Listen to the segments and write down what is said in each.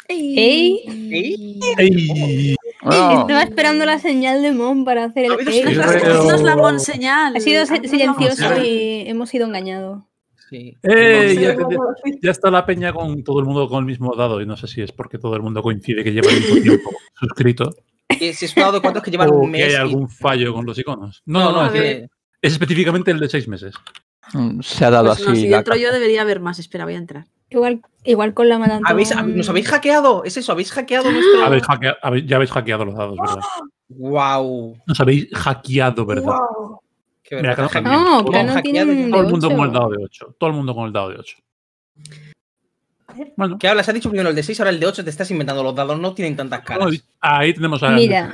¡Ey! ¡Ey! Estaba esperando la señal de Mon para hacer el ¡ey! Esta es la Mon señal. Ha sido silencioso y hemos sido engañados. Sí. Ya está la peña con todo el mundo con el mismo dado y no sé si es porque todo el mundo coincide que lleva el mismo tiempo suscrito. Si es un dado de cuántos que llevan o un mes. que hay algún fallo con los iconos. No, es específicamente el de 6 meses. Se ha dado pues así. No, si entro yo debería haber más. Espera, voy a entrar. Igual con la Madame. ¿Nos habéis hackeado? ¿Es eso? ¿Habéis hackeado nuestro...? Ya habéis hackeado los dados, ¿verdad? ¡Guau! Nos habéis hackeado, ¿verdad? Wow. Mira, que no tienen todo el mundo con el dado de 8. Todo el mundo con el dado de 8. Bueno. ¿Qué hablas? Has dicho primero el de 6, ahora el de 8. Te estás inventando. Los dados no tienen tantas caras. No, ahí tenemos a... Mira.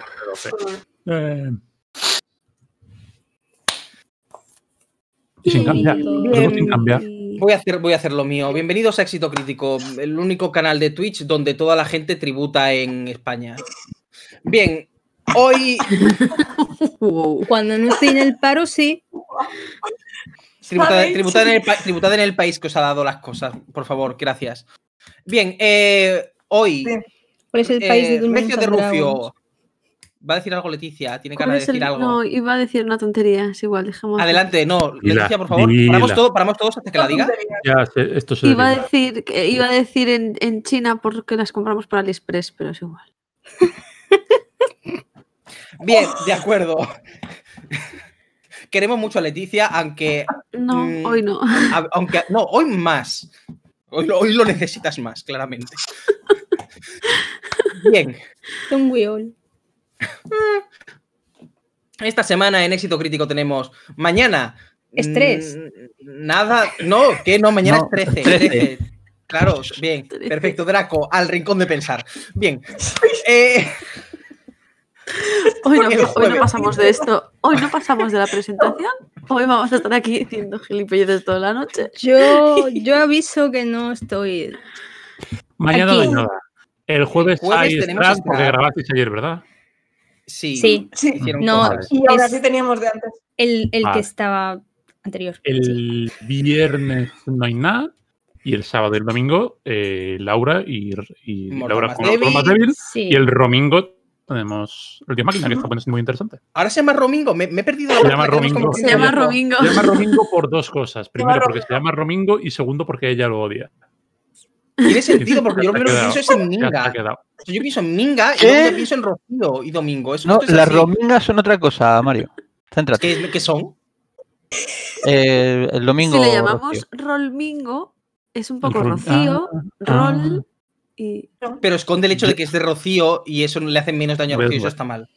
Y sin cambiar. Sin cambiar. Voy a hacer lo mío. Bienvenidos a Éxito Crítico, el único canal de Twitch donde toda la gente tributa en España. Bien, hoy... Cuando no estoy en el paro, sí. Tributad en el país que os ha dado las cosas, por favor, gracias. Bien, hoy... ¿Cuál es el país de Recio de Rufio. Va a decir algo Leticia, tiene cara de decir algo. No, iba a decir una tontería, es igual, dejemos. Adelante, no, Leticia, por favor. Paramos todos hasta que la diga. Ya, esto se iba a decir en China porque las compramos por AliExpress, pero es igual. Bien, de acuerdo. Queremos mucho a Leticia, aunque... No, hoy no. Hoy más. Hoy lo necesitas más, claramente. Bien. Un weol. Esta semana en Éxito Crítico tenemos mañana. Estrés. Nada. No, que no, mañana es 13. Claro, bien. Perfecto, Draco, al rincón de pensar. Bien. Hoy no pasamos de esto. Hoy no pasamos de la presentación. Hoy vamos a estar aquí diciendo gilipolleces toda la noche. Yo aviso que no estoy. Mañana no hay nada. El jueves hay Strand porque grabasteis ayer, ¿verdad? Sí. No, y ahora sí teníamos de antes. El que estaba anterior. El viernes no hay nada. Y el sábado y el domingo, Laura y Laura con el más débil. Sí. Y el domingo tenemos el de máquina, que está poniendo muy interesante. Ahora se llama Romingo. Me he perdido. Se llama Romingo. Se llama Romingo. Se llama Romingo por dos cosas. Primero, porque se llama Romingo y segundo, porque ella lo odia. Tiene sentido, porque yo lo primero que pienso es en Minga. Yo pienso en Minga y luego pienso en Rocío y Domingo. No, las Romingas son otra cosa, Mario. Céntrate. ¿Qué son? El domingo. Si le llamamos Rolmingo, es un poco Rocío, Rol y... Pero esconde el hecho de que es de Rocío y eso le hace menos daño a Rocío, eso está mal.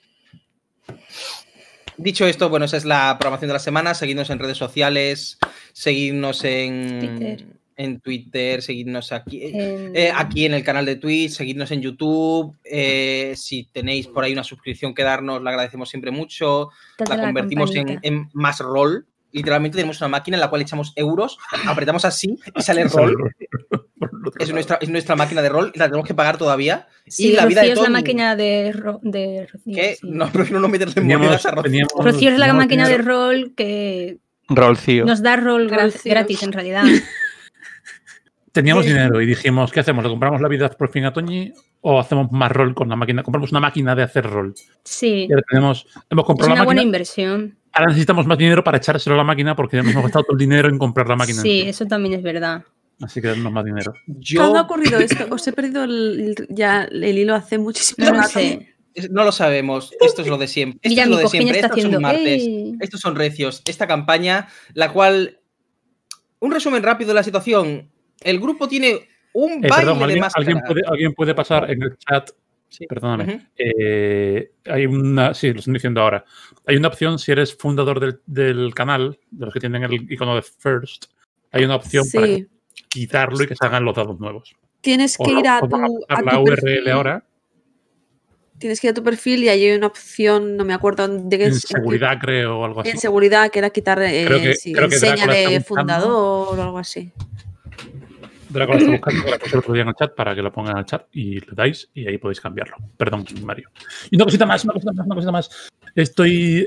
Dicho esto, bueno, esa es la programación de la semana. Seguidnos en redes sociales, seguidnos en Twitter, seguidnos aquí en el canal de Twitch, seguidnos en YouTube. Si tenéis por ahí una suscripción que darnos, la agradecemos siempre mucho. La convertimos en más rol. Literalmente tenemos una máquina en la cual echamos euros, apretamos así y sale rol. Es nuestra máquina de rol y la tenemos que pagar todavía. Sí, y la vida de Rocío es la máquina de Rocío. ¿Qué? Sí. No, prefiero no meterle monedas a Rocío. Rocío es la máquina de rol que nos da rol gratis en realidad. Teníamos dinero y dijimos, ¿qué hacemos? ¿Le compramos la vida por fin a Toñi o hacemos más rol con la máquina? Compramos una máquina de hacer rol. Sí. Y ahora hemos comprado es una la buena máquina. Inversión. Ahora necesitamos más dinero para echárselo a la máquina porque ya nos hemos gastado todo el dinero en comprar la máquina. Sí, eso también es verdad. Así que darnos más dinero. ¿Cuándo ha ocurrido esto? Os he perdido ya el hilo hace muchísimo tiempo. No sé. No lo sabemos. Esto es lo de siempre. Mira, mi cojín está Estos son martes. Estos son recios. Esta campaña, la cual... Un resumen rápido de la situación. El grupo tiene un baile de máscara. ¿Alguien puede pasar en el chat? Sí. Perdóname. Hay una... Sí, lo estoy diciendo ahora. Hay una opción, si eres fundador del canal, de los que tienen el icono de First, hay una opción para quitarlo y que se hagan los dados nuevos. Tienes que ir a la URL perfil. Ahora. Tienes que ir a tu perfil y hay una opción, no me acuerdo de qué es. En seguridad, creo, o algo así. En seguridad, que era quitar enseña de fundador o algo así. Draco lo está buscando, para que lo en el chat para que lo pongan en el chat y le dais y ahí podéis cambiarlo. Perdón, Mario. Y una cosita más. Estoy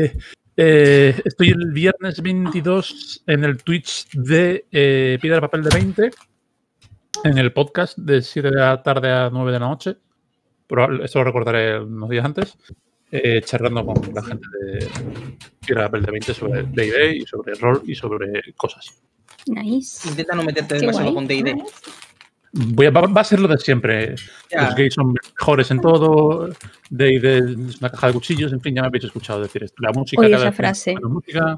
el viernes 22 en el Twitch de Piedra Papel de 20 en el podcast de 7 de la tarde a 9 de la noche, esto lo recordaré unos días antes, charlando con la gente de Tierra Apple de 20 sobre D&D y sobre rol y sobre cosas. Nice. Intenta no meterte demasiado con D&D. Va a ser lo de siempre. Ya. Los gays son mejores en todo. D&D es una caja de cuchillos. En fin, ya me habéis escuchado decir esto. La música. Oye, esa frase. La música.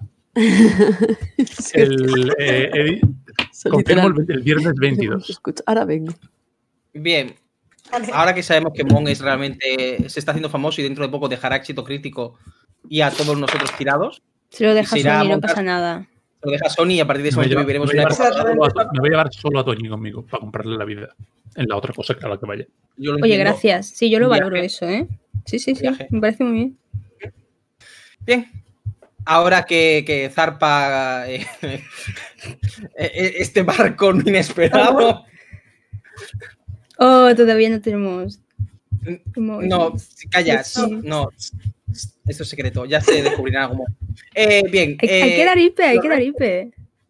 Confirmo el viernes 22. Ahora vengo. Bien. Ahora que sabemos que Mon es realmente se está haciendo famoso y dentro de poco dejará éxito crítico y a todos nosotros tirados. Se lo deja Sony, no pasa nada. Lo deja Sony y a partir de ese momento viviremos una época. Me voy a llevar solo a Toñi conmigo para comprarle la vida en la otra cosa que a la que vaya. Oye, gracias. Sí, yo lo valoro eso, ¿eh? Sí. Me parece muy bien. Bien. Ahora que zarpa este barco inesperado. Oh, todavía no tenemos. No, callas. No. Esto es secreto, ya se descubrirá algo. Bien. Hay que dar IP.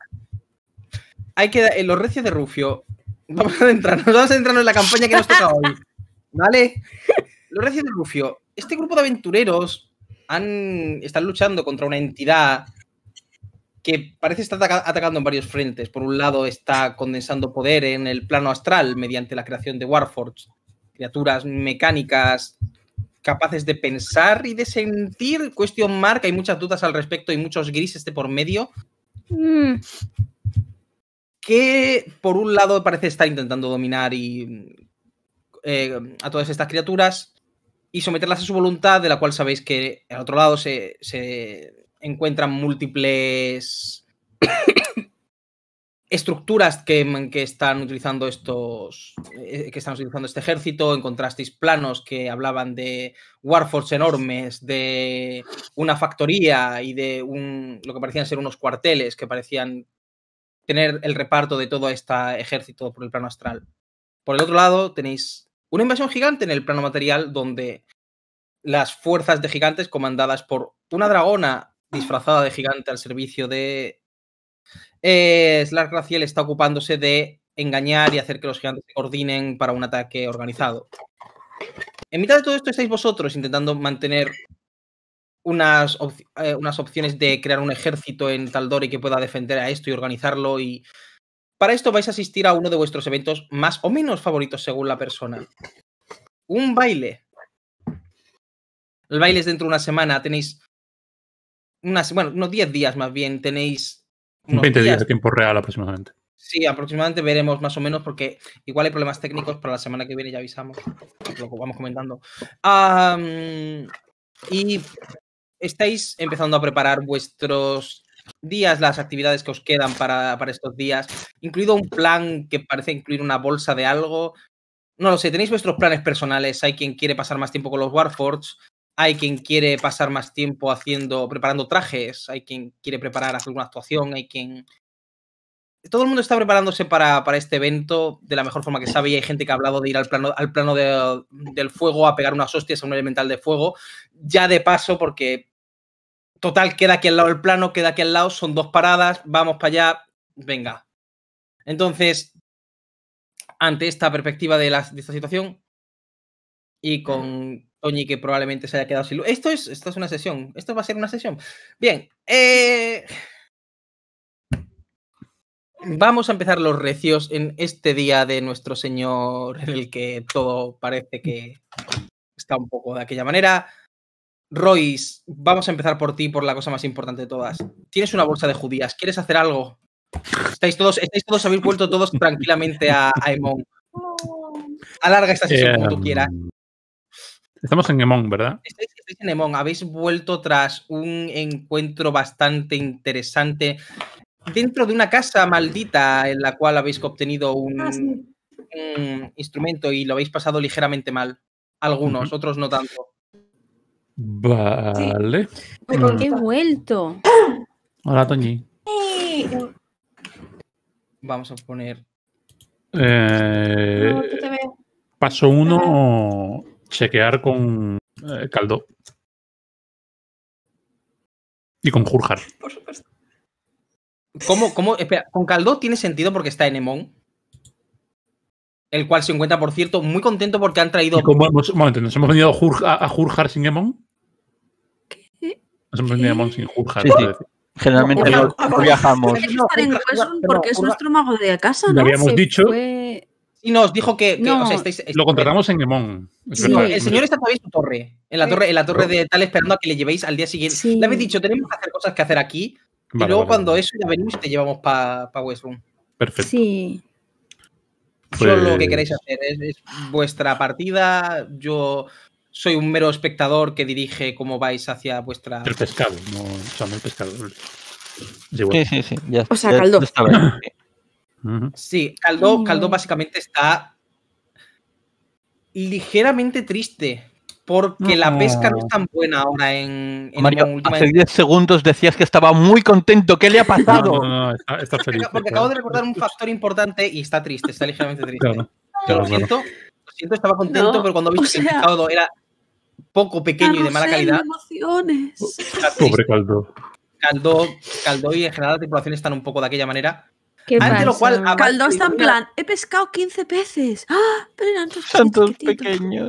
Los recios de Rufio. Vamos a centrarnos en la campaña que nos toca hoy. ¿Vale? Los recios de Rufio. Este grupo de aventureros están luchando contra una entidad que parece estar atacando en varios frentes. Por un lado, está condensando poder en el plano astral mediante la creación de Warforged, criaturas mecánicas capaces de pensar y de sentir. Question mark, hay muchas dudas al respecto y muchos grises de por medio. Que por un lado parece estar intentando dominar a todas estas criaturas y someterlas a su voluntad, de la cual sabéis que al otro lado se encuentran múltiples estructuras que están utilizando este ejército. Encontrasteis planos que hablaban de Warforged enormes, de una factoría y de lo que parecían ser unos cuarteles que parecían tener el reparto de todo este ejército por el plano astral. Por el otro lado tenéis una invasión gigante en el plano material, donde las fuerzas de gigantes comandadas por una dragona disfrazada de gigante al servicio de Slark Raziel está ocupándose de engañar y hacer que los gigantes se coordinen para un ataque organizado. En mitad de todo esto estáis vosotros intentando mantener unas opciones de crear un ejército en Tal'Dorei que pueda defender a esto y organizarlo, y para esto vais a asistir a uno de vuestros eventos más o menos favoritos según la persona. Un baile. El baile es dentro de una semana. Tenéis unos 10 días más bien. Tenéis 20 días de tiempo real aproximadamente. Sí, aproximadamente veremos más o menos, porque igual hay problemas técnicos, para la semana que viene ya avisamos. Lo vamos comentando. Y estáis empezando a preparar vuestros días, las actividades que os quedan para estos días, incluido un plan que parece incluir una bolsa de algo. No lo sé, tenéis vuestros planes personales. Hay quien quiere pasar más tiempo con los Warforged, hay quien quiere pasar más tiempo preparando trajes, hay quien quiere preparar alguna actuación, hay quien... Todo el mundo está preparándose para este evento de la mejor forma que sabe, y hay gente que ha hablado de ir al plano del fuego a pegar unas hostias a un elemental de fuego, ya de paso, porque total, queda aquí al lado el plano, queda aquí al lado, son 2 paradas, vamos para allá, venga. Entonces, ante esta perspectiva de esta situación, y con Toñi que probablemente se haya quedado sin luz, esto es una sesión, esto va a ser una sesión. Bien, vamos a empezar los recios en este día de nuestro Señor, en el que todo parece que está un poco de aquella manera. Royce, vamos a empezar por ti, por la cosa más importante de todas. Tienes una bolsa de judías, ¿quieres hacer algo? Estáis todos, habéis vuelto todos tranquilamente a Emon. Alarga esta sesión como tú quieras. Estamos en Emon, ¿verdad? Estáis en Emon, habéis vuelto tras un encuentro bastante interesante dentro de una casa maldita en la cual habéis obtenido un instrumento y lo habéis pasado ligeramente mal. Algunos, otros no tanto. Vale. Sí. ¿Por qué he vuelto? Hola, Toñi. Vamos a poner... Paso 1, chequear con Caldo. Y con Jurjar. Por supuesto. ¿Cómo? Espera, con Caldo tiene sentido porque está en Emon. el cual se encuentra, por cierto, muy contento porque han traído... Un momento, ¿nos hemos venido a Jurjar sin Emon? ¿Qué? Nos hemos venido a Emon sin Jurjar. Sí, sí. Generalmente no viajamos. Hay que estar en Westrum porque es nuestro mago de casa, ¿no? Lo habíamos dicho. Y nos dijo que No. o sea, estáis, Lo contratamos en Emon. Sí. No, el señor está todavía en su torre. En la torre de tal, esperando a que le llevéis al día siguiente. Sí. Le habéis dicho, tenemos que hacer cosas que hacer aquí. Vale, y luego vale, cuando vale. eso ya venimos, te llevamos para Westroom. Perfecto. Sí. Solo lo que Pues- queréis hacer es vuestra partida. Yo soy un mero espectador que dirige cómo vais hacia vuestra... El pescado, no, o sea, no el pescado. Sí. Ya, O sea, ya Caldo. está bien. Ujú. Sí, Caldo básicamente está ligeramente triste porque la pesca no es tan buena ahora en Mario, Emon hace últimamente. 10 segundos decías que estaba muy contento. ¿Qué le ha pasado? No, está feliz. Porque acabo de recordar un factor importante y está triste, está ligeramente triste. Claro, Yo lo claro. siento, estaba contento, No, pero cuando vi o que el sea, pescado era poco pequeño y de mala Carrusel de calidad, emociones. está triste. Pobre Caldo. Caldo y en general la tripulación están un poco de aquella manera. ¿Qué Ante pasa? lo cual, Caldo está en plan, he pescado 15 peces. ¡Ah! Pero eran todos Santos chiquititos. pequeños.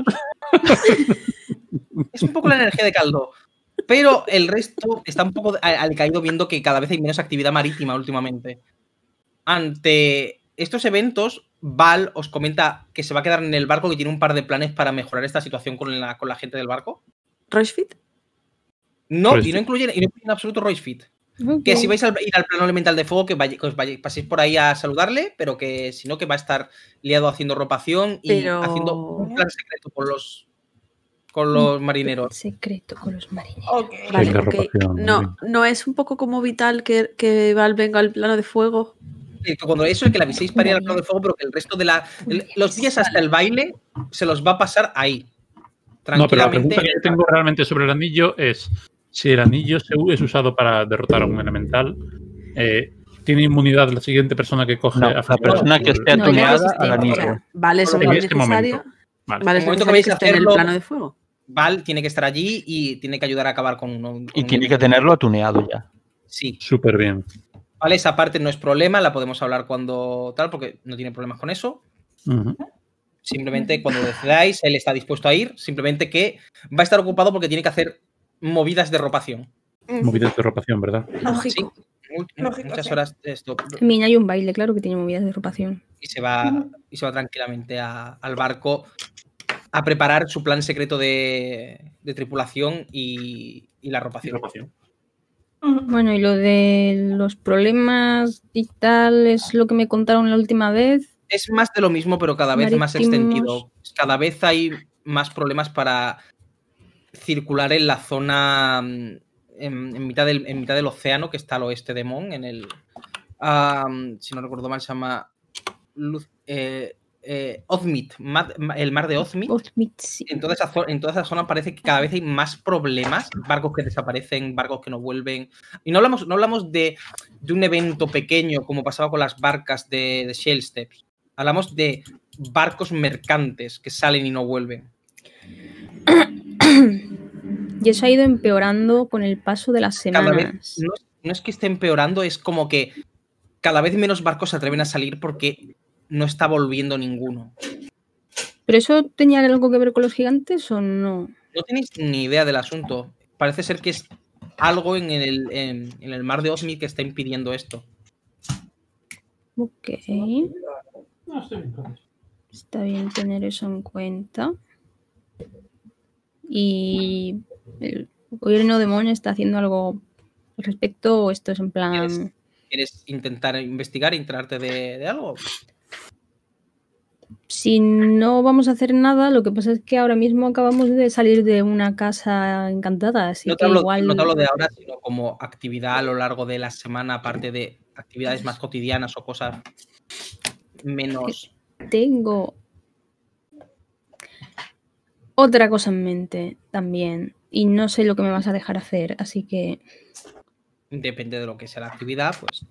Es un poco la energía de Caldo. Pero el resto está un poco alicaído viendo que cada vez hay menos actividad marítima últimamente. Ante estos eventos, Val os comenta que se va a quedar en el barco, que tiene un par de planes para mejorar esta situación con la gente del barco. ¿Royce No, Royce y no incluye en absoluto Royce Fit. Ok. Que si vais a ir al plano elemental de fuego, que paséis por ahí a saludarle, pero que si no, que va a estar liado haciendo ropación y Pero- haciendo un plan secreto con los marineros. Secreto con los marineros. Ok. Vale, Venga, ok. rotación, No es un poco como vital que Val venga al plano de fuego. Cuando eso, el que le aviséis para ir al plano de fuego, pero que el resto de los días hasta el baile se los va a pasar ahí. No, pero la Tranquilamente. pregunta que yo tengo realmente sobre el anillo es si el anillo es usado para derrotar a un elemental, ¿tiene inmunidad la siguiente persona que coge No, a la Fenrir? persona que esté No, ya atuneada resiste. al O anillo. sea, Val es En muy este necesario. momento. Vale. Vale, En es el momento necesario que vais que a esté en el hacerlo- plano de fuego. Val tiene que estar allí y tiene que ayudar a acabar con uno. Y tiene que tenerlo atuneado ya. Sí. Súper bien. Vale, esa parte no es problema, la podemos hablar cuando tal, porque no tiene problemas con eso. Ujú. Simplemente cuando lo decidáis, él está dispuesto a ir. Simplemente que va a estar ocupado porque tiene que hacer movidas de ropación. Movidas de ropación, ¿verdad? Lógico. Lógico, Muchas sí. horas de esto. También hay un baile, claro, que tiene movidas de ropación. Y se va tranquilamente al barco a preparar su plan secreto de tripulación y la ropación. Bueno, y lo de los problemas y tal es lo que me contaron la última vez. Es más de lo mismo, pero cada vez más Marítimos. extendido. Cada vez hay más problemas para circular en la zona en mitad del océano que está al oeste de Mon, en el si no recuerdo mal se llama Ozmit, el mar de Ozmit. Sí. En toda esa zona parece que cada vez hay más problemas, barcos que desaparecen, barcos que no vuelven. Y no hablamos de un evento pequeño como pasaba con las barcas de Shell Steps. Hablamos de barcos mercantes que salen y no vuelven. Y eso ha ido empeorando con el paso de las Cada semanas. vez, no es que esté empeorando, es como que cada vez menos barcos se atreven a salir porque no está volviendo ninguno. ¿Pero eso tenía algo que ver con los gigantes o no? No tenéis ni idea del asunto. Parece ser que es algo en el mar de Ozmit que está impidiendo esto. Ok. Está bien tener eso en cuenta. ¿Y el gobierno de Mon está haciendo algo al respecto o esto es en plan...? ¿Quieres intentar investigar y enterarte de algo? Si no vamos a hacer nada, lo que pasa es que ahora mismo acabamos de salir de una casa encantada, así No te que hablo de ahora, sino como actividad a lo largo de la semana, aparte de actividades más cotidianas o cosas menos... Tengo otra cosa en mente también y no sé lo que me vas a dejar hacer, así que... Depende de lo que sea la actividad, pues...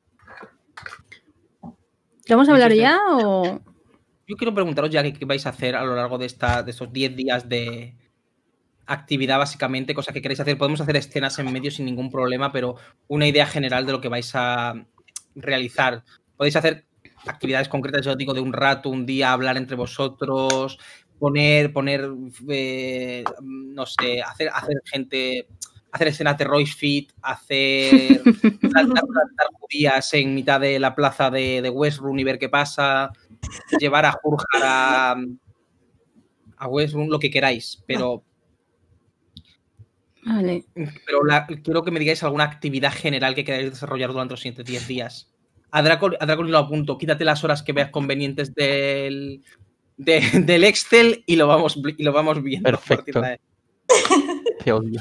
¿Vamos a hablar ya o...? Yo quiero preguntaros ya qué vais a hacer a lo largo de estos 10 días de actividad, básicamente, cosas que queréis hacer. Podemos hacer escenas en medio sin ningún problema, pero una idea general de lo que vais a realizar. Podéis hacer actividades concretas, yo digo, de un rato, un día, hablar entre vosotros, poner no sé, hacer escenas de Royce Fit, hacer plantar judías en mitad de la plaza de Westruun y ver qué pasa, llevar a Jurjar a Westruun, lo que queráis, pero... Vale. Pero quiero que me digáis alguna actividad general que queráis desarrollar durante los siguientes 10 días. A Dracon lo apunto, quítate las horas que veas convenientes del Excel y lo vamos viendo. Perfecto. Te odio.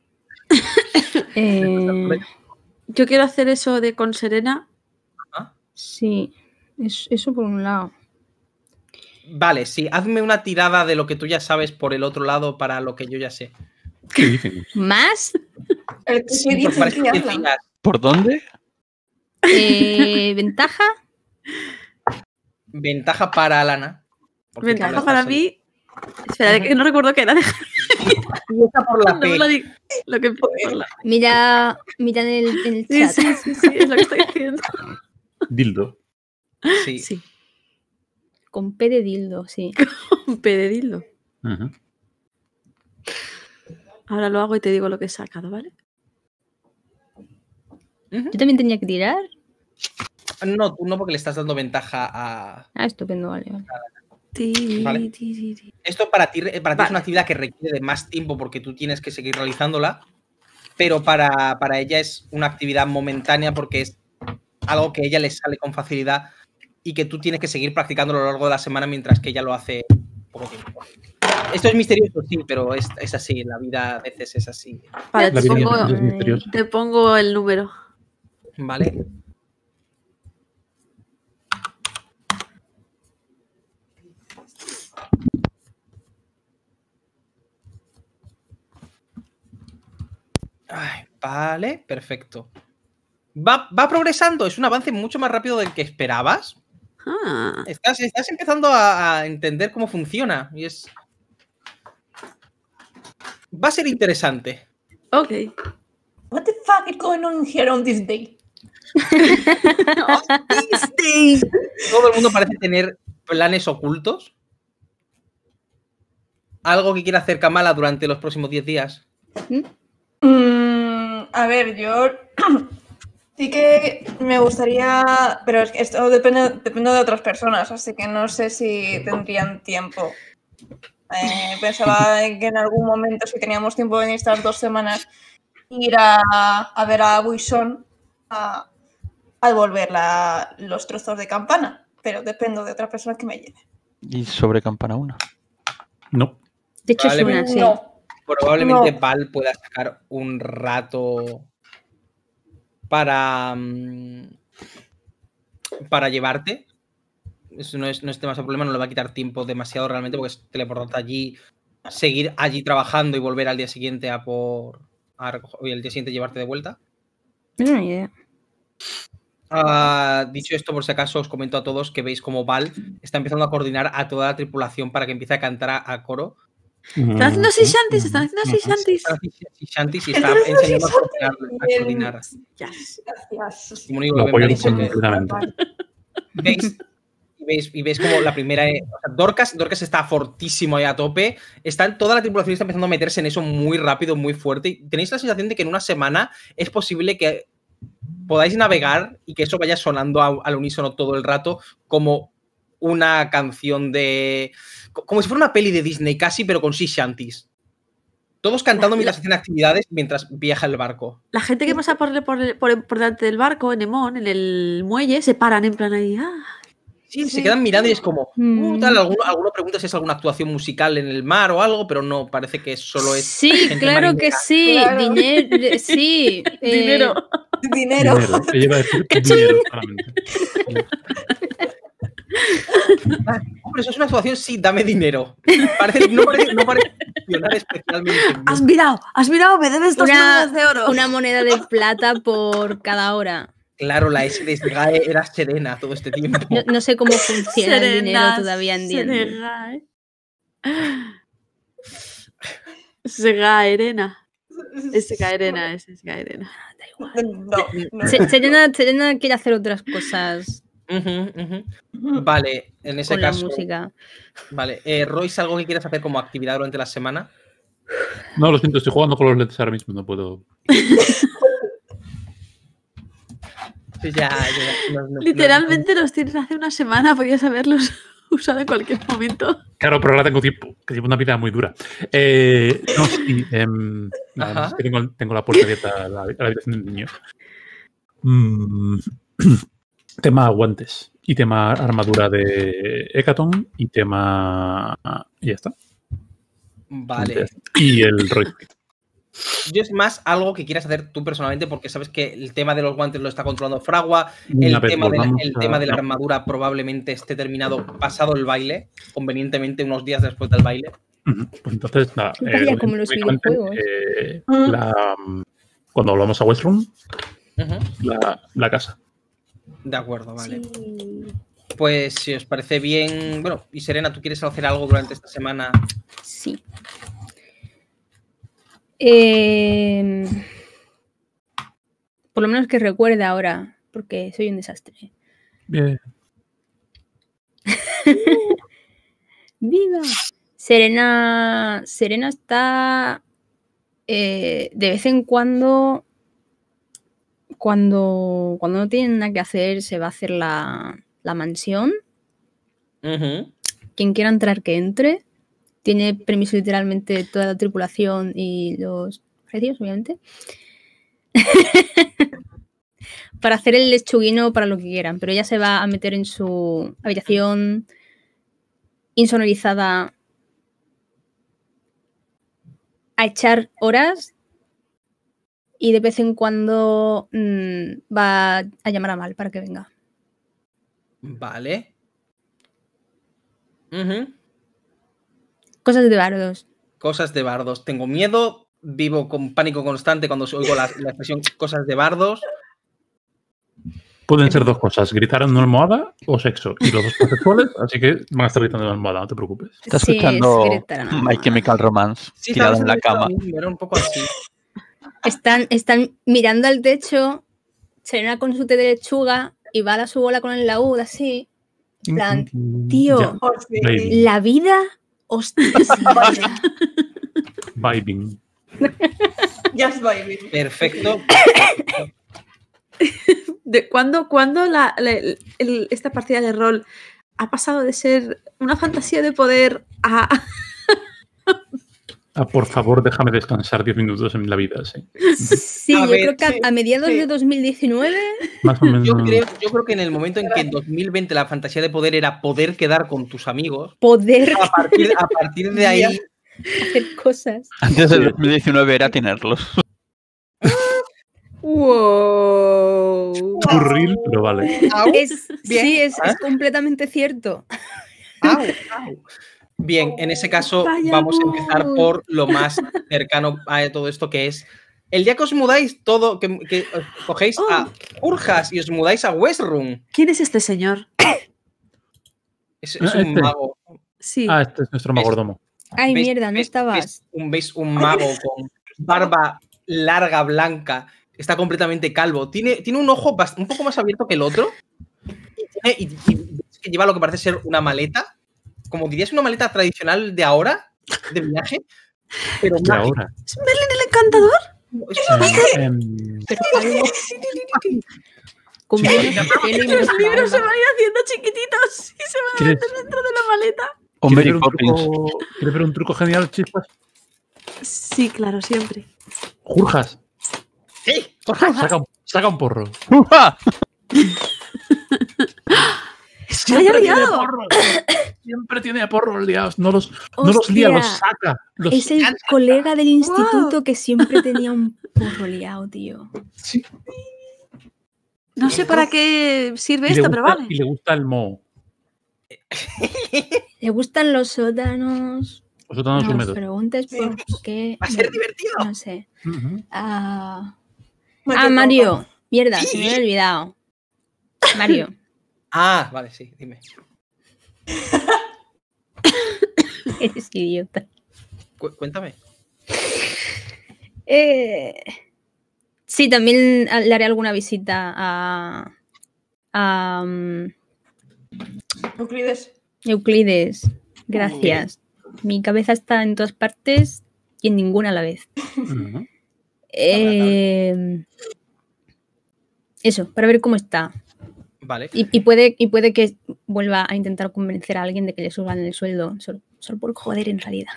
Yo quiero hacer eso de con Serena. Sí, eso por un lado. Vale, sí, hazme una tirada de lo que tú ya sabes por el otro lado para lo que yo ya sé. ¿Qué dicen? ¿Más? El que Sí, se dice parece que que hablan. digas, ¿Por dónde? ¿Ventaja? ventaja para Lana. porque Ventaja tú la para estás mí. Espera, que no recuerdo qué era. Empieza por la No P. me lo digo. Lo que por la... Mira en el Sí, chat. sí, es lo que estoy diciendo. Dildo. Sí. Sí, Con P de dildo, sí. un P de dildo. Ujú. Ahora lo hago y te digo lo que he sacado, ¿vale? Ujú. ¿Yo también tenía que tirar? No, tú no, porque le estás dando ventaja a... Ah, estupendo, vale. Vale. Esto para ti es una actividad que requiere de más tiempo porque tú tienes que seguir realizándola, pero para ella es una actividad momentánea porque es algo que a ella le sale con facilidad y que tú tienes que seguir practicando a lo largo de la semana mientras que ella lo hace poco tiempo. Esto es misterioso, sí, pero es así, la vida a veces es así. Vale, La vida es misteriosa. te pongo el número. ¿Vale? Ay, vale, perfecto. Va progresando, es un avance mucho más rápido del que esperabas. Ah, Estás empezando a entender cómo funciona y es... Va a ser interesante. ok. What the fuck is going on here on this day? Todo el mundo parece tener planes ocultos. ¿Algo que quiera hacer Kamala durante los próximos 10 días? A ver, yo sí que me gustaría, pero es que esto depende de otras personas, así que no sé si tendrían tiempo. Pensaba que en algún momento, si teníamos tiempo en estas 2 semanas, ir a ver a Buisson a devolver los trozos de campana, pero dependo de otra persona que me lleve. ¿Y sobre campana 1? No. De hecho, es una, sí. No. Probablemente No. Val pueda sacar un rato para llevarte. Eso no es demasiado problema, no le va a quitar tiempo demasiado realmente porque es teleportarte allí, seguir allí trabajando y volver al día siguiente y el día siguiente llevarte de vuelta. No tengo ni idea. Dicho esto, por si acaso, os comento a todos que veis como Val está empezando a coordinar a toda la tripulación para que empiece a cantar a coro. Están haciendo sishantis, están haciendo sishantis. Shantis y está enseñando a coordinar. Yes. Gracias. Como digo, Lo lo apoyo veis, completamente. veis como la primera... o sea, Dorcas está fortísimo ahí a tope. Toda la tripulación está empezando a meterse en eso muy rápido, muy fuerte. Y tenéis la sensación de que en una semana es posible que podáis navegar y que eso vaya sonando al unísono todo el rato como una canción de... Como si fuera una peli de Disney casi, pero con sea shanties. Todos cantando mientras hacen actividades, mientras viaja el barco. La gente que pasa por delante del barco, en Emón, en el muelle, se paran en plan ahí. Sí, se quedan mirando y es como... tal. Alguno pregunta si es alguna actuación musical en el mar o algo, pero no, parece que solo es... Sí, gente claro marinera. que sí. Claro. Dinero, sí. Dinero. Dinero. Ella iba a decir dinero solamente. Hombre, eso es una actuación, sí, dame dinero. No parece funcionar especialmente bien. Has mirado, me debes 2 monedas de oro. Una moneda de plata por cada hora. Claro, la S de SGAE era serena todo este tiempo. No sé cómo funciona el dinero Serenas, todavía en día. Senegal. Segaerena. Es Segaerena. No. Serena quiere hacer otras cosas. Ujú. Vale, en ese con caso. la música. Vale. Royce, ¿algo que quieras hacer como actividad durante la semana? No, lo siento, estoy jugando con los LEDs ahora mismo, no puedo. Literalmente los tienes hace una semana, podías haberlos usado en cualquier momento. Claro, pero ahora tengo tiempo, que llevo una vida muy dura. No, sí, nada, es que tengo la puerta abierta a la habitación del niño. Tema guantes y tema armadura de Hecaton y tema... y ya está. Vale. Y el Roy. Yo es más algo que quieras hacer tú personalmente porque sabes que el tema de los guantes lo está controlando Fragua, el tema de la armadura probablemente esté terminado pasado el baile, convenientemente unos días después del baile. Pues entonces, nada, como los videojuegos. Cuando hablamos a Westroom, la casa. De acuerdo, vale. Sí. Pues si os parece bien... Bueno, y Serena, ¿tú quieres hacer algo durante esta semana? Sí. Por lo menos que recuerde ahora, porque soy un desastre. Bien. ¡Viva! Serena está de vez en cuando no tiene nada que hacer, se va a hacer la mansión. Quien quiera entrar, que entre. Tiene permiso literalmente toda la tripulación y los precios, obviamente. Para hacer el lechuguino para lo que quieran. Pero ella se va a meter en su habitación insonorizada a echar horas y de vez en cuando va a llamar a Mal para que venga. Vale. Cosas de bardos. Cosas de bardos. Tengo miedo, vivo con pánico constante cuando oigo la expresión cosas de bardos. Pueden ser dos cosas, gritar en una almohada o sexo. Y los dos son sexuales, así que van a estar gritando en una almohada, no te preocupes. Estás escuchando My Chemical Romance, sí, tirado en la cama. Era un poco así. Están mirando al techo, Serena con su té de lechuga y va a su bola con el laúd así. En plan, tío, la vida... Hostia. Vibing. Just vibing. Perfecto. ¿Cuándo esta partida de rol ha pasado de ser una fantasía de poder a... Por favor, déjame descansar 10 minutos en la vida, sí. Sí, yo creo que a mediados de 2019... Más o menos. Yo creo que en el momento en que en 2020 la fantasía de poder era poder quedar con tus amigos, a partir de ahí... hacer cosas. Antes del 2019 era tenerlos. ¡Wow! Surreal, pero vale. Sí, es completamente cierto. Bien, en ese caso vamos a empezar por lo más cercano a todo esto, que es el día que os mudáis todo, que cogéis a Urjas y os mudáis a Westroom. ¿Quién es este señor? Es un mago. Sí. Este es nuestro magordomo. Ay, mierda, no estabas. ¿Veis un mago con barba larga, blanca? Está completamente calvo. Tiene un ojo un poco más abierto que el otro. Y lleva lo que parece ser una maleta. Como dirías, una maleta tradicional de ahora, de viaje. Pero de ahora. ¿Es Merlin el encantador? Como los libros se van a ir haciendo chiquititos y se van a meter dentro de la maleta. ¿Quieres ver un truco genial, chispas? Sí, claro, siempre. Jurjas. Sí. Saca un porro. Siempre tiene a porros liados. No los lía, los saca. Es el colega del instituto que siempre tenía un porro liado, tío. Sí. No sé para qué sirve esto, pero vale. Y le gusta el moho. Le gustan los sótanos. Los sótanos húmedos. No preguntes por qué. Va a ser divertido. No sé. Mario. Mierda, se me había olvidado. Mario. Vale, sí, dime. Eres idiota. Cuéntame. Sí, también le haré alguna visita a Euclides. Gracias. Mi cabeza está en todas partes y en ninguna a la vez. Eso, para ver cómo está. Vale. Y puede que vuelva a intentar convencer a alguien de que le suban el sueldo, solo por joder en realidad.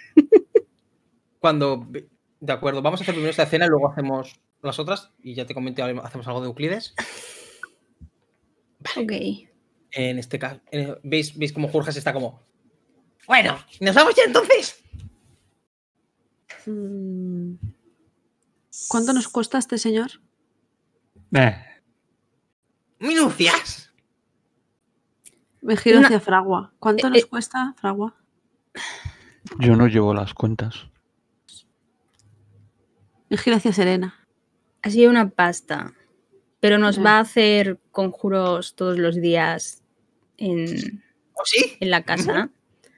De acuerdo, vamos a hacer primero esta escena y luego hacemos las otras y ya te comenté, hacemos algo de Euclides. Vale. Ok. En este caso, ¿veis cómo Jurjas está como... Bueno, ¿nos vamos ya entonces? ¿Cuánto nos cuesta este señor? Minucias. Me giro hacia Fragua. ¿Cuánto nos cuesta, Fragua? Yo no llevo las cuentas. Me giro hacia Serena. Ha sido una pasta, pero nos va a hacer conjuros todos los días en la casa.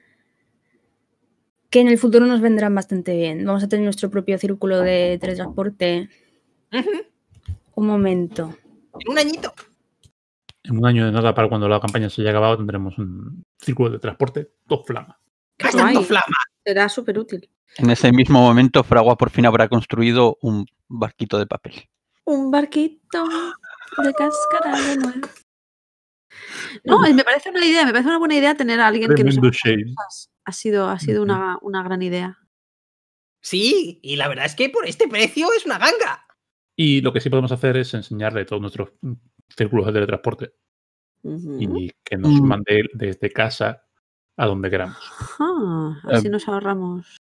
Que en el futuro nos vendrán bastante bien. Vamos a tener nuestro propio círculo de teletransporte. Un momento. En un añito. En un año de nada, para cuando la campaña se haya acabado, tendremos un círculo de transporte dos flama. ¡Gastando flama! Será súper útil. En ese mismo momento, Fragua por fin habrá construido un barquito de papel. Un barquito de cáscara de nuez. No, me parece una idea, me parece una buena idea tener a alguien Tremendo que nos haga cosas. Ha sido una gran idea. Sí, y la verdad es que por este precio es una ganga. Y lo que sí podemos hacer es enseñarle todos nuestros círculos de teletransporte y que nos mande desde casa a donde queramos. Así nos ahorramos.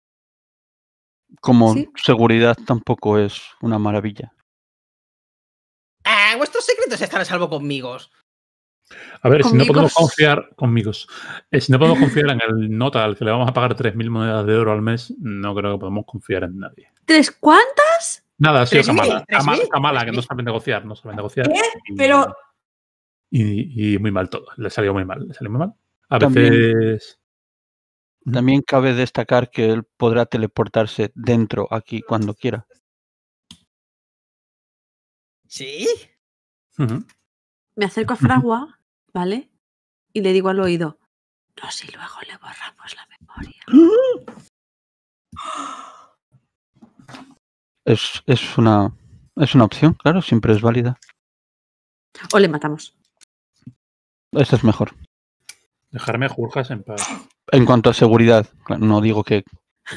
Como seguridad tampoco es una maravilla. Vuestros secretos están a salvo conmigo. A ver, si no podemos confiar si no podemos confiar en el nota al que le vamos a pagar 3.000 monedas de oro al mes, no creo que podamos confiar en nadie. ¿3 cuántas? Nada, ha sido Kamala, que no sabe negociar. ¿Qué? Pero... Y muy mal todo. Le salió muy mal. A veces... También cabe destacar que él podrá teleportarse dentro, aquí, cuando quiera. ¿Sí? Me acerco a Fragua, ¿vale? Y le digo al oído, no, si luego le borramos la memoria. Es una opción, claro, siempre es válida. O le matamos. Esto es mejor. Dejarme a Jurjas en paz. En cuanto a seguridad, no digo que...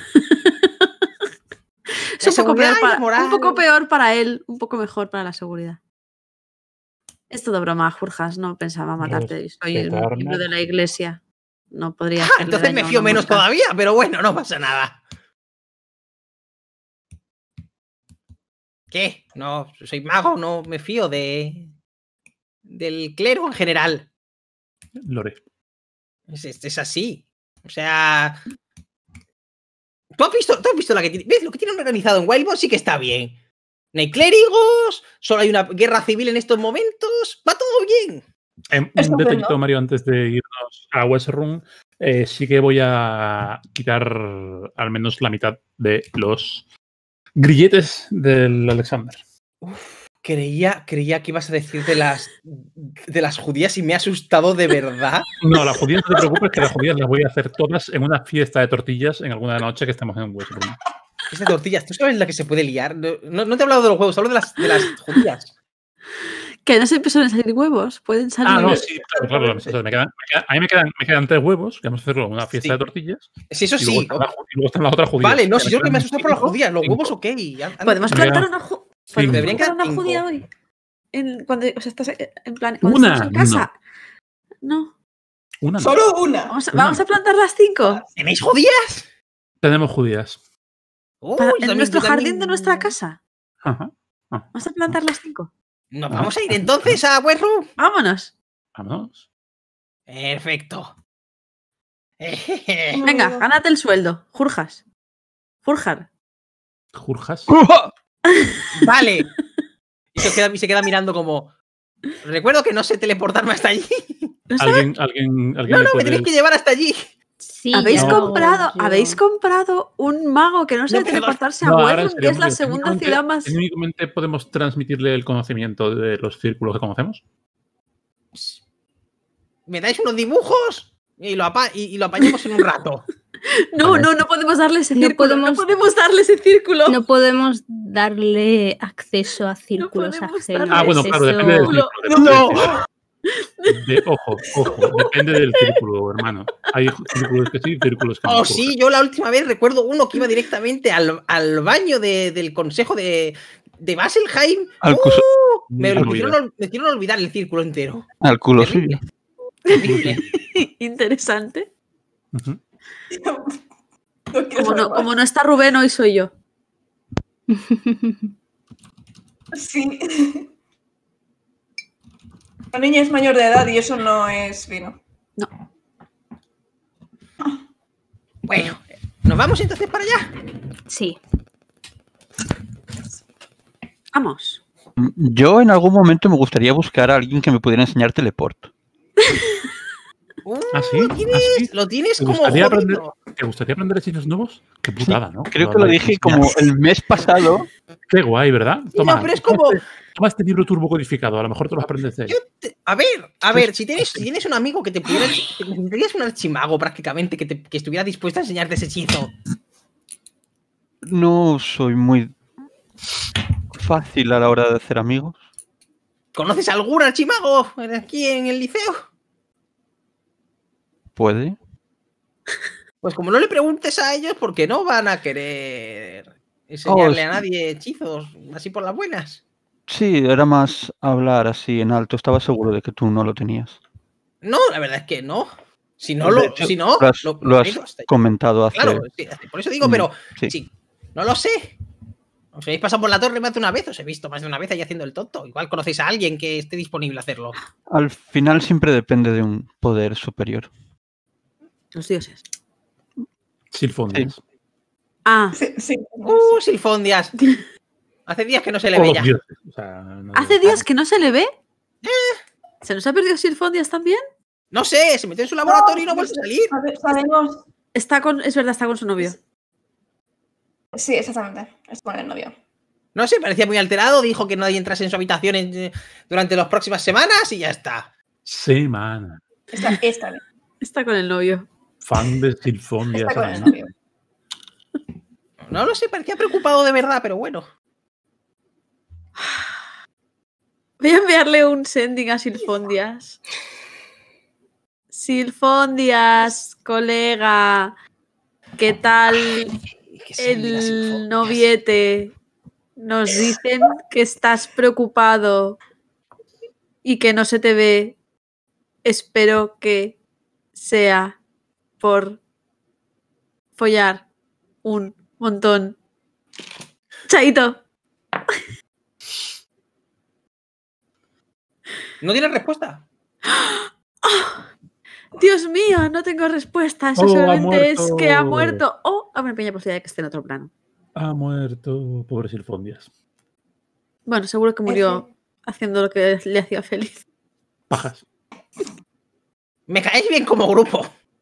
Es un poco peor para él, un poco mejor para la seguridad. Es todo broma, Jurjas, no pensaba matarte. Soy un miembro de la iglesia. No podría hacerle entonces me fío menos todavía, pero bueno, no pasa nada. ¿Qué? No, soy mago, no me fío del clero en general. Lore. Es así. O sea... ¿Tú has visto la que tiene? ¿Ves? Lo que tienen organizado en Wildbound sí que está bien. No hay clérigos, solo hay una guerra civil en estos momentos. Va todo bien. Un detallito, Mario, antes de irnos a Westruun, sí que voy a quitar al menos la mitad de los grilletes del Alexander. Creía que ibas a decir de las judías y me ha asustado de verdad. No, las judías no te preocupes, que las judías las voy a hacer todas en una fiesta de tortillas en alguna noche que estemos en Westruun. Es de tortillas. ¿Tú sabes la que se puede liar? No te he hablado de los huevos, hablo de las judías. Que no siempre suelen salir huevos, pueden salir... no, sí, claro. A mí me quedan 3 huevos, que vamos a hacerlo en una fiesta de tortillas. Sí, eso sí. Y luego están las otras judías. Vale, no, si yo que me asusta por las judías, los huevos ok. Podemos plantar una judía hoy. Cuando estás en plan... Una. Estás en casa. No. Una. Solo una. Vamos a plantar las 5. ¿Tenéis judías? Tenemos judías. En nuestro jardín de nuestra casa. Ajá. Vamos a plantar las 5. ¿Nos vamos a ir entonces a Westruun? Vámonos. Perfecto. Venga, gánate el sueldo. Jurjas. Vale. Y se queda mirando como... Recuerdo que no sé teleportarme hasta allí. ¿Alguien me tenéis que llevar hasta allí. Sí, ¿Habéis comprado un mago que no sabe teleportarse a Westruun, que es la segunda ciudad más... ¿Únicamente podemos transmitirle el conocimiento de los círculos que conocemos? me dais unos dibujos y lo apañamos en un rato. No podemos darle ese círculo. No podemos darle ese círculo. No podemos darle acceso a círculos ajenos. Bueno, claro, depende del círculo. Ojo, depende del círculo, hermano. Hay círculos que sí, círculos que no. Sí, yo la última vez recuerdo uno que iba directamente al baño del consejo de Vasselheim. Me hicieron olvidar el círculo entero. Al culo suyo. Interesante. Como no está Rubén, hoy soy yo. Sí. La niña es mayor de edad y eso no es vino. No. Bueno, ¿nos vamos entonces para allá? Sí. Vamos. Yo en algún momento me gustaría buscar a alguien que me pudiera enseñar teleport. ¿Sí? ¿Lo tienes ¿Te como gustaría aprender hechizos nuevos? Qué putada, ¿no? Creo que lo dije como el mes pasado. Qué guay, ¿verdad? Toma, no, pero es como... Toma este libro turbo codificado, a lo mejor te lo aprendes de él. A ver, si tienes un amigo que te pudiera... Necesitarías un archimago prácticamente que estuviera dispuesto a enseñarte ese hechizo. No soy muy fácil a la hora de hacer amigos. ¿Conoces algún archimago aquí en el liceo? ¿Puede? Pues como no le preguntes a ellos, porque no van a querer enseñarle a nadie hechizos así por las buenas. Sí, era más hablar así en alto. Estaba seguro de que tú no lo tenías. No, la verdad es que no. Si no lo has comentado hace... Claro, sí, por eso digo, pero sí, no lo sé. Os habéis pasado por la torre más de una vez, os he visto más de una vez ahí haciendo el tonto. Igual conocéis a alguien que esté disponible a hacerlo. Al final siempre depende de un poder superior. Los dioses. Silfondias. Sí. Sí. Silfondias. Hace días que no se le ve ya. O sea, ¿Hace días que no se le ve? ¿Se nos ha perdido Silfondias también? No sé, se metió en su laboratorio y no vuelve a salir. Sabemos. Es verdad, está con su novio. Sí, exactamente. Está con el novio. No sé, parecía muy alterado. Dijo que nadie entrase en su habitación durante las próximas semanas y ya está. Semana. Está bien. Está con el novio. Fan de Silfondias. Está con el novio. No lo sé, parecía preocupado de verdad, pero bueno. Voy a enviarle un sending a Silfondias. Silfondias, colega. ¿Qué tal el noviete? Nos dicen que estás preocupado y que no se te ve. Espero que sea por follar un montón. Chaito. ¿No tienes respuesta? Dios mío, no tengo respuesta. Eso solamente es que ha muerto. Hay una pequeña posibilidad de que esté en otro plano. Ha muerto, pobre Silfondias. Bueno, seguro que murió haciendo lo que le hacía feliz. Pajas. Me caéis bien como grupo.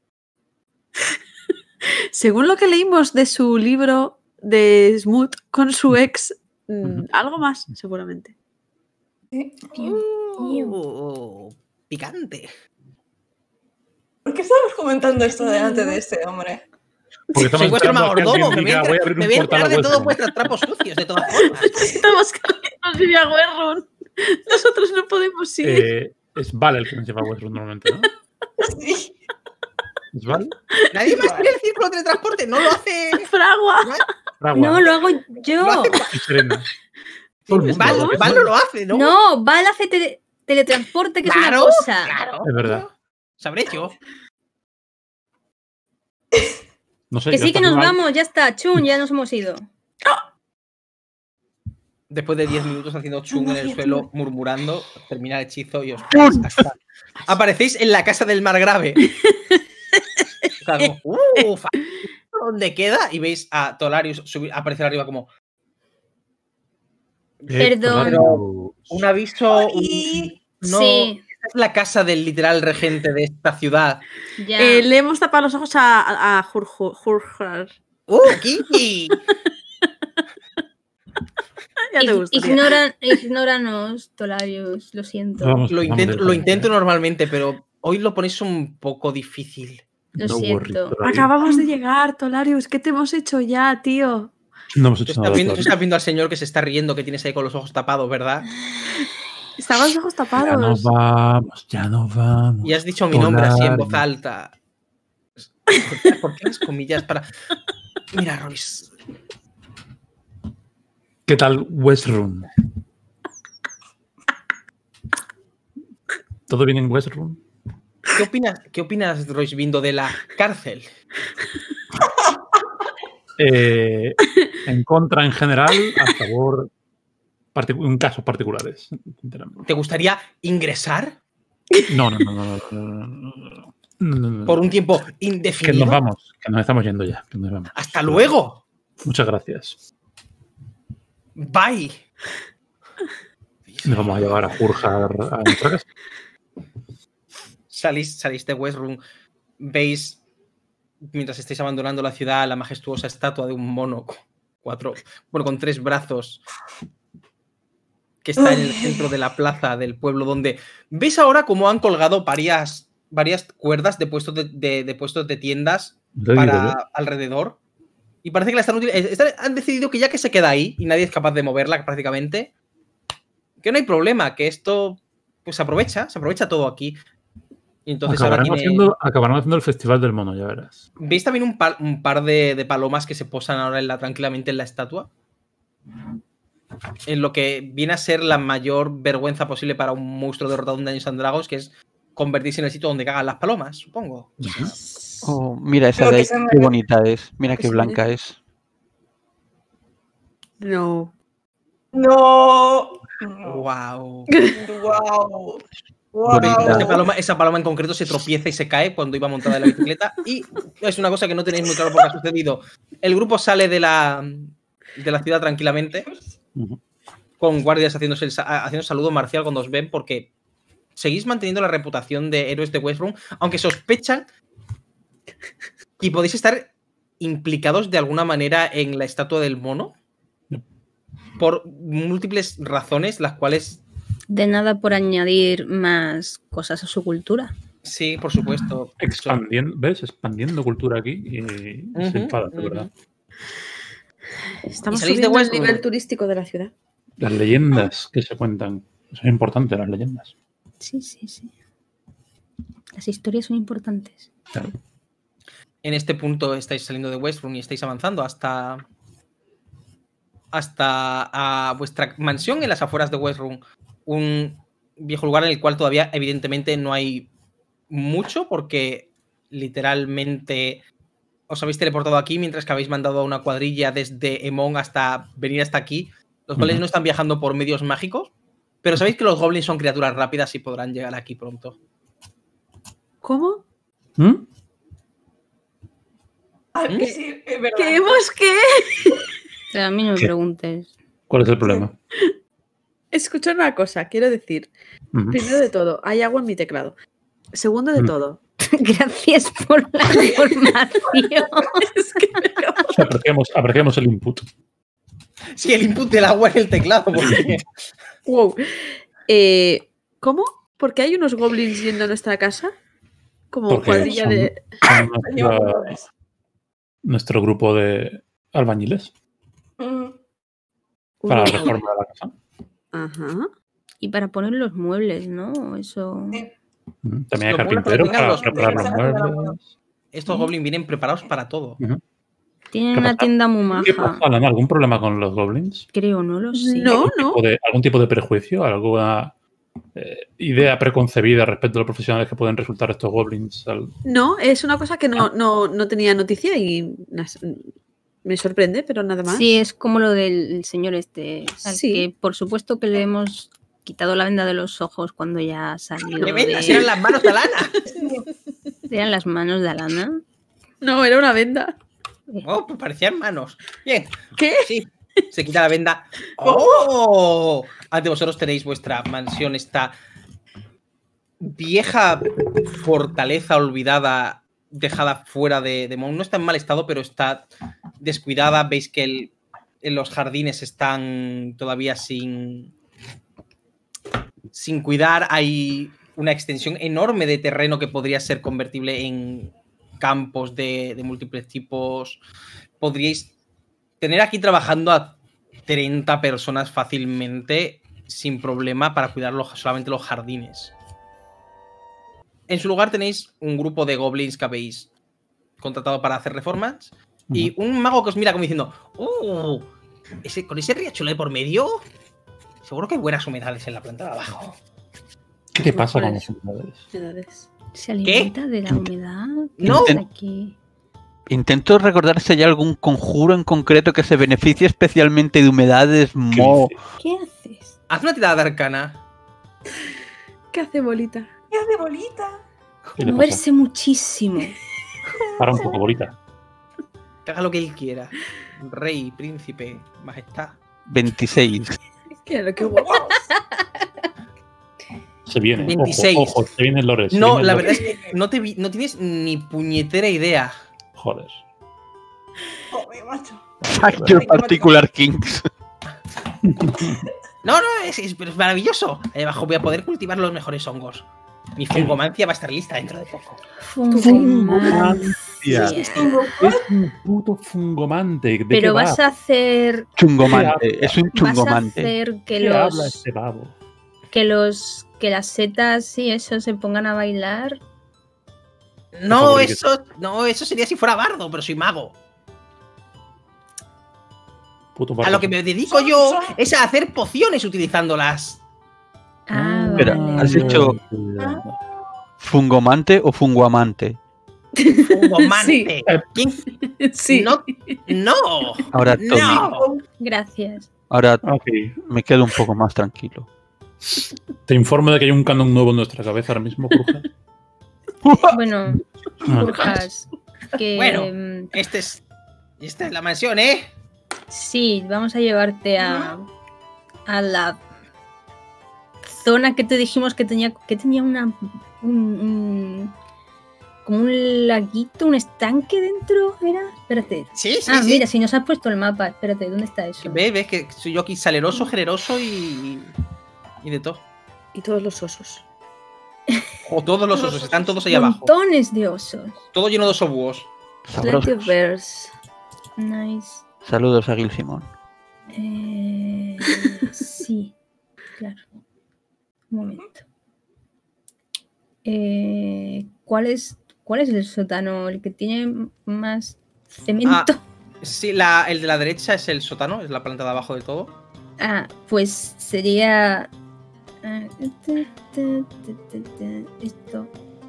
Según lo que leímos de su libro de Smoot con su ex, algo más, seguramente. Picante. ¿Por qué estamos comentando esto delante de este hombre? Porque soy vuestro magordomo, me voy a enterar de todos vuestros trapos sucios, de todas formas. Necesitamos que nos lleve a Werrun. Nosotros no podemos ir. Es Val el que nos lleva a Werrun normalmente, ¿no? Sí. ¿Es Val? Nadie más tiene el círculo de transporte, no lo hace. Fragua. No, lo hago yo. Lo hace Val no lo hace, ¿no? No, Val hace teletransporte, que claro, es una cosa. Claro. Es verdad. Sabré yo. No sé, Que sí que nos vamos, ya está. Chun, ya nos hemos ido. Después de 10 minutos haciendo chung en el suelo, murmurando, termina el hechizo y os aparecéis en la casa del margrave. O sea, como, ¿dónde queda? Y veis a Tolarius aparecer arriba como... Perdón. Un aviso... No, sí. Esta es la casa del literal regente de esta ciudad. Ya. Le hemos tapado los ojos a Jurjar. Kiki. Ya te gustaría. Ignóranos, Tolarius, lo siento. Lo intento normalmente, pero hoy lo ponéis un poco difícil. Lo siento. Acabamos de llegar, Tolarius. ¿Qué te hemos hecho ya, tío? No hemos hecho nada. Estás viendo al señor que se está riendo, que tienes ahí con los ojos tapados, ¿verdad? Estaba los ojos tapados. Ya no vamos. Y has dicho mi nombre así en voz alta. ¿Por qué las comillas para...? Mira, Royce. ¿Qué tal Westruun? ¿Todo bien en Westruun? ¿Qué opinas, Royce, viendo de la cárcel? En contra en general, a favor en casos particulares. ¿Te gustaría ingresar? No. Por un tiempo indefinido. Que nos vamos, que nos estamos yendo ya. ¡Hasta luego! Muchas gracias. Bye. Nos vamos a llevar a Jurja a nuestra casa. Salís de Westruun, veis, mientras estáis abandonando la ciudad, la majestuosa estatua de un mono con 3 brazos que está en el centro de la plaza del pueblo, donde veis ahora cómo han colgado varias cuerdas de puestos de tiendas alrededor. Y parece que la están utilizando. Han decidido que ya que se queda ahí y nadie es capaz de moverla prácticamente, que no hay problema, que esto pues se aprovecha todo aquí. Y entonces acabarán haciendo el Festival del Mono, ya verás. ¿Veis también un par de palomas que se posan ahora tranquilamente en la estatua? En lo que viene a ser la mayor vergüenza posible para un monstruo derrotado en Dungeons & Dragons, que es convertirse en el sitio donde cagan las palomas, supongo. Yes. Oh, mira esa de ahí, qué bonita es. Mira qué blanca es. No. Wow. Esa paloma en concreto se tropieza y se cae cuando iba montada en la bicicleta. Y es una cosa que no tenéis muy claro por qué ha sucedido. El grupo sale de la ciudad tranquilamente, con guardias haciendo saludo marcial cuando os ven, porque seguís manteniendo la reputación de héroes de Westruun, aunque sospechan y podéis estar implicados de alguna manera en la estatua del mono por múltiples razones, las cuales... De nada por añadir más cosas a su cultura. Sí, por supuesto. Expandiendo cultura aquí y se enfada, de verdad. Estamos subiendo el nivel turístico de la ciudad. Las leyendas que se cuentan. Son importantes las leyendas. Sí. Las historias son importantes. Claro. En este punto estáis saliendo de Westruun y estáis avanzando hasta a vuestra mansión en las afueras de Westruun. Un viejo lugar en el cual todavía evidentemente no hay mucho, porque literalmente os habéis teleportado aquí mientras que habéis mandado a una cuadrilla desde Emon hasta venir hasta aquí. Los goblins no están viajando por medios mágicos, pero sabéis que los goblins son criaturas rápidas y podrán llegar aquí pronto. ¿Cómo? Sí, es verdad. ¿Qué hemos qué? A mí no me preguntes. ¿Cuál es el problema? Escucha una cosa, quiero decir. Primero de todo, hay agua en mi teclado. Segundo de todo. Gracias por la información. Es que apreciamos el input. Sí, el input del agua en el teclado. Porque... Wow. ¿Cómo? ¿Por qué hay unos goblins yendo a nuestra casa? Como cuadrilla de... Nuestro grupo de albañiles. Para la reforma de la casa. Ajá. Y para poner los muebles, ¿no? Eso... Sí. También hay carpinteros para preparar los muebles. Estos goblins vienen preparados para todo. Tienen una tienda muy maja. ¿Qué pasa, Alana? ¿Algún problema con los goblins? Creo, no lo sé. No. ¿Algún tipo de prejuicio? ¿Alguna idea preconcebida respecto a los profesionales que pueden resultar estos goblins? No, es una cosa que no tenía noticia y me sorprende, pero nada más. Sí, es como lo del señor este. Sí. Que por supuesto que le hemos quitado la venda de los ojos cuando ya ha salido. ¿Qué vendas? Eran las manos de Alana. ¿Eran las manos de Alana? No, era una venda. Oh, pues parecían manos. Bien. ¿Qué? Sí. Se quita la venda. ¡Oh! Ante vosotros tenéis vuestra mansión, esta vieja fortaleza olvidada, dejada fuera de Mon. No está en mal estado, pero está descuidada. Veis que los jardines están todavía sin cuidar. Hay una extensión enorme de terreno que podría ser convertible en campos de múltiples tipos. Podríais tener aquí trabajando a 30 personas fácilmente, sin problema, para cuidar solamente los jardines. En su lugar tenéis un grupo de goblins que habéis contratado para hacer reformas y un mago que os mira como diciendo, ¡oh! Con ese riachuelo de por medio, seguro que hay buenas humedades en la planta de abajo. ¿Qué te pasa con las humedades? ¿Se alimenta de la humedad? No. Aquí? Intento recordar si hay algún conjuro en concreto que se beneficie especialmente de humedades. ¿Qué haces? Haz una tirada de arcana. ¿Qué hace Bolita? ¿Qué hace Bolita? Moverse muchísimo. Para un poco, Bolita. Que haga lo que él quiera. Rey, príncipe, majestad. 26. Qué guapo. Se viene. 26. Ojo, se viene el Lores. No, la verdad es que no tienes ni puñetera idea. Joder. Joder, macho. Fuck your particular kings. No, es maravilloso. Ahí abajo voy a poder cultivar los mejores hongos. Mi fungomancia va a estar lista dentro de poco. Fungomancia. Es un puto fungomante. ¿De pero qué vas a hacer... Chungomante. Es un chungomante. Vas a hacer que ¿Qué habla este babo? Que las setas y eso se pongan a bailar. No, eso sería si fuera bardo, pero soy mago. Puto bardo. A lo que me dedico yo es a hacer pociones utilizándolas. Espera, ¿has dicho fungomante o funguamante? Fungomante. Sí. No. Ahora No. Gracias. Ahora me quedo un poco más tranquilo. Te informo de que hay un canon nuevo en nuestra cabeza ahora mismo, Bruja. Bueno, Brujas. Bueno, esta es la mansión, ¿eh? Sí, vamos a llevarte a la zona que te dijimos que tenía como un laguito, un estanque dentro, ¿era? Espérate. Sí. Mira, si nos has puesto el mapa, espérate, ¿dónde está eso? ¿Ves que soy yo aquí saleroso, generoso y de todo? Y todos los osos. O todos los osos, están todos ahí abajo. Montones de osos. Todo lleno de osobúos. Plenty of bears. Nice. Saludos a Gil Simón. Sí, claro. Un momento. ¿Cuál es el sótano? ¿El que tiene más cemento? Sí, el de la derecha es el sótano, es la planta de abajo de todo. Pues sería... Esto.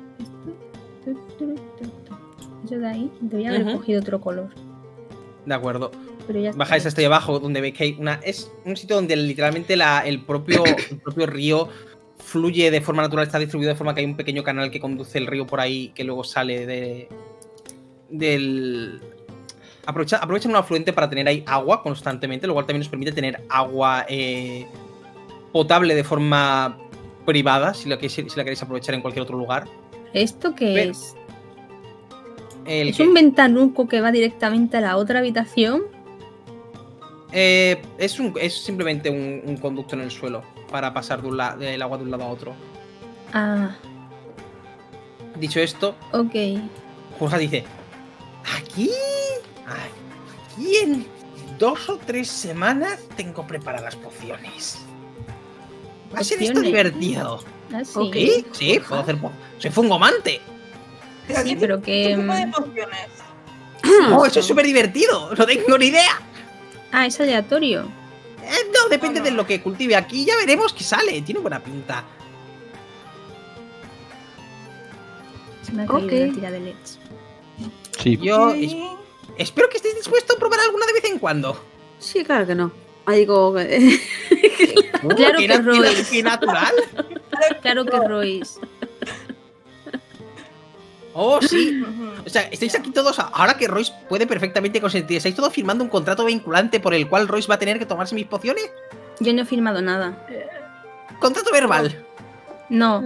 Eso de ahí. Debería haber cogido otro color. De acuerdo. Pero bajáis hasta ahí abajo, donde veis que hay es un sitio donde literalmente el propio río fluye de forma natural, está distribuido de forma que hay un pequeño canal que conduce el río por ahí, que luego sale del... Aprovechan un afluente para tener ahí agua constantemente, lo cual también nos permite tener agua potable de forma privada, si la queréis aprovechar en cualquier otro lugar. ¿Esto qué es? ¿Es un ventanuco que va directamente a la otra habitación? Es simplemente un conducto en el suelo para pasar del agua de un lado a otro. Dicho esto, Jorge dice: Aquí en 2 o 3 semanas tengo preparadas pociones. Va a ser esto divertido. Sí, puedo hacer soy fungomante. Sí, pero que... ¿Qué tipo de pociones? Eso es súper divertido. No tengo ni idea. Es aleatorio. No, depende de lo que cultive aquí. Ya veremos qué sale. Tiene buena pinta. Se me ha caído la tira de LEDs. Sí. Yo espero que estéis dispuestos a probar alguna de vez en cuando. Sí, claro que no. Digo... Claro que Royce. ¿Qué natural? Claro que Royce. Oh, sí. O sea, estáis aquí todos. Ahora que Royce puede perfectamente consentir, ¿estáis todos firmando un contrato vinculante por el cual Royce va a tener que tomarse mis pociones? Yo no he firmado nada. ¿Contrato verbal? No.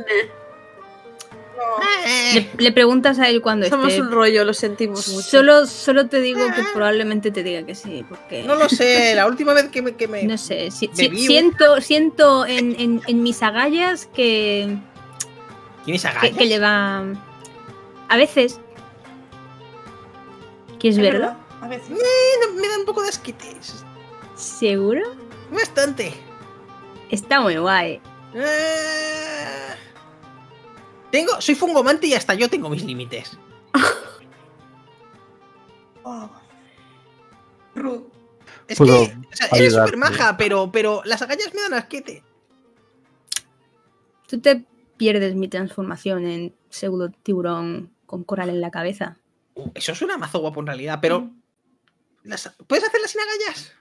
Le preguntas a él cuando Somos esté. un rollo, lo sentimos mucho. Solo te digo que probablemente te diga que sí, porque... No lo sé, la última vez que me no sé, siento en mis agallas que ¿Tienes agallas? Que lleva... A veces... ¿Quieres verlo? A veces. Me da un poco de asquites. ¿Seguro? Bastante. Está muy guay. Soy fungomante y hasta yo tengo mis límites. Wow. Rude. Es que, o sea, eres súper maja, pero las agallas me dan asquete. Tú te pierdes mi transformación en pseudo tiburón con coral en la cabeza. Eso suena mazo guapo en realidad, pero... ¿Puedes hacerlas sin agallas?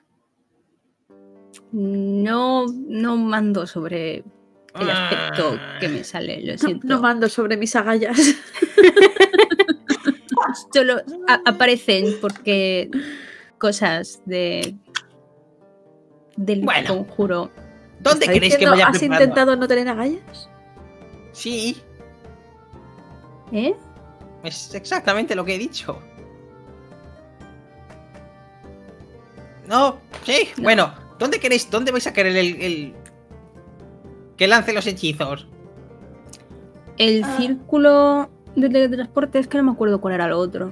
No mando sobre el aspecto que me sale, lo siento. No mando sobre mis agallas. Solo aparecen porque cosas del conjuro. ¿Dónde queréis que vaya ¿Has intentado no tener agallas? Sí. ¿Eh? Es exactamente lo que he dicho. No, sí, no. Bueno, ¿dónde vais a querer el que lance los hechizos? El círculo de teletransporte, es que no me acuerdo cuál era lo otro.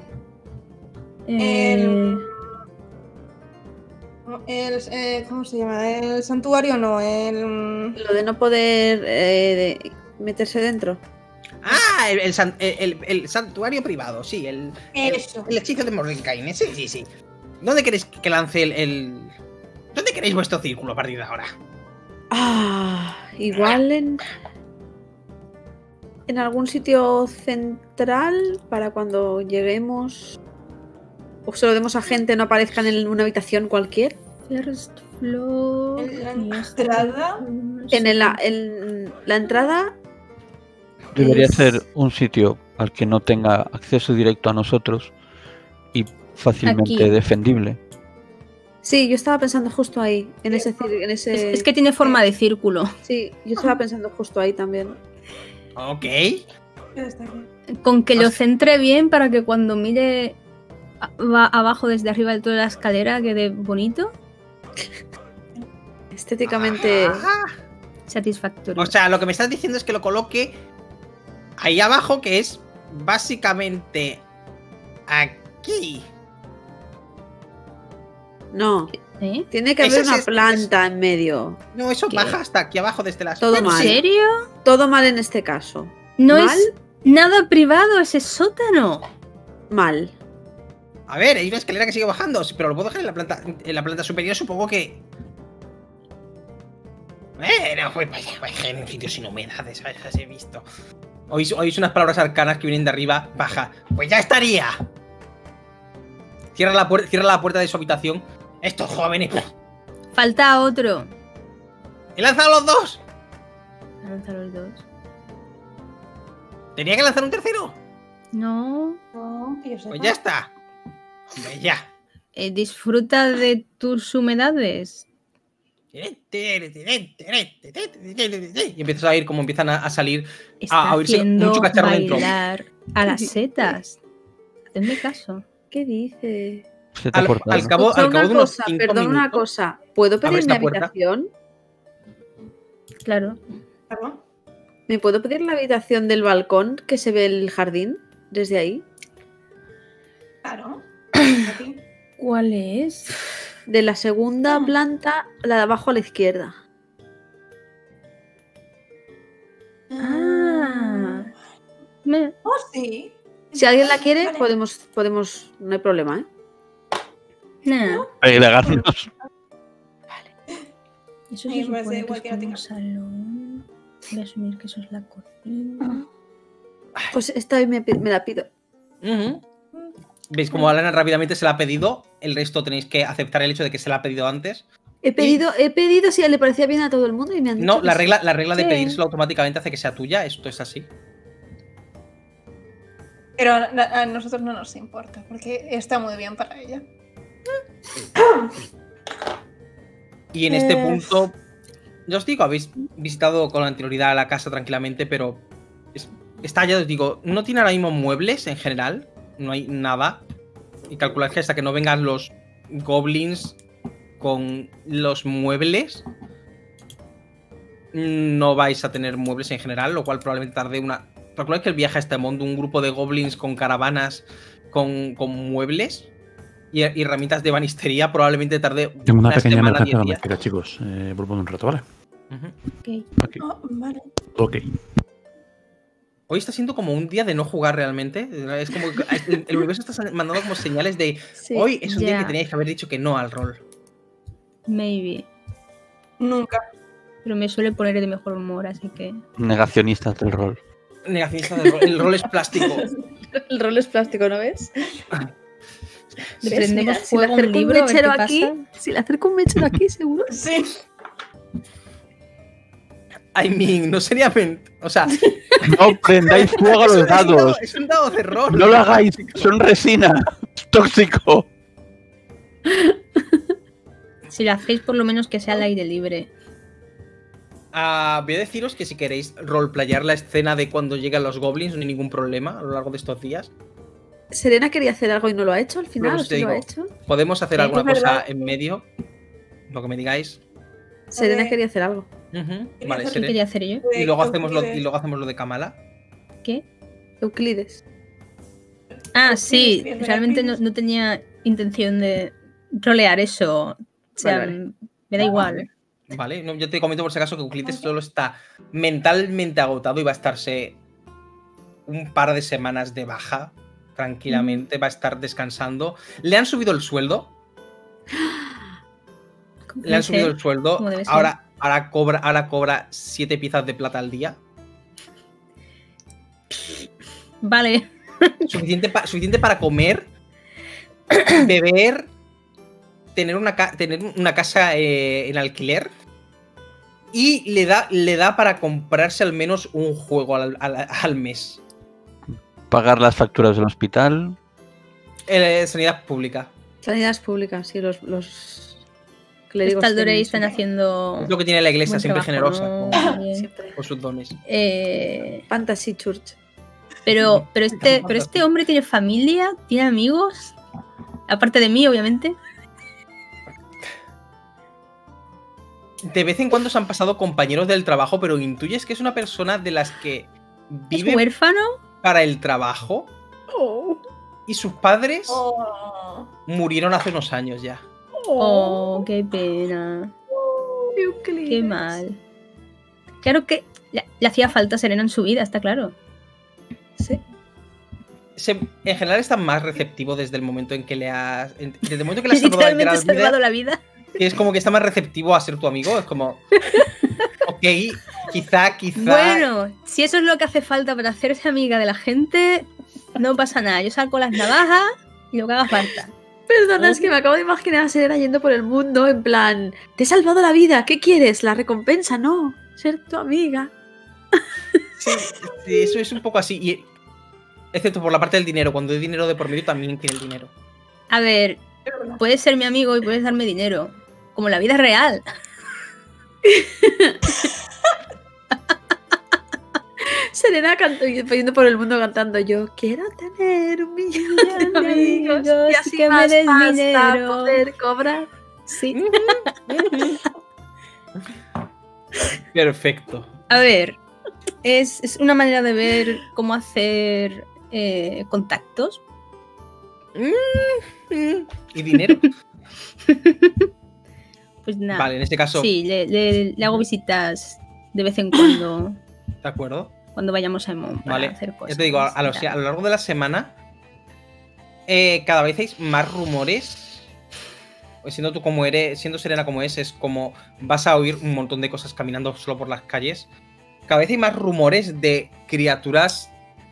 ¿Cómo se llama? El santuario no, Lo de no poder meterse dentro. Ah, el santuario privado, sí, el hechizo de Mordenkainen, sí. ¿Dónde queréis que lance ¿Dónde queréis vuestro círculo a partir de ahora? Igual en algún sitio central para cuando lleguemos o se lo demos a gente no aparezcan en una habitación cualquier. First floor. ¿En la entrada? En la entrada. Debería ser un sitio al que no tenga acceso directo a nosotros y fácilmente defendible. Sí, yo estaba pensando justo ahí, en ese... Es que tiene forma de círculo. Sí, yo estaba pensando justo ahí también. Ok. Con que lo centre bien para que cuando mire abajo desde arriba del todo de la escalera quede bonito. Estéticamente satisfactorio. O sea, lo que me estás diciendo es que lo coloque ahí abajo, que es básicamente aquí. No, tiene que haber una planta en medio. No, eso baja hasta aquí abajo desde las... Todo mal. ¿En serio? Todo mal en este caso. No es nada privado ese sótano. Mal. A ver, hay una escalera que sigue bajando, pero lo puedo dejar en la planta superior, supongo que... No, pues vaya en un sitio sin humedades, ¿sabes? He visto. Oís unas palabras arcanas que vienen de arriba, baja. Pues ya estaría. Cierra la puerta de su habitación. Estos jóvenes. Falta otro. ¡He lanzado los dos! He lanzado los dos. ¿Tenía que lanzar un tercero? No, que yo sepa. Pues ya está. Hombre, ya. Disfruta de tus humedades. Y empiezas a oír cómo empiezan a salir, Está a oírse mucho cacharro dentro. Bailar a las setas. Hacedme caso. ¿Qué dice? Al cabo de unos 5 minutos. Perdón, una cosa. ¿Puedo pedir mi habitación? Claro. ¿Me puedo pedir la habitación del balcón que se ve el jardín desde ahí? Claro. ¿Cuál es? De la segunda planta, la de abajo a la izquierda. Sí. Si alguien la quiere, podemos, no hay problema, ¿eh? No. Agregarnos. Vale. Eso se supone que es como un salón. Voy a asumir que eso es la cocina. Pues esta vez me la pido. ¿Veis cómo Alana rápidamente se la ha pedido? El resto tenéis que aceptar el hecho de que se la ha pedido antes. He pedido si le parecía bien a todo el mundo y me han dicho no, la regla de sí. pedírselo automáticamente hace que sea tuya. Esto es así. Pero a nosotros no nos importa, porque está muy bien para ella. Y en este punto, ya os digo, habéis visitado con anterioridad la casa tranquilamente, pero está, ya os digo, no tiene ahora mismo muebles en general, no hay nada. Y calculad que hasta que no vengan los goblins con los muebles, no vais a tener muebles en general, lo cual probablemente tarde calculáis que el viaje a este mundo, un grupo de goblins con caravanas, con muebles y herramientas de banistería, probablemente tarde. Tengo una pequeña emergencia doméstica, chicos. Vuelvo en un rato, ¿vale? Okay. Vale. Ok. Hoy está siendo como un día de no jugar realmente. Es como el universo está mandando como señales de hoy es un día que teníais que haber dicho que no al rol. Maybe. Nunca. Pero me suele poner de mejor humor, así que. Negacionistas del rol. Negacionistas del rol. El rol es plástico. El rol es plástico, ¿no ves? Le prendemos fuego si un libro, mechero aquí, si le acerco un mechero aquí, seguro. Sí. I mean, no sería... O sea... No prendáis fuego a los dados. Es un dado de rol. No lo hagáis, son resina. Es tóxico. Si lo hacéis, por lo menos que sea al aire libre. Voy a deciros que si queréis roleplayar la escena de cuando llegan los goblins, no hay ningún problema a lo largo de estos días. Serena quería hacer algo y no lo ha hecho al final. ¿Sí lo ha hecho? Podemos hacer alguna cosa en medio, lo que me digáis. Serena quería hacer algo. Vale, ¿Qué quería hacer yo? Y luego hacemos lo de Kamala. ¿Qué? Euclides. Ah, sí. Realmente no tenía intención de rolear eso. O sea, vale. Me da igual. Vale, no, yo te comento por si acaso que Euclides solo está mentalmente agotado y va a estarse un par de semanas de baja. Tranquilamente, va a estar descansando. ¿Le han subido el sueldo? Le han subido el sueldo. Ahora cobra 7 piezas de plata al día. Vale. Suficiente para comer, beber, tener una casa en alquiler. Y le da para comprarse al menos un juego al mes. Pagar las facturas del hospital. Sanidad pública. Sanidad pública, sí, los clérigos. Los Tal'Dorei están haciendo. Es lo que tiene la iglesia, siempre trabajo, generosa. ¿no? Siempre. Con sus dones. Fantasy Church. Pero este hombre tiene familia, tiene amigos. Aparte de mí, obviamente. De vez en cuando se han pasado compañeros del trabajo, pero intuyes que es una persona de las que vive. ¿Es huérfano? Para el trabajo. Y sus padres murieron hace unos años ya. Oh, qué pena. Qué mal. Claro que le hacía falta Serena en su vida, está claro. Sí. En general está más receptivo desde el momento en que le has. Desde el momento que le has salvado la vida. Es como que está más receptivo a ser tu amigo. Es como. Ok, quizá. Bueno, si eso es lo que hace falta para hacerse amiga de la gente, no pasa nada. Yo saco las navajas y lo que haga falta. Perdona, es que me acabo de imaginar a Serena yendo por el mundo en plan, te he salvado la vida, ¿qué quieres? ¿La recompensa? No, ser tu amiga. Sí, eso es un poco así. Y, excepto por la parte del dinero. Cuando hay dinero de por medio también tiene el dinero. A ver, puedes ser mi amigo y puedes darme dinero. Como la vida real. Serena yendo por el mundo cantando, yo quiero tener 1 millón de amigos y así que más me des pasta dinero. poder cobrar. Sí. Perfecto. A ver, es una manera de ver cómo hacer contactos. ¿Y dinero? Pues nada. Vale, en este caso. Sí, le hago visitas de vez en cuando. De acuerdo. Cuando vayamos a Emon para hacer cosas. Ya te digo, a lo largo de la semana, cada vez hay más rumores. Pues siendo tú como eres, siendo Serena como es como vas a oír un montón de cosas caminando solo por las calles. Cada vez hay más rumores de criaturas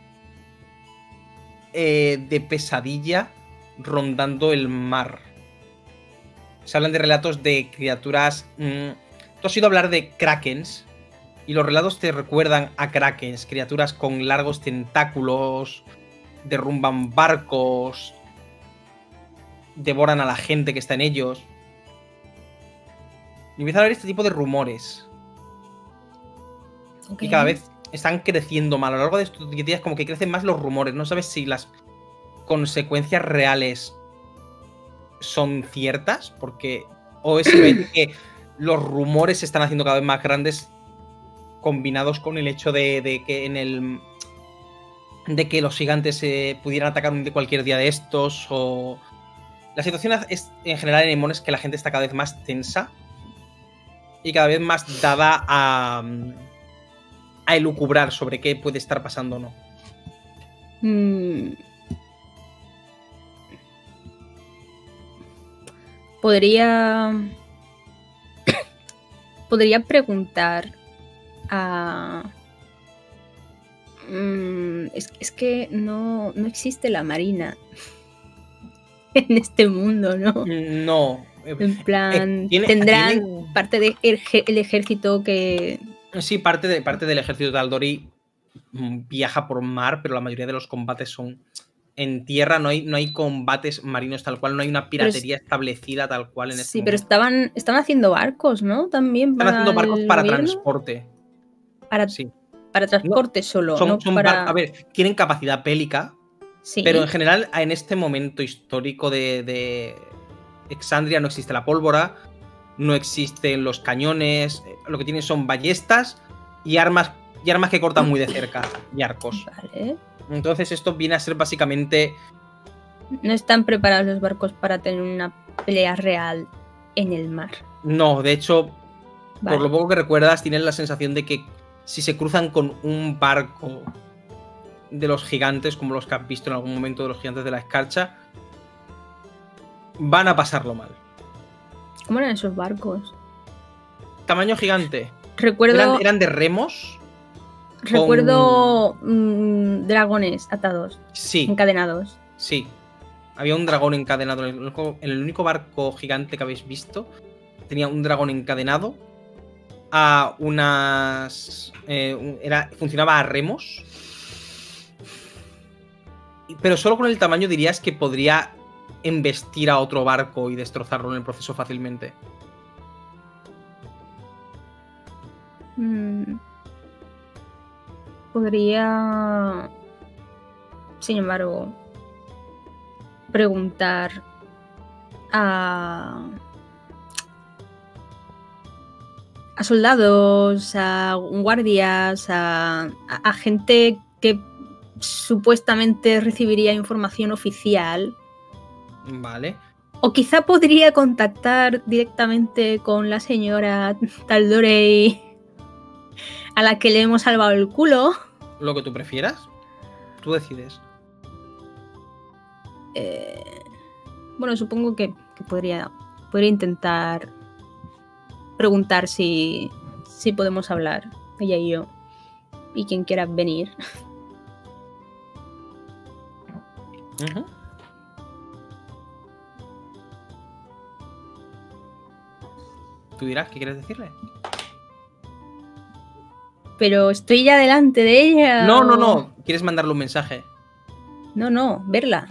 de pesadilla rondando el mar. Se hablan de relatos de criaturas. Tú has oído hablar de krakens. Y los relatos te recuerdan a krakens, criaturas con largos tentáculos, derrumban barcos, devoran a la gente que está en ellos. Y empieza a haber este tipo de rumores. Okay. Y cada vez están creciendo más. A lo largo de estos días como que crecen más los rumores. No sabes si las consecuencias reales son ciertas, porque o es que los rumores se están haciendo cada vez más grandes, combinados con el hecho de que en de que los gigantes pudieran atacar cualquier día de estos, o... La situación es, en general en Emon, es que la gente está cada vez más tensa y cada vez más dada a elucubrar sobre qué puede estar pasando o no. Podría preguntar a... Es que no existe la marina en este mundo, ¿no? No. En plan, tendrán parte del ejército que... Sí, parte del ejército de Aldori viaja por mar, pero la mayoría de los combates son en tierra. No hay combates marinos tal cual, no hay una piratería establecida tal cual en este Sí, pero estaban haciendo barcos, ¿no? También están haciendo barcos para transporte. Para transporte solo. A ver, tienen capacidad bélica, sí, pero en general en este momento histórico de Exandria no existe la pólvora, no existen los cañones, lo que tienen son ballestas y armas que cortan muy de cerca y arcos. Vale. Entonces esto viene a ser básicamente... No están preparados los barcos para tener una pelea real en el mar. No, de hecho, por lo poco que recuerdas, tienes la sensación de que si se cruzan con un barco de los gigantes, como los que has visto en algún momento de los gigantes de la escarcha, van a pasarlo mal. ¿Cómo eran esos barcos? Tamaño gigante. Recuerdo... ¿Eran de remos? Recuerdo dragones atados. Sí. Encadenados. Sí. Había un dragón encadenado. En el único barco gigante que habéis visto tenía un dragón encadenado a unas... funcionaba a remos. Pero solo con el tamaño dirías que podría embestir a otro barco y destrozarlo en el proceso fácilmente. Podría, sin embargo, preguntar a soldados, a guardias, a gente que supuestamente recibiría información oficial. Vale. O quizá podría contactar directamente con la señora Tal'Dorei, a la que le hemos salvado el culo. Lo que tú prefieras. Tú decides. Bueno, supongo que podría intentar preguntar si podemos hablar, ella y yo, y quien quiera venir. Tú dirás qué quieres decirle. Pero estoy ya delante de ella. No. ¿Quieres mandarle un mensaje? No, verla.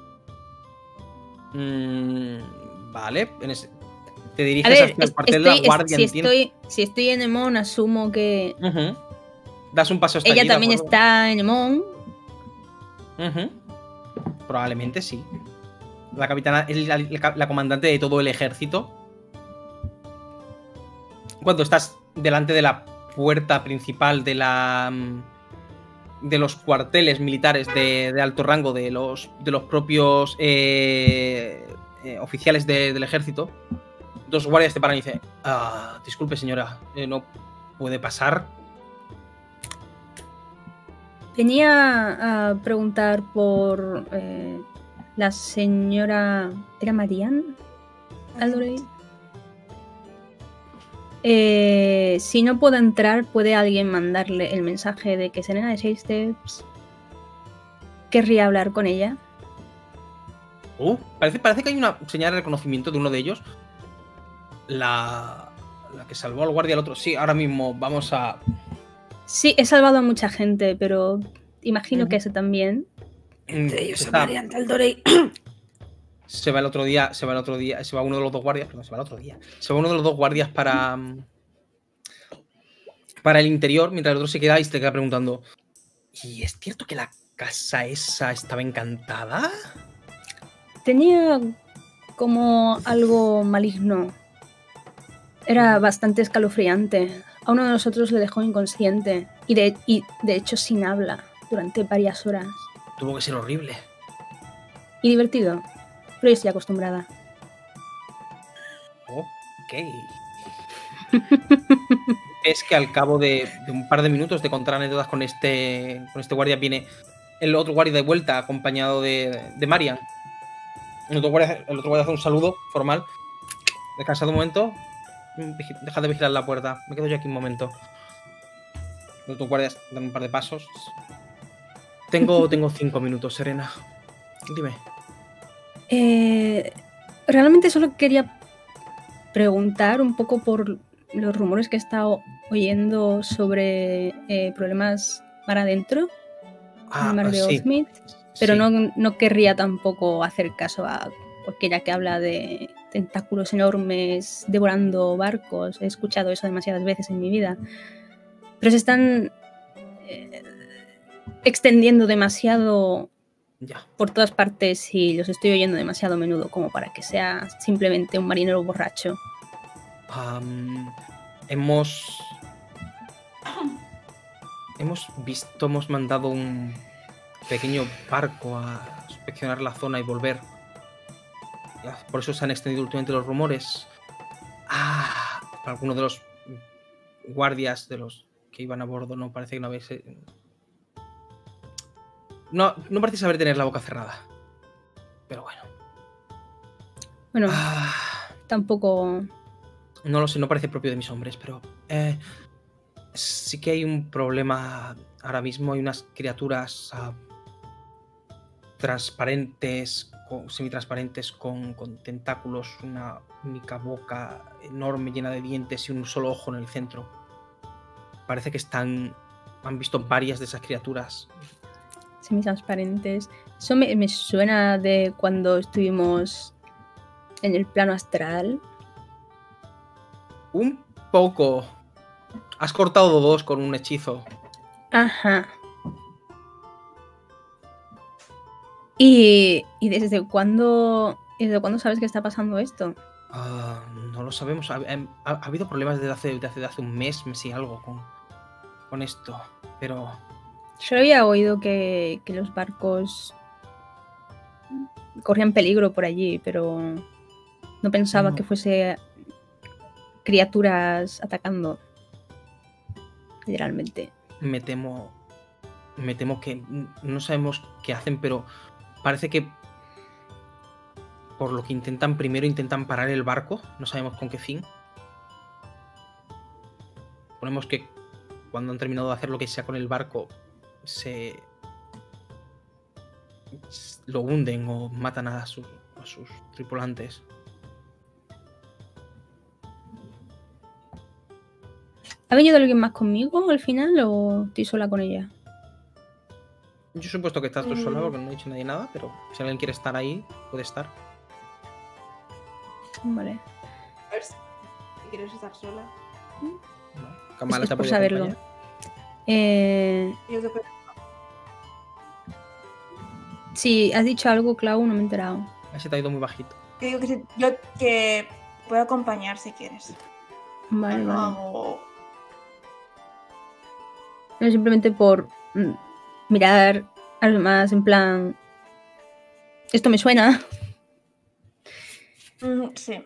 Vale. Te diriges hacia el cuartel de la guardia. Si estoy en Emon, asumo que... Das un paso hasta ella también está en Emon. Probablemente sí. La capitana es la comandante de todo el ejército. Cuando estás delante de la puerta principal de los cuarteles militares de alto rango de los propios oficiales del ejército, dos guardias te paran y dicen: disculpe señora, no puede pasar. Venía a preguntar por la señora... ¿Era Marianne Aldorei? Si no puedo entrar, ¿puede alguien mandarle el mensaje de que Serena de Six Steps querría hablar con ella? Parece que hay una señal de reconocimiento de uno de ellos. La que salvó al guardia al otro. Sí, ahora mismo vamos a... Sí, he salvado a mucha gente, pero imagino que ese también. Entre ellos a Marianne Tal'Dorei. Se va uno de los dos guardias, perdón, se va uno de los dos guardias para el interior, mientras el otro se queda y te queda preguntando: ¿y es cierto que la casa esa estaba encantada? Tenía como algo maligno. Era bastante escalofriante. A uno de nosotros le dejó inconsciente y de hecho sin habla durante varias horas. Tuvo que ser horrible. Y divertido, pero yo estoy acostumbrada. Ok. Es que al cabo de un par de minutos de contar anécdotas con este guardia viene el otro guardia de vuelta acompañado de Marian. El otro guardia hace un saludo formal. Descansad un momento. Dejad de vigilar la puerta. Me quedo yo aquí un momento. Los dos guardias dan un par de pasos. Tengo 5 minutos, Serena. Dime. Realmente solo quería preguntar un poco por los rumores que he estado oyendo sobre problemas mar adentro, en el mar de Ozmit, pero sí. no querría tampoco hacer caso a cualquiera que habla de tentáculos enormes devorando barcos. He escuchado eso demasiadas veces en mi vida, pero se están extendiendo demasiado por todas partes y los estoy oyendo demasiado a menudo como para que sea simplemente un marinero borracho. Hemos mandado un pequeño barco a inspeccionar la zona y volver. Por eso se han extendido últimamente los rumores. Algunos de los guardias de los que iban a bordo no parece que no habéis... No parece saber tener la boca cerrada. Pero bueno. Bueno, tampoco... No lo sé, no parece propio de mis hombres, pero... sí que hay un problema ahora mismo. Hay unas criaturas transparentes, semitransparentes, con tentáculos, una única boca enorme llena de dientes y un solo ojo en el centro. Parece que han visto varias de esas criaturas. Semitransparentes. Eso me suena de cuando estuvimos en el plano astral. Un poco. Has cortado 2 con un hechizo. Ajá. ¿Y desde cuándo sabes que está pasando esto? No lo sabemos. Ha habido problemas desde hace un mes y algo con esto, pero... Yo había oído que los barcos corrían peligro por allí, pero no pensaba que fuese criaturas atacando. Literalmente. Me temo que no sabemos qué hacen, pero parece que por lo que primero intentan parar el barco, no sabemos con qué fin. Ponemos que cuando han terminado de hacer lo que sea con el barco, lo hunden o matan a sus tripulantes. ¿Ha venido alguien más conmigo al final o estoy sola con ella? Yo he supuesto que estás tú sola porque no ha dicho nadie nada, pero si alguien quiere estar ahí, puede estar. Vale. A ver si quieres estar sola. No, Kamala es te ha por podido saberlo. Yo te puedo... Sí, has dicho algo, Clau, no me he enterado. Ese te ha ido muy bajito. Yo digo que puedo acompañar si quieres. Vale, vale. Hago... No, simplemente por mirar a los demás en plan... Esto me suena. Sí.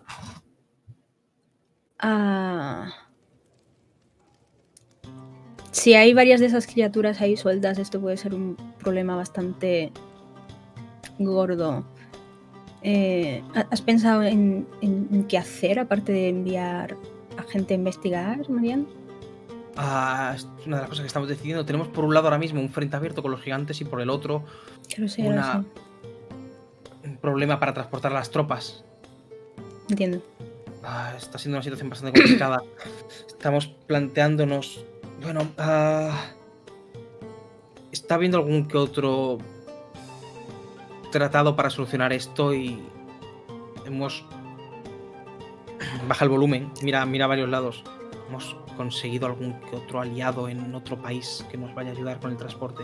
Si hay varias de esas criaturas ahí sueltas, esto puede ser un problema bastante gordo. ¿Has pensado en qué hacer aparte de enviar a gente a investigar, Marian? Es una de las cosas que estamos decidiendo. Tenemos por un lado ahora mismo un frente abierto con los gigantes y por el otro un problema para transportar a las tropas. Entiendo. Está siendo una situación bastante complicada. Estamos planteándonos... Bueno, está habiendo algún que otro tratado para solucionar esto y hemos... Baja el volumen, mira a varios lados. Hemos conseguido algún que otro aliado en otro país que nos vaya a ayudar con el transporte.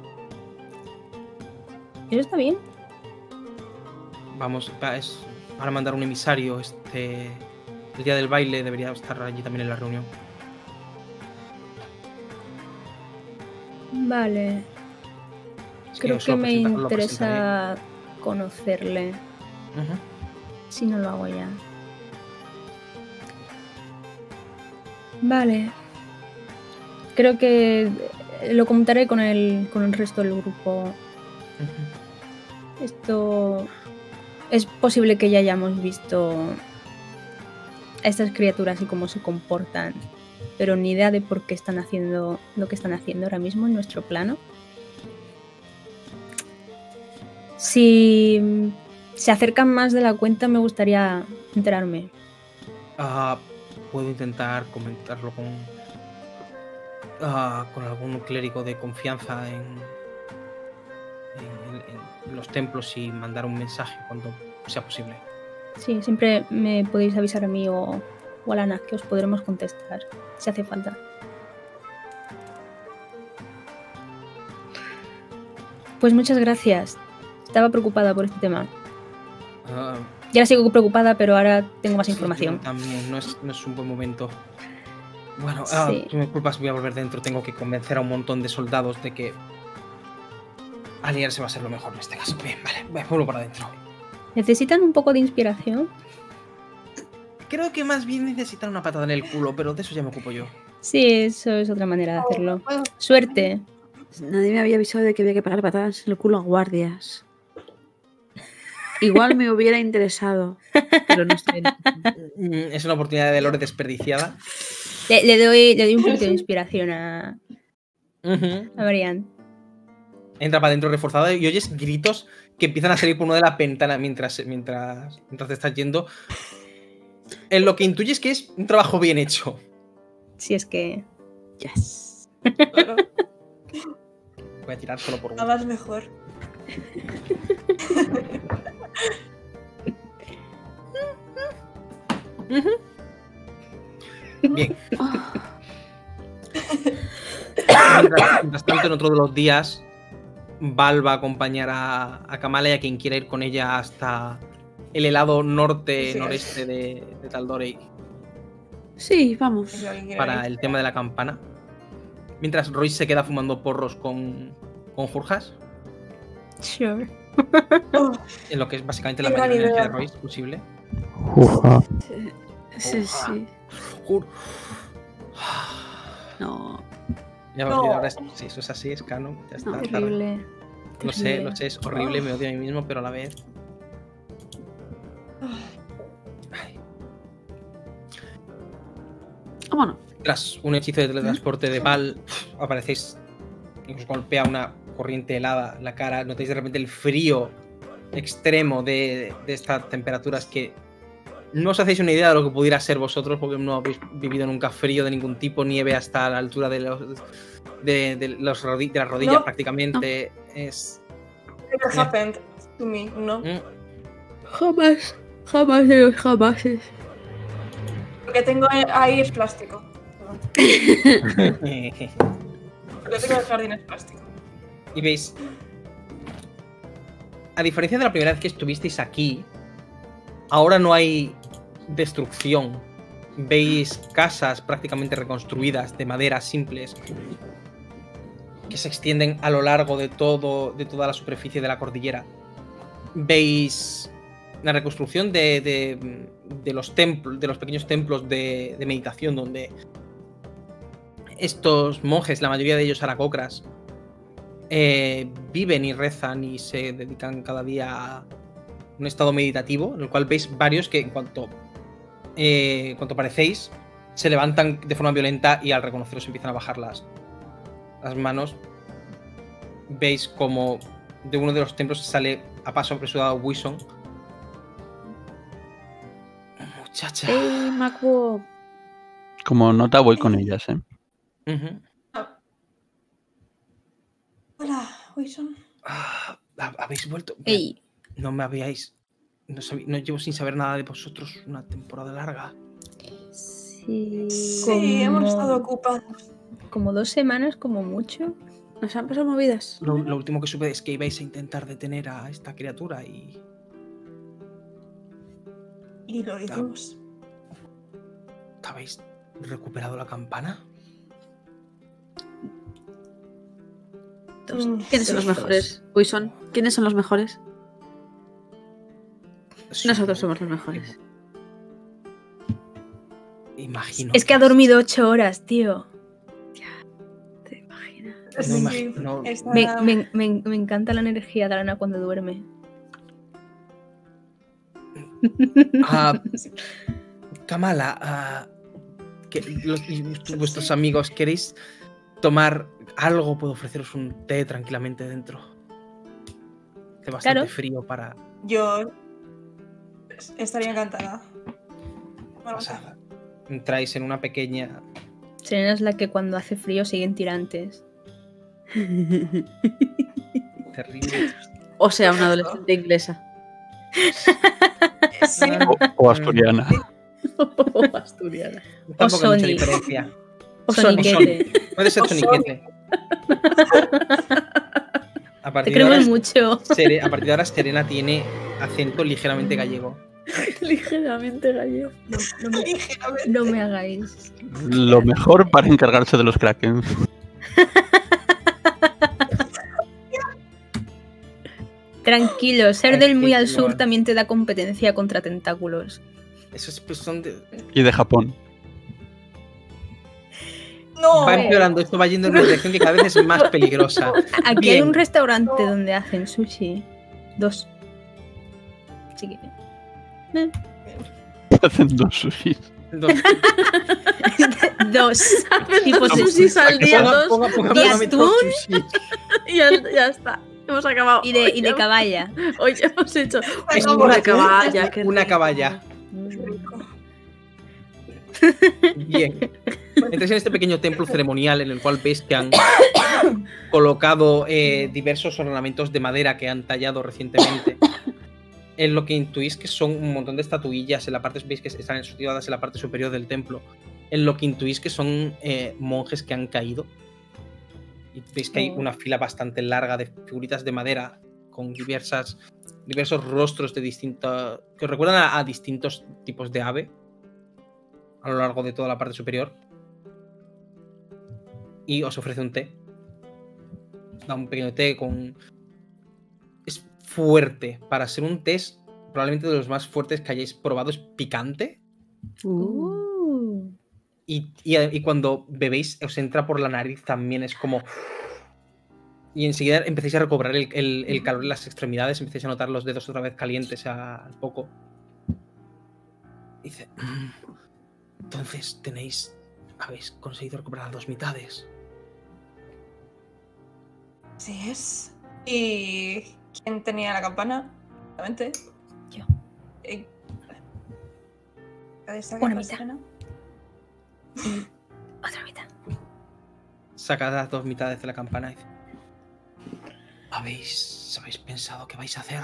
¿Eso está bien? Vamos, para mandar un emisario. El día del baile debería estar allí también en la reunión. Vale. Creo que me interesa conocerle. Si no lo hago ya. Vale. Creo que lo comentaré con el resto del grupo. Esto... Es posible que ya hayamos visto a estas criaturas y cómo se comportan, pero ni idea de por qué están haciendo lo que están haciendo ahora mismo en nuestro plano. Si se acercan más de la cuenta, me gustaría enterarme. Puedo intentar comentarlo con algún clérigo de confianza en los templos y mandar un mensaje cuando sea posible. Sí, siempre me podéis avisar a mí o a Lana, que os podremos contestar si hace falta. Pues muchas gracias. Estaba preocupada por este tema. Ya sigo preocupada, pero ahora tengo más información. También no es un buen momento. Bueno, sí. Tú me disculpas, voy a volver dentro. Tengo que convencer a un montón de soldados de que aliarse va a ser lo mejor en este caso. Bien, vale, vuelvo para adentro. ¿Necesitan un poco de inspiración? Creo que más bien necesitan una patada en el culo, pero de eso ya me ocupo yo. Sí, eso es otra manera de hacerlo. Suerte. Nadie me había avisado de que había que pegar patadas en el culo a guardias. Igual me hubiera interesado, pero no sé. Es una oportunidad de lore desperdiciada. Le doy un poquito de inspiración a Marianne. Entra para adentro reforzado y oyes gritos que empiezan a salir por una de las ventanas mientras te estás yendo. En lo que intuyes que es un trabajo bien hecho. Si es que... Yes. Claro. Voy a tirar solo por uno. Nada más mejor. Bien. Mientras tanto, en otro de los días, Val va a acompañar a Kamala y a quien quiera ir con ella hasta el helado noreste de Tal'Dorei. Sí, vamos. Para el tema de la campana. Mientras Royce se queda fumando porros con Jurjas. Sure. En lo que es básicamente la mayor energía de Royce posible. Sí. No. Ya me he olvidado ahora. Sí, eso es así, es canon. Ya está. Horrible. Lo sé, es horrible, me odio a mí mismo, pero a la vez. Vámonos. Tras un hechizo de teletransporte de Val, aparecéis y os golpea una corriente helada en la cara. Notáis de repente el frío extremo de estas temperaturas que no os hacéis una idea de lo que pudiera ser vosotros, porque no habéis vivido nunca frío de ningún tipo, nieve hasta la altura de las rodillas prácticamente. No. Es. Never happened to me, ¿no? Jamás de los jamases. Lo que tengo ahí es plástico. Lo que tengo en el jardín es plástico. Y veis, a diferencia de la primera vez que estuvisteis aquí, ahora no hay destrucción. Veis casas prácticamente reconstruidas de madera simples que se extienden a lo largo de toda la superficie de la cordillera. Veis la reconstrucción de los templos, de los pequeños templos de meditación, donde estos monjes, la mayoría de ellos aracocras, viven y rezan y se dedican cada día a un estado meditativo, en el cual veis varios que en cuanto aparecéis se levantan de forma violenta y al reconoceros empiezan a bajar las manos. Veis como de uno de los templos sale a paso apresurado Wilson. Muchacha. ¡Hey, Macbo! Como nota voy con ellas, Hola, Wilson. ¿Habéis vuelto? Ey. No me habíais... No llevo sin saber nada de vosotros una temporada larga. Sí, hemos estado ocupados. Como 2 semanas, como mucho. Nos han pasado movidas. Lo último que supe es que ibais a intentar detener a esta criatura y lo hicimos. ¿Habéis recuperado la campana? ¿Quiénes son los mejores? Wilson, ¿quiénes son los mejores? Nosotros somos los mejores. Imagino. Es que ha dormido 8 horas, tío. Ya, te imaginas. No imagino. Me encanta la energía de Arana cuando duerme. Kamala, vuestros amigos, ¿queréis tomar algo? Puedo ofreceros un té tranquilamente dentro. Hace bastante frío para... Yo estaría encantada. Pasada. Entráis en una pequeña... Serena es la que cuando hace frío siguen tirantes. Terrible. O sea, una adolescente inglesa. Sí. O asturiana. O asturiana. Tampoco hay mucha diferencia. O soniquete. Puede ser soniquete. Te queremos mucho. A partir de ahora Serena tiene acento ligeramente gallego. Ligeramente gallego. No me hagáis. Lo mejor para encargarse de los Kraken. Tranquilo, ser del muy al sur también te da competencia contra tentáculos. Esos son de... Y de Japón. No. Va empeorando, esto va yendo en una dirección que cada vez es más peligrosa. Aquí hay un restaurante donde hacen sushi. 2. Así que... Hacen 2 sushis. 2. Tipo sushis al día, 2. Y atún. Y ya está. Hemos acabado. Y de caballa. Hoy hemos hecho Una caballa. Una caballa. Bien. Entréis en este pequeño templo ceremonial en el cual veis que han colocado diversos ornamentos de madera que han tallado recientemente. En lo que intuís que son un montón de estatuillas en la parte, veis que están situadas en la parte superior del templo. En lo que intuís que son monjes que han caído. Y veis que hay una fila bastante larga de figuritas de madera con diversos rostros de distintos, que os recuerdan a distintos tipos de ave a lo largo de toda la parte superior. Y os ofrece un té. Da un pequeño té con... Es fuerte. Para ser un té es probablemente de los más fuertes que hayáis probado. Es picante. Y cuando bebéis os entra por la nariz también. Es como... Y enseguida empezáis a recobrar el calor en las extremidades. Empezáis a notar los dedos otra vez calientes al poco. Dice... Entonces habéis conseguido recuperar las 2 mitades. Sí es. ¿Y quién tenía la campana? Exactamente. Yo. Una mitad. Y otra mitad. Sacad las 2 mitades de la campana y dice... ¿Habéis pensado qué vais a hacer?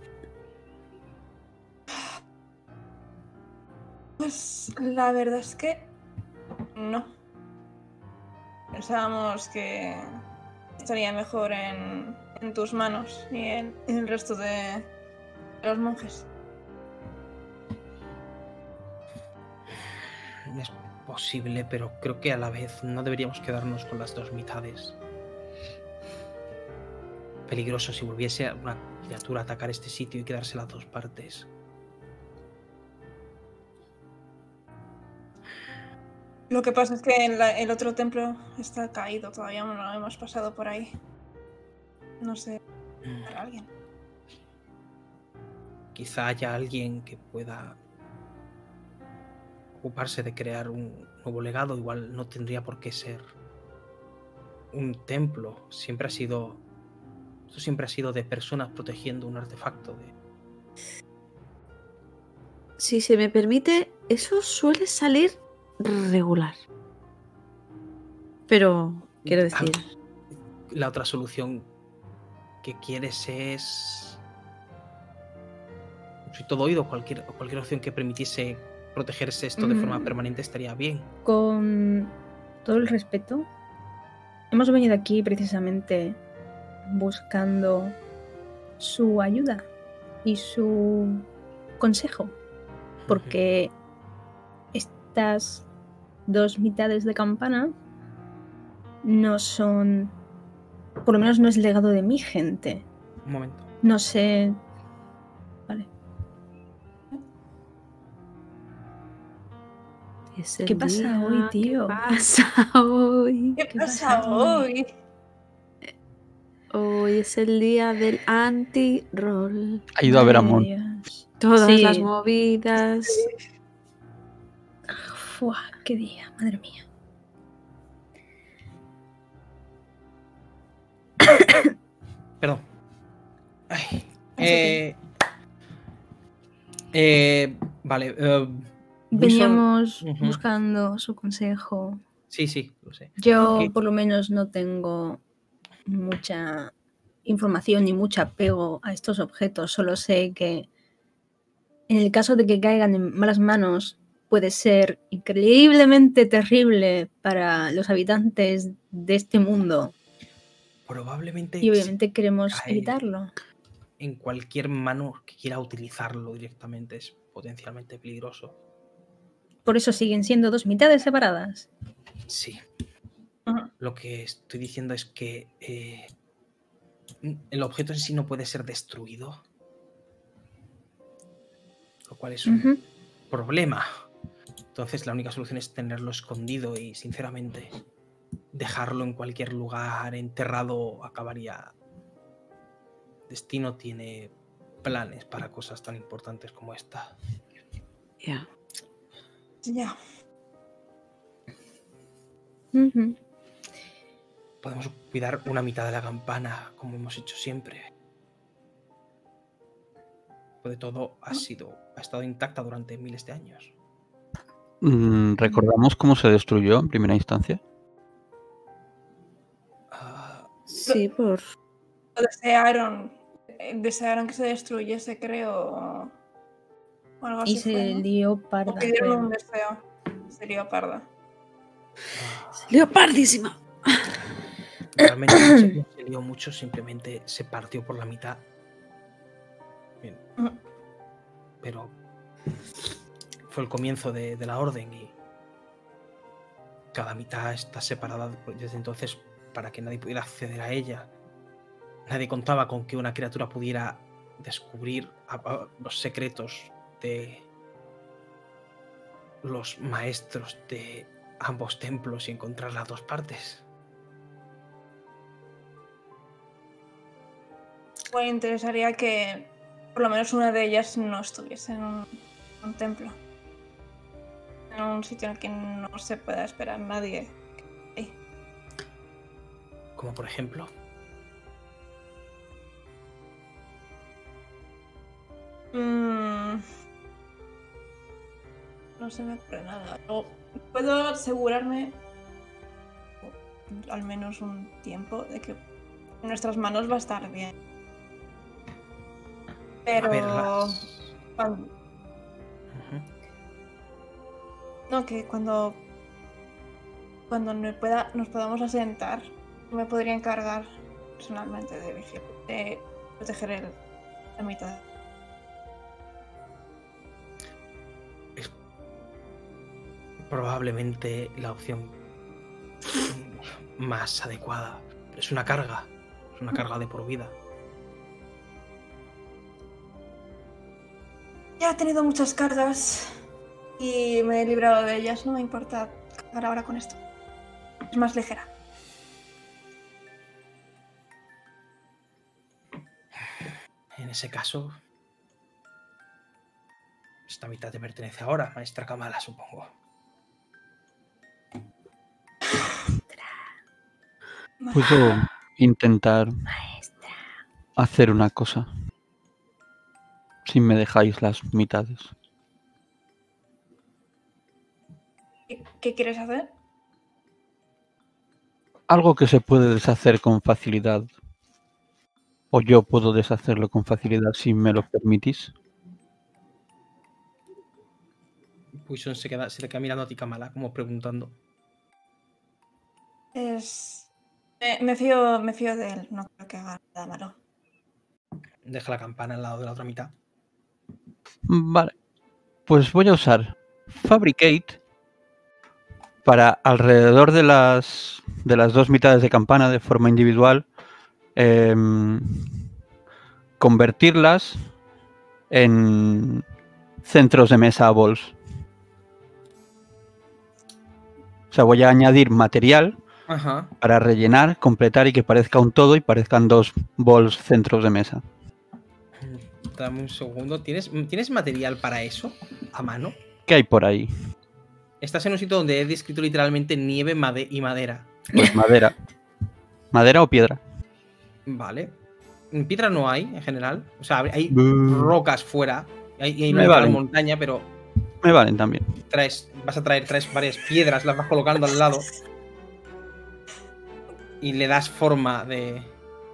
Pues la verdad es que no. Pensábamos que estaría mejor en tus manos y en el resto de los monjes. Es posible, pero creo que a la vez no deberíamos quedarnos con las 2 mitades. Peligroso si volviese una criatura a atacar este sitio y quedarse las 2 partes. Lo que pasa es que el otro templo está caído, todavía no hemos pasado por ahí. No sé, para alguien. Quizá haya alguien que pueda ocuparse de crear un nuevo legado. Igual no tendría por qué ser un templo. Esto siempre ha sido de personas protegiendo un artefacto. Si se me permite, eso suele salir regular. Pero, quiero decir... La otra solución que quieres es... Soy todo oído. Cualquier opción que permitiese protegerse esto de forma permanente estaría bien. Con todo el respeto, hemos venido aquí precisamente buscando su ayuda y su consejo. Porque estas 2 mitades de campana no son Por lo menos no es legado de mi gente. Un momento. No sé... Vale. ¿Qué pasa hoy, tío? ¿Qué pasa hoy? ¿Qué pasa hoy? Hoy es el día del anti-roll. Ha ido a ver a Mon. Todas las movidas. Uf, qué día, madre mía. Perdón. Vale. Veníamos buscando su consejo. Sí, lo sé. Yo por lo menos no tengo mucha información ni mucho apego a estos objetos. Solo sé que en el caso de que caigan en malas manos puede ser increíblemente terrible para los habitantes de este mundo. Probablemente. Y obviamente queremos evitarlo. En cualquier mano que quiera utilizarlo directamente es potencialmente peligroso. Por eso siguen siendo dos mitades separadas. Sí. Lo que estoy diciendo es que el objeto en sí no puede ser destruido. Lo cual es un problema. Entonces la única solución es tenerlo escondido y, sinceramente, dejarlo en cualquier lugar enterrado acabaría... Destino tiene planes para cosas tan importantes como esta. Ya. Podemos cuidar una mitad de la campana, como hemos hecho siempre. Pues de todo ha estado intacta durante miles de años. ¿Recordamos cómo se destruyó en primera instancia? Sí, por... Desearon que se destruyese, creo. O algo así. Y se lió parda. O pidieron un deseo. Se lió parda. Se lió pardísima. Realmente no se lió mucho, simplemente se partió por la mitad. Bien. Pero fue el comienzo de la orden y cada mitad está separada desde entonces para que nadie pudiera acceder a ella. Nadie contaba con que una criatura pudiera descubrir los secretos de los maestros de ambos templos y encontrar las dos partes. Me interesaría que por lo menos una de ellas no estuviese en un templo. En un sitio en el que no se pueda esperar nadie. Como por ejemplo... No se me ocurre nada. No, puedo asegurarme, al menos un tiempo, de que en nuestras manos va a estar bien. Pero... No, que cuando nos podamos asentar, me podría encargar personalmente de proteger la mitad. Es probablemente la opción más adecuada. Es una carga de por vida. Ya he tenido muchas cargas y me he librado de ellas. No me importa cargar ahora con esto. Es más ligera. En ese caso, esta mitad te pertenece ahora, maestra Kamala, supongo. Puedo intentar hacer una cosa. Si me dejáis las mitades. ¿Qué quieres hacer? Algo que se puede deshacer con facilidad. O yo puedo deshacerlo con facilidad si me lo permitís. Puison se le queda mirando a ti, Kamala, como preguntando. Me fío de él, no creo que haga nada malo. Deja la campana al lado de la otra mitad. Vale. Pues voy a usar Fabricate para alrededor de las dos mitades de campana de forma individual convertirlas en centros de mesa bols. O sea, voy a añadir material para rellenar, completar y que parezca un todo y parezcan 2 bols centros de mesa. Dame un segundo. ¿Tienes material para eso a mano? ¿Qué hay por ahí? Estás en un sitio donde he descrito literalmente nieve y madera. Pues madera. ¿Madera o piedra? Vale. Piedra no hay, en general. O sea, hay rocas fuera. Hay una montaña, pero... Me valen también. Vas a traer varias piedras, las vas colocando al lado. Y le das forma de...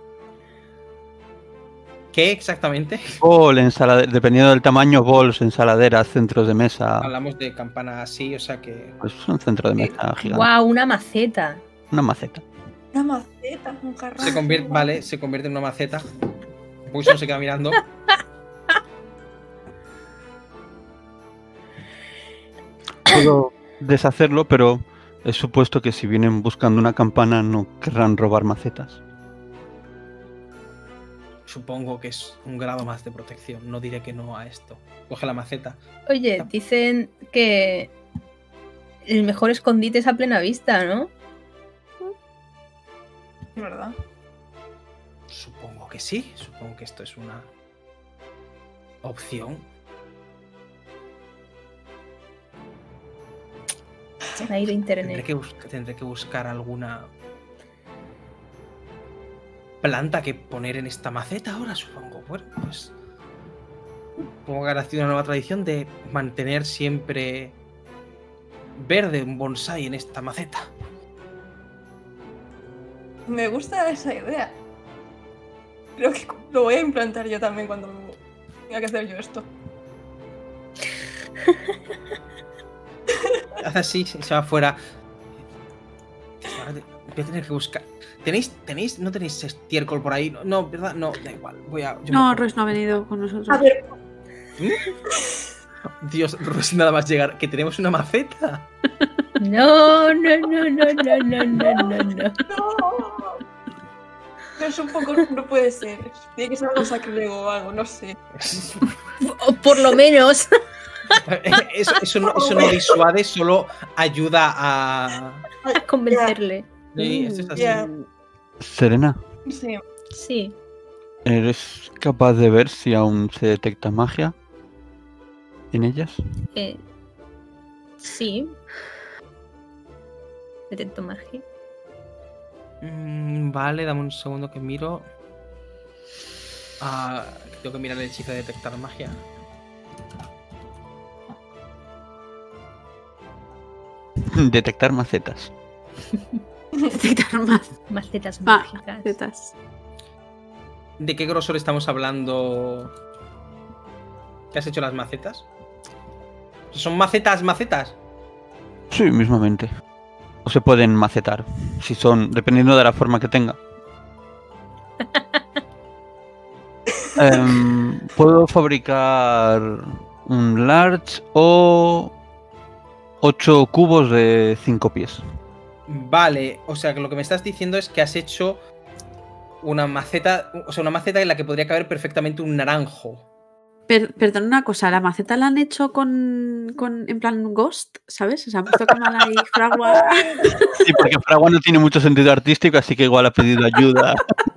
¿Qué exactamente? Bol, ensaladera, dependiendo del tamaño, bols, ensaladeras, centros de mesa. Hablamos de campana así, o sea que... Pues un centro de mesa gigante. ¡Guau! Una maceta. Una maceta. Una maceta, un carrasco. Se convierte en una maceta. Wilson se queda mirando. Puedo deshacerlo, pero he supuesto que si vienen buscando una campana no querrán robar macetas. Supongo que es un grado más de protección. No diré que no a esto. Coge la maceta. Oye, dicen que el mejor escondite es a plena vista, ¿no? ¿Es verdad? Supongo que sí. Supongo que esto es una opción. Ahí de internet. Tendré que buscar alguna planta que poner en esta maceta ahora, supongo. Bueno, pues supongo que ha nacido una nueva tradición de mantener siempre verde un bonsái en esta maceta. Me gusta esa idea. Creo que lo voy a implantar yo también cuando tenga que hacer yo esto. Hace así, se va afuera. Voy a tener que buscar. ¿No tenéis estiércol por ahí? No, ¿verdad? No, da igual. No, Royce no ha venido con nosotros. A ver. Dios, Royce, nada más llegar. Que tenemos una maceta. No. Es un poco. No puede ser. Tiene que ser algo sacrílego o algo, no sé. O por lo menos. Eso no disuade, solo ayuda a convencerle. Sí, eso es así. Serena. Sí. ¿Eres capaz de ver si aún se detecta magia en ellas? Sí. Detecto magia. Vale, dame un segundo que miro. Tengo que mirar el hechizo de detectar magia. Detectar macetas. Detectar macetas mágicas. Macetas. ¿De qué grosor estamos hablando? ¿Qué has hecho las macetas? ¿Son macetas? Sí, mismamente. O se pueden macetar. Si son, dependiendo de la forma que tenga. Puedo fabricar un large o 8 cubos de 5 pies. Vale, o sea que lo que me estás diciendo es que has hecho una maceta, o sea, una maceta en la que podría caber perfectamente un naranjo. Perdón una cosa, ¿la maceta la han hecho con en plan Ghost? ¿Sabes? O sea, han puesto cámara y Fragua. Sí, porque Fragua no tiene mucho sentido artístico, así que igual ha pedido ayuda.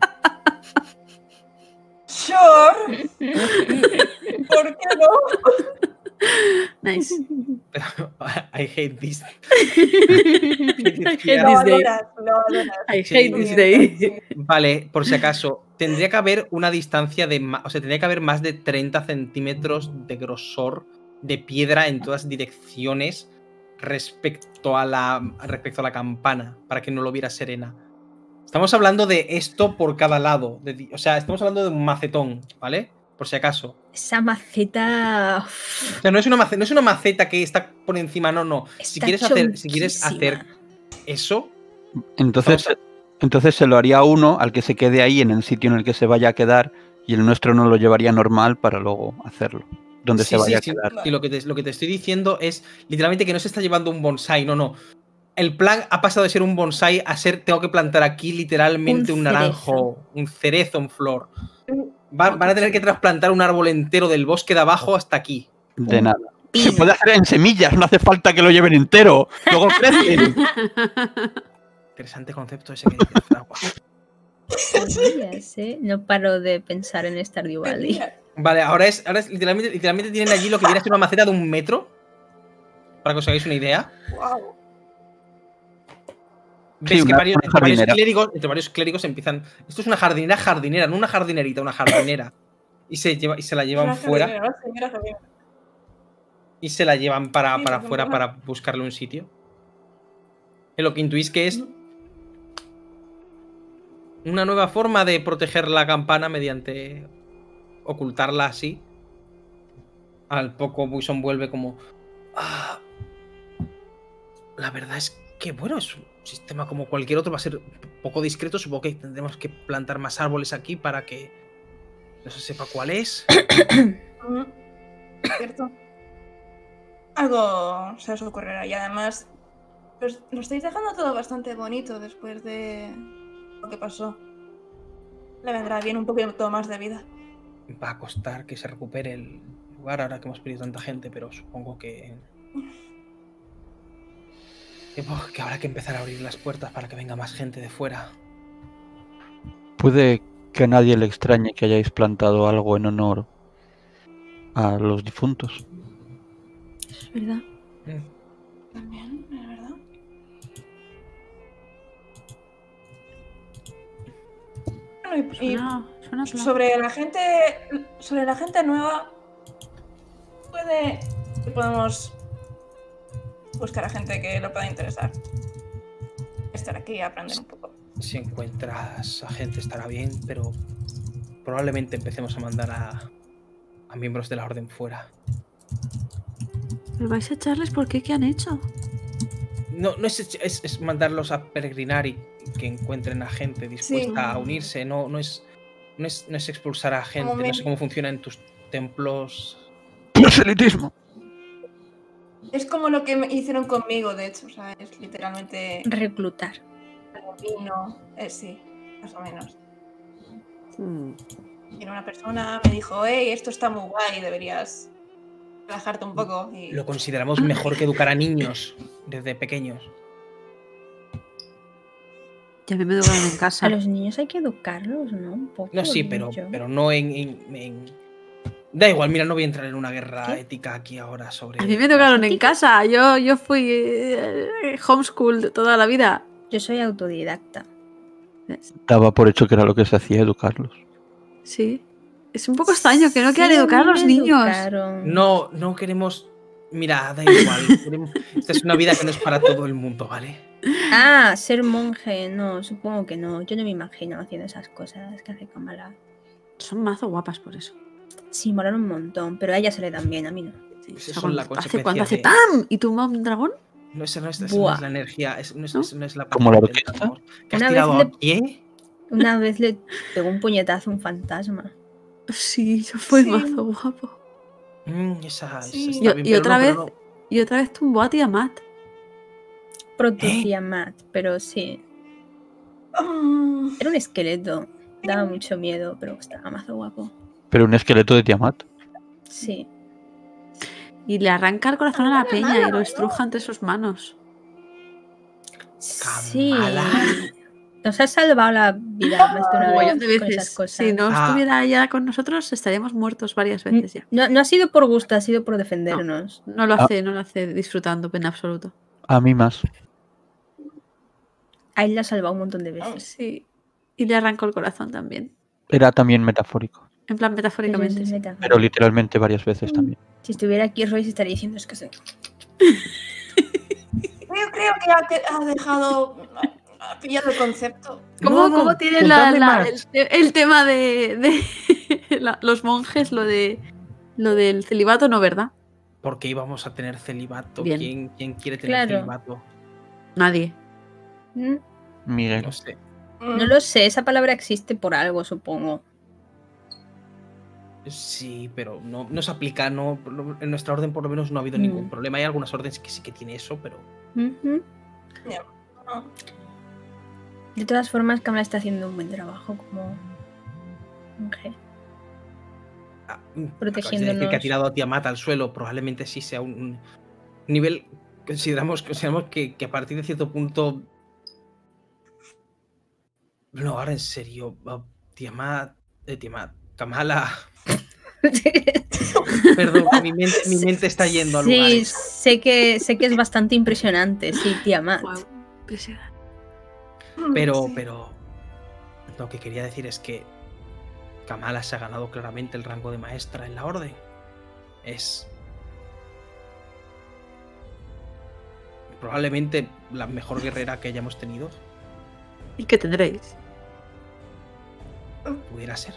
Sure. ¿Por qué no? Nice. I hate this. I hate this day. Vale, por si acaso, tendría que haber una distancia tendría que haber más de 30 centímetros de grosor de piedra en todas direcciones respecto a la campana, para que no lo viera Serena. Estamos hablando de esto por cada lado. O sea, estamos hablando de un macetón, ¿vale? Por si acaso. Esa maceta. O sea, no es una maceta que está por encima, no. Si quieres hacer eso. Entonces se lo haría uno al que se quede ahí en el sitio en el que se vaya a quedar, y el nuestro no lo llevaría normal para luego hacerlo. Donde se vaya a quedar. Y lo que te estoy diciendo es literalmente que no se está llevando un bonsái, no. El plan ha pasado de ser un bonsai a ser tengo que plantar aquí literalmente un naranjo, un cerezo en flor. Van a tener que trasplantar un árbol entero del bosque de abajo hasta aquí. De nada. Se puede hacer en semillas, no hace falta que lo lleven entero. Luego crecen. Interesante concepto ese que dices, Fragua. Semillas, ¿eh? No paro de pensar en Stardew Valley. Vale, ahora es literalmente tienen allí lo que viene a ser una maceta de 1 metro. Para que os hagáis una idea. Wow. Ves que entre varios clérigos empiezan. Esto es una jardinera, no una jardinerita, una jardinera. Y se la llevan fuera. Y se la llevan para afuera para buscarle un sitio. En lo que intuís que es una nueva forma de proteger la campana mediante ocultarla así. Al poco Buison vuelve como... la verdad es que, bueno, es un sistema como cualquier otro, va a ser un poco discreto. Supongo que tendremos que plantar más árboles aquí para que no se sepa cuál es. Cierto. Algo se os ocurrirá y además lo estáis dejando todo bastante bonito después de lo que pasó. Le vendrá bien un poquito más de vida. Va a costar que se recupere el lugar ahora que hemos perdido tanta gente, pero supongo que habrá que empezar a abrir las puertas para que venga más gente de fuera. Puede que a nadie le extrañe que hayáis plantado algo en honor a los difuntos. Es verdad. También, es verdad. Bueno, suena sobre la gente nueva, podemos buscar a gente que lo pueda interesar. Estar aquí y aprender un poco. Si encuentras a gente estará bien, pero probablemente empecemos a mandar a miembros de la orden fuera. ¿Pero vais a echarles por qué? ¿Qué han hecho? No es mandarlos a peregrinar y que encuentren a gente dispuesta a unirse. No es expulsar a gente. No sé cómo funciona en tus templos. Proselitismo. Es como lo que hicieron conmigo, de hecho. O sea, es literalmente reclutar. Vino, sí, más o menos. Vino una persona, me dijo, hey, esto está muy guay, deberías relajarte un poco. Y... Lo consideramos mejor que educar a niños desde pequeños. Ya me educaron en casa. A los niños hay que educarlos, ¿no? Un poco. No, sí, pero no en... Da igual, mira, no voy a entrar en una guerra ética aquí ahora sobre... A mí me educaron en casa. Yo fui homeschool de toda la vida. Yo soy autodidacta. Daba por hecho que era lo que se hacía, educarlos. Sí. Es un poco extraño que no quieran educar a los niños. No queremos... Mira, da igual. Esta es una vida que no es para todo el mundo, ¿vale? Ah, ser monje. No, supongo que no. Yo no me imagino haciendo esas cosas que hace Kamala. Son mazo guapas por eso. Sí, molan un montón, pero a ella se le dan bien, a mí no. Sí, pues eso es la consecuencia cuando hace ¡pam! ¿Y tu mom dragón? No, esa no es la energía, no es la... ¿Como la orquesta? ¿Que has tirado a pie? Una vez le pegó un puñetazo a un fantasma. Sí, eso fue mazo guapo. Esa bien, y otra vez tumbó a Tiamat. Proto-Tiamat, pero sí. Era un esqueleto. Daba mucho miedo, pero estaba mazo guapo. ¿Pero un esqueleto de Tiamat? Sí. Y le arranca el corazón a la peña y lo estruja entre sus manos. Sí. Nos ha salvado la vida más de una vez con esas cosas. Si no estuviera ya con nosotros, estaríamos muertos varias veces ya. No ha sido por gusto, ha sido por defendernos. No lo hace disfrutando en absoluto. A mí más. A él la ha salvado un montón de veces. Sí. Y le arrancó el corazón también. Era también metafórico. En plan, metafóricamente. Pero literalmente varias veces también. Si estuviera aquí Royce estaría diciendo es que sé. Yo creo que ha dejado... Ha pillado el concepto. ¿Cómo tiene el tema de los monjes, lo del celibato, no, verdad? ¿Por qué íbamos a tener celibato? Bien. ¿Quién quiere tener celibato? Nadie. Miguel. No sé. No lo sé, esa palabra existe por algo, supongo. Sí, pero no se aplica, en nuestra orden por lo menos no ha habido ningún problema. Hay algunas órdenes que sí que tiene eso, pero... De todas formas, Kamala está haciendo un buen trabajo como mujer. Protegiéndonos. Decir que ha tirado a Tiamat al suelo, probablemente sí sea un nivel. Consideramos que a partir de cierto punto. No, ahora en serio. Kamala. Perdón, mi mente está yendo a lugares. Sí, sé que es bastante impresionante, sí, Tiamat. Wow, impresionante. Pero lo que quería decir es que Kamala se ha ganado claramente el rango de maestra en la orden. Es probablemente la mejor guerrera que hayamos tenido. ¿Y qué tendréis? Pudiera ser.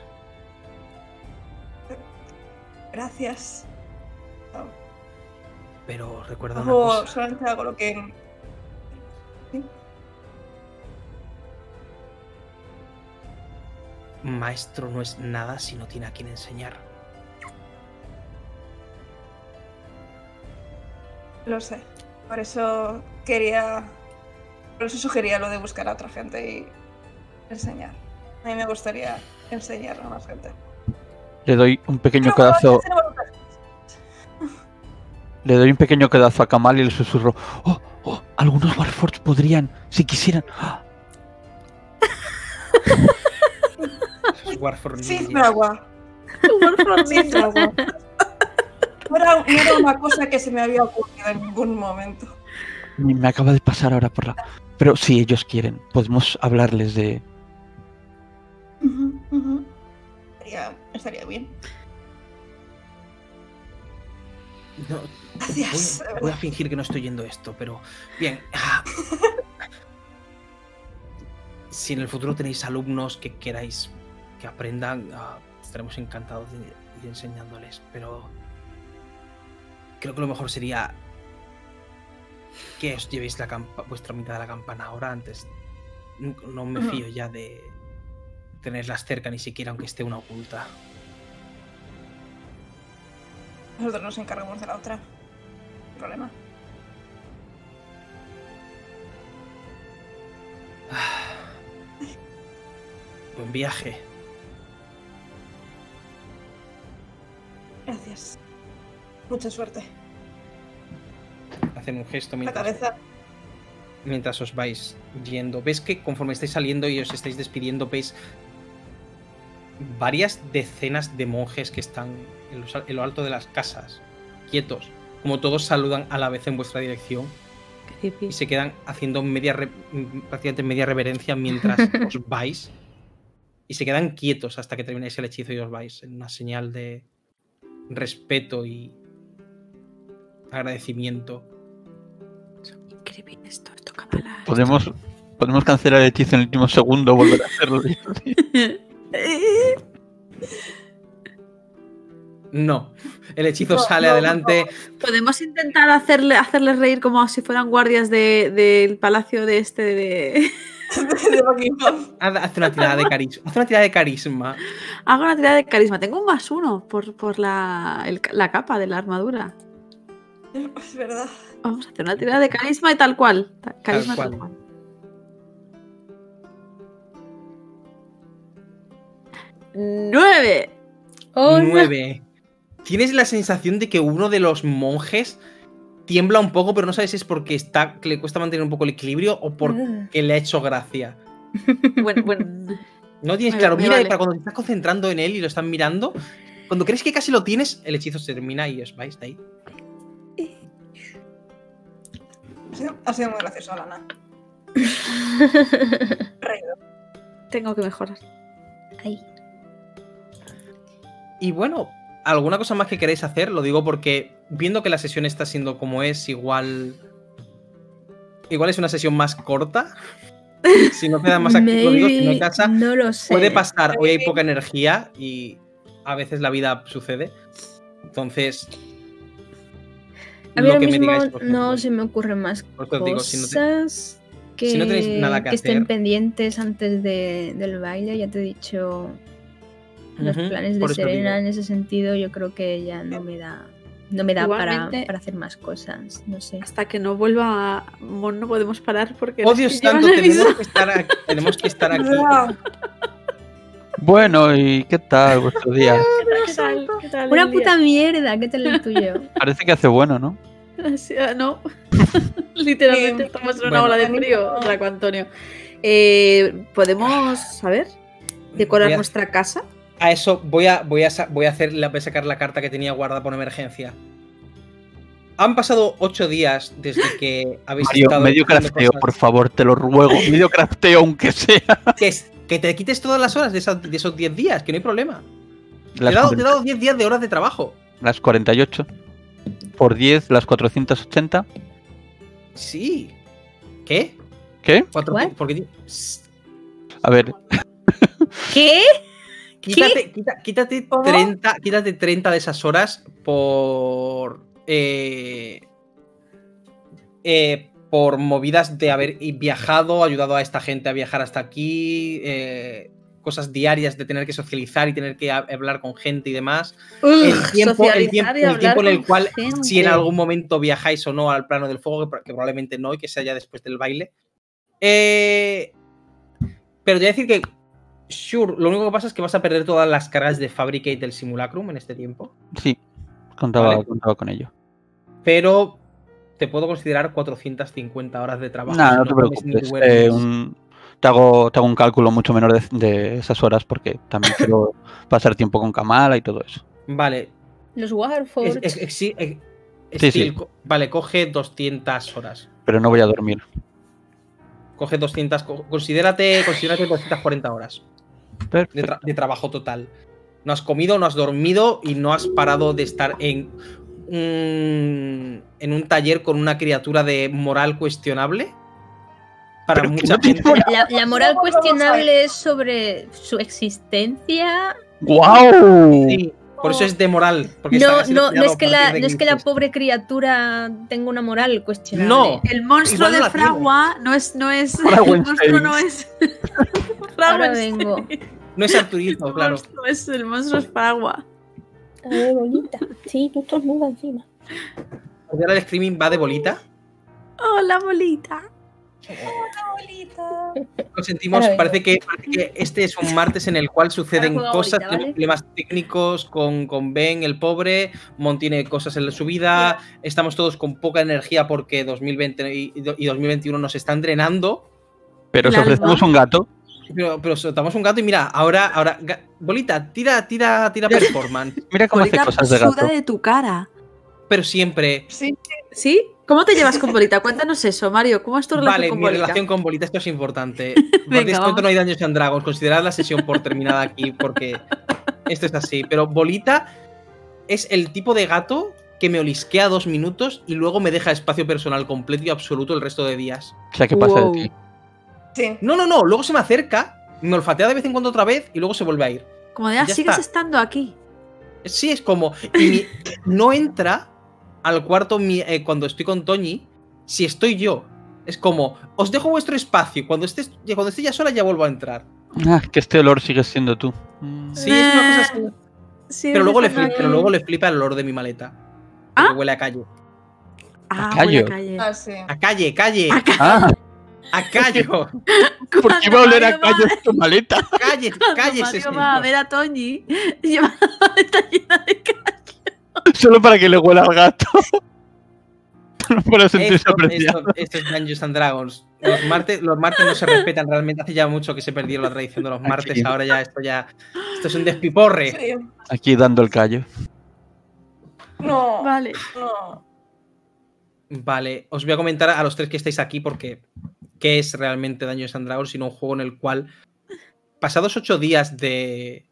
Gracias. Pero recuerda una cosa. Solamente hago lo que... ¿Sí? Maestro no es nada si no tiene a quien enseñar. Lo sé. Por eso sugería lo de buscar a otra gente y enseñar. A mí me gustaría enseñar a más gente. Le doy un pequeño codazo. Le doy un pequeño codazo a Kamal y le susurro. Oh, algunos Warforged podrían, si quisieran. Sin agua. Sin agua. No era una cosa que se me había ocurrido en ningún momento. Me acaba de pasar ahora por la... Pero si ellos quieren, podemos hablarles de... Estaría bien. No, gracias. Voy a fingir que no estoy oyendo esto, pero... Bien. Si en el futuro tenéis alumnos que queráis que aprendan, estaremos encantados de ir enseñándoles, pero... Creo que lo mejor sería que os llevéis vuestra mitad de la campana ahora antes. No me fío ya de tenerlas cerca, ni siquiera aunque esté una oculta. Nosotros nos encargamos de la otra. No problema. Buen viaje. Gracias. Mucha suerte. Hacen un gesto mientras os vais yendo. Ves que conforme estáis saliendo y os estáis despidiendo, veis varias decenas de monjes que están en lo alto de las casas, quietos, como todos saludan a la vez en vuestra dirección y se quedan haciendo prácticamente media reverencia mientras os vais y se quedan quietos hasta que termináis el hechizo y os vais, en una señal de respeto y agradecimiento. Podemos cancelar el hechizo en el último segundo, volver a hacerlo. No, el hechizo sale adelante. Podemos intentar hacerles reír como si fueran guardias del palacio de Haz una tirada de carisma. Hago una tirada de carisma. Tengo un +1 por la capa de la armadura. Es verdad. Vamos a hacer una tirada de carisma y tal cual. Carisma tal cual. 9. 9. Tienes la sensación de que uno de los monjes tiembla un poco, pero no sabes si es porque que le cuesta mantener un poco el equilibrio o porque le ha hecho gracia. Bueno. No tienes claro. Mira, vale. Para cuando te estás concentrando en él y lo estás mirando, cuando crees que casi lo tienes, el hechizo se termina y os vais de ahí. Ha sido muy gracioso, Alana. Tengo que mejorar. Ahí. Y bueno, ¿alguna cosa más que queréis hacer? Lo digo porque viendo que la sesión está siendo como es, igual es una sesión más corta. Si no queda más activo, digo, si no en casa, no lo sé. Puede pasar. Hoy hay poca energía y a veces la vida sucede. Entonces, a mí ahora mismo no se me ocurren más cosas digo, si no tenéis nada que estén hacer, pendientes antes del baile. Ya te he dicho los planes de Serena en ese sentido. Yo creo que ya no me da no me da para hacer más cosas, no sé. Hasta que no vuelva Mon no podemos parar porque... ¡Oh, Dios santo! Tenemos que estar aquí. Bueno, ¿y qué tal vuestro día? ¿Qué tal Una puta mierda, ¿qué tal el tuyo? Parece que hace bueno, ¿no? No. Literalmente estamos en una ola de frío, Draco Antonio. ¿Podemos, saber, decorar nuestra casa? A eso voy a sacar la carta que tenía guardada por emergencia. Han pasado 8 días desde que habéis estado... Medio crafteo, por favor, te lo ruego. Medio crafteo, aunque sea. Que te quites todas las horas de esos 10 días, que no hay problema. Te he dado 10 días de horas de trabajo. Las 48. Por 10, las 480. Sí. ¿Qué? ¿Qué? Porque... A ver. ¿Qué? Quítate 30 de esas horas por movidas de haber viajado, ayudado a esta gente a viajar hasta aquí, cosas diarias de tener que socializar y tener que hablar con gente y demás. El tiempo en el cual, si en algún momento viajáis o no al plano del fuego, que probablemente no y que sea ya después del baile. Pero te voy a decir que sure, lo único que pasa es que vas a perder todas las cargas de Fabricate del Simulacrum en este tiempo. Sí, contaba con ello. Pero te puedo considerar 450 horas de trabajo. No te preocupes. Te hago un cálculo mucho menor de esas horas porque también quiero pasar tiempo con Kamala y todo eso. Vale. Los Warforged. Sí. Vale, coge 200 horas. Pero no voy a dormir. Coge 200. Considérate 240 horas. De trabajo total. No has comido, no has dormido y no has parado de estar en un taller con una criatura de moral cuestionable. Para mucha gente. La moral cuestionable es sobre su existencia. ¡Guau! Sí, por eso es de moral. No es que la pobre criatura tenga una moral cuestionable. No. El monstruo de Fragua no es. El monstruo no es. Ahora vengo. No es Arturito, claro. El monstruo es Fragua. Bolita. Sí, tú estás nuda encima. ¿Ahora el streaming va de bolita? Hola, bolita. Lo sentimos, parece que este es un martes en el cual suceden cosas, bolita, ¿vale? Problemas técnicos con Ben, el pobre, Mon tiene cosas en su vida, estamos todos con poca energía porque 2020 y 2021 nos están drenando. Pero os ofrecemos un gato. Pero soltamos un gato y mira, ahora bolita, tira performance. Mira cómo bolita, hace cosas de gato. Suda de tu cara. Pero siempre. ¿Sí? ¿Cómo te llevas con Bolita? Cuéntanos eso, Mario. ¿Cómo es tu relación con Bolita? Vale, mi relación con Bolita, esto es importante. Venga, no hay Dungeons and Dragons. Considerad la sesión por terminada aquí porque esto es así. Pero Bolita es el tipo de gato que me olisquea 2 minutos y luego me deja espacio personal completo y absoluto el resto de días. O sea, ¿qué pasa de ti? Sí. No. Luego se me acerca, me olfatea de vez en cuando otra vez y luego se vuelve a ir. Como de, sigues estando aquí. Sí, es como... Y no entra al cuarto cuando estoy con Toñi si estoy yo. Es como, os dejo vuestro espacio. Cuando esté ya sola ya vuelvo a entrar. Que este olor sigue siendo tú. Sí, es una cosa así. Sí, pero luego le flipa el olor de mi maleta. Porque huele a calle. ¿A calle? Sí. A calle. A callo. ¿Por qué va a oler a callo tu maleta? Calle. Mario va a ver a Toñi y lleva la maleta llena de callo. Solo para que le huela al gato. No para sentirse apreciado. Esto es Dungeons and Dragons. Los martes no se respetan realmente. Hace ya mucho que se perdieron la tradición de los martes. Aquí. Ahora ya esto es un despiporre. Sí. Aquí dando el callo. No. Vale. No. Vale, os voy a comentar a los tres que estáis aquí porque ¿qué es realmente Dungeons and Dragons? Sino un juego en el cual, pasados 8 días de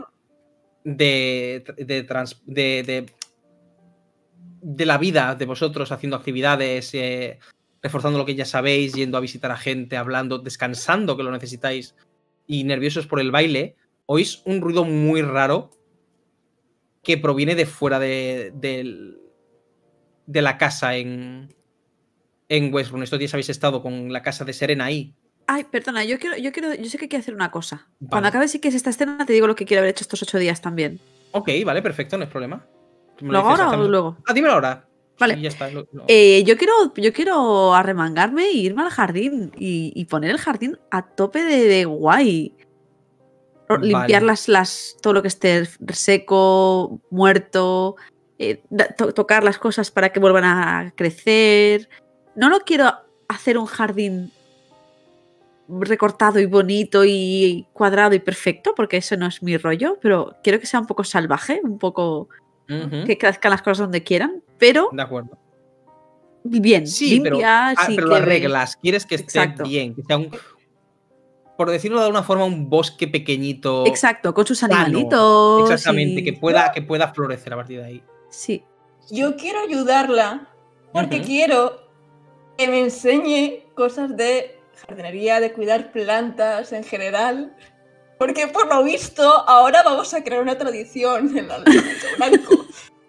la vida de vosotros haciendo actividades, reforzando lo que ya sabéis, yendo a visitar a gente, hablando, descansando que lo necesitáis y nerviosos por el baile, oís un ruido muy raro que proviene de fuera de la casa en Westrun. Estos días habéis estado con la casa de Serena ahí. Ay, perdona, yo sé que quiero hacer una cosa. Vale. Cuando acabe si quieres esta escena te digo lo que quiero haber hecho estos 8 días también. Ok, vale, perfecto, no es problema. ¿Luego ahora o luego? Dímelo ahora. Vale. Sí, ya está, yo quiero arremangarme e irme al jardín y poner el jardín a tope de guay. Vale. Limpiar todo lo que esté seco, muerto, tocar las cosas para que vuelvan a crecer. No lo quiero hacer un jardín recortado y bonito y cuadrado y perfecto, porque eso no es mi rollo, pero quiero que sea un poco salvaje, un poco que crezcan las cosas donde quieran, pero de acuerdo. Bien, sí, limpia, pero lo arreglas, quieres que esté bien, que sea por decirlo de alguna forma, un bosque pequeñito. Exacto, con sus animalitos. Exactamente, que pueda florecer a partir de ahí. Sí. Yo quiero ayudarla porque quiero que me enseñe cosas de jardinería, de cuidar plantas en general. Porque por lo visto, ahora vamos a crear una tradición en el blanco.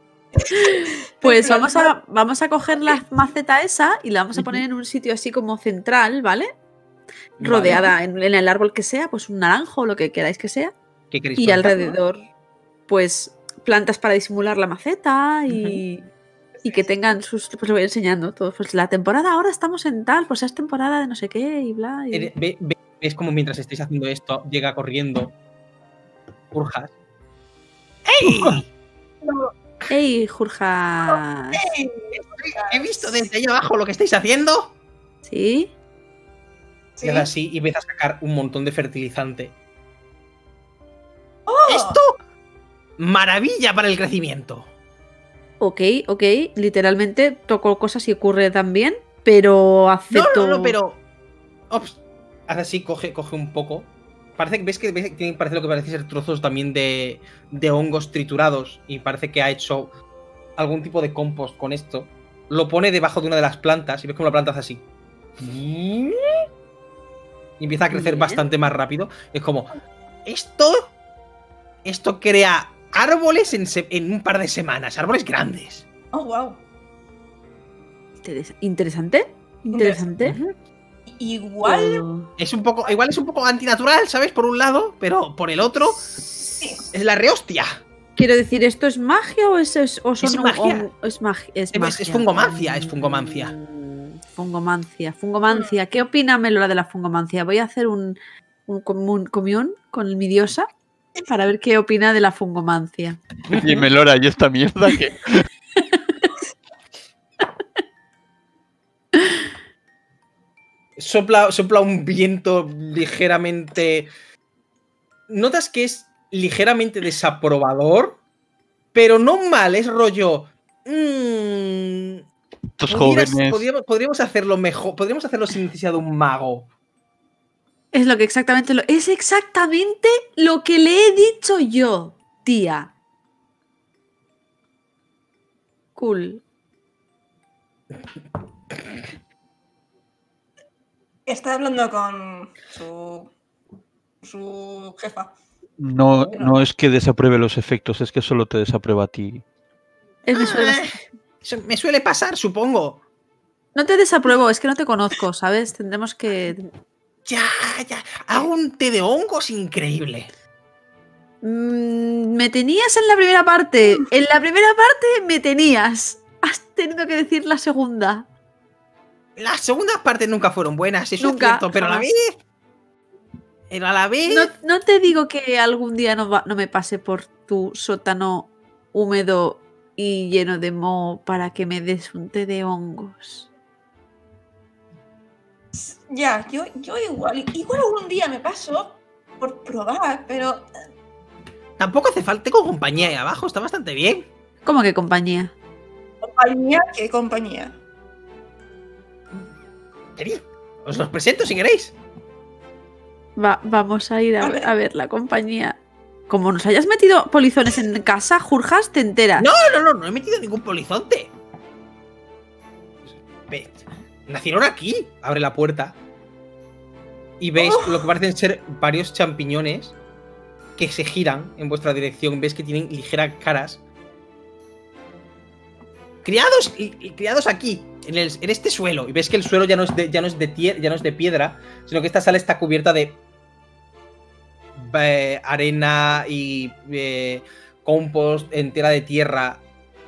Pues vamos a coger la maceta esa y la vamos a poner en un sitio así como central, ¿vale? Rodeada en el árbol que sea, pues un naranjo o lo que queráis que sea. ¿Qué queréis y plantar, alrededor, pues plantas para disimular la maceta y que tengan sus. Pues lo voy enseñando todo. Pues la temporada ahora estamos en tal, pues es temporada de no sé qué y bla. Es como mientras estáis haciendo esto, llega corriendo Jurjas. ¡Ey! ¡Ey, Jurjas! ¡Ey! He visto desde ahí abajo lo que estáis haciendo. ¿Sí? Y ahora sí, y empieza a sacar un montón de fertilizante. ¡Oh! ¡Esto! ¡Maravilla para el crecimiento! Ok. Literalmente toco cosas y ocurre también, pero acepto. No, pero. Ops. Hace así, coge un poco. Ves que parece lo que parece ser trozos también de hongos triturados. Y parece que ha hecho algún tipo de compost con esto. Lo pone debajo de una de las plantas y ves como la planta hace así. Y empieza a crecer bastante más rápido. Es como, esto crea árboles en un par de semanas, árboles grandes. Oh, wow. Interesante. Igual es un poco antinatural, ¿sabes? Por un lado, pero por el otro es la rehostia. Quiero decir, ¿esto es magia o es magia? Es magia. Es fungomancia, Fungomancia. ¿Qué opina Melora de la fungomancia? Voy a hacer un comión con mi diosa para ver qué opina de la fungomancia. Y Melora, ¿y esta mierda qué? Sopla un viento ligeramente. Notas que es ligeramente desaprobador, pero no mal, es rollo. Podríamos hacerlo mejor. Podríamos hacerlo sin necesidad de un mago. Es exactamente lo que le he dicho yo, tía. Cool. Está hablando con su jefa. No es que desapruebe los efectos, es que solo te desaprueba a ti. Me suele pasar, supongo. No te desapruebo, es que no te conozco, ¿sabes? Tendremos que... Ya. Hago un té de hongos increíble. Me tenías en la primera parte. En la primera parte me tenías. Has tenido que decir la segunda. Las segundas partes nunca fueron buenas, eso nunca, es cierto, pero a la vez... No te digo que algún día no me pase por tu sótano húmedo y lleno de moho para que me des un té de hongos. Ya, yo igual algún día me paso por probar, pero... Tampoco hace falta, tengo compañía ahí abajo, está bastante bien. ¿Cómo que compañía? ¿Compañía? ¿Qué compañía? Os los presento si queréis. Vamos a ir a ver la compañía. Como nos hayas metido polizones en casa, Jurjas, te enteras. No he metido ningún polizonte. Nacieron aquí. Abre la puerta y veis lo que parecen ser varios champiñones que se giran en vuestra dirección. Veis que tienen ligeras caras. Criados aquí, en este suelo. Y ves que el suelo ya no es de piedra, sino que esta sala está cubierta de arena y compost entera de tierra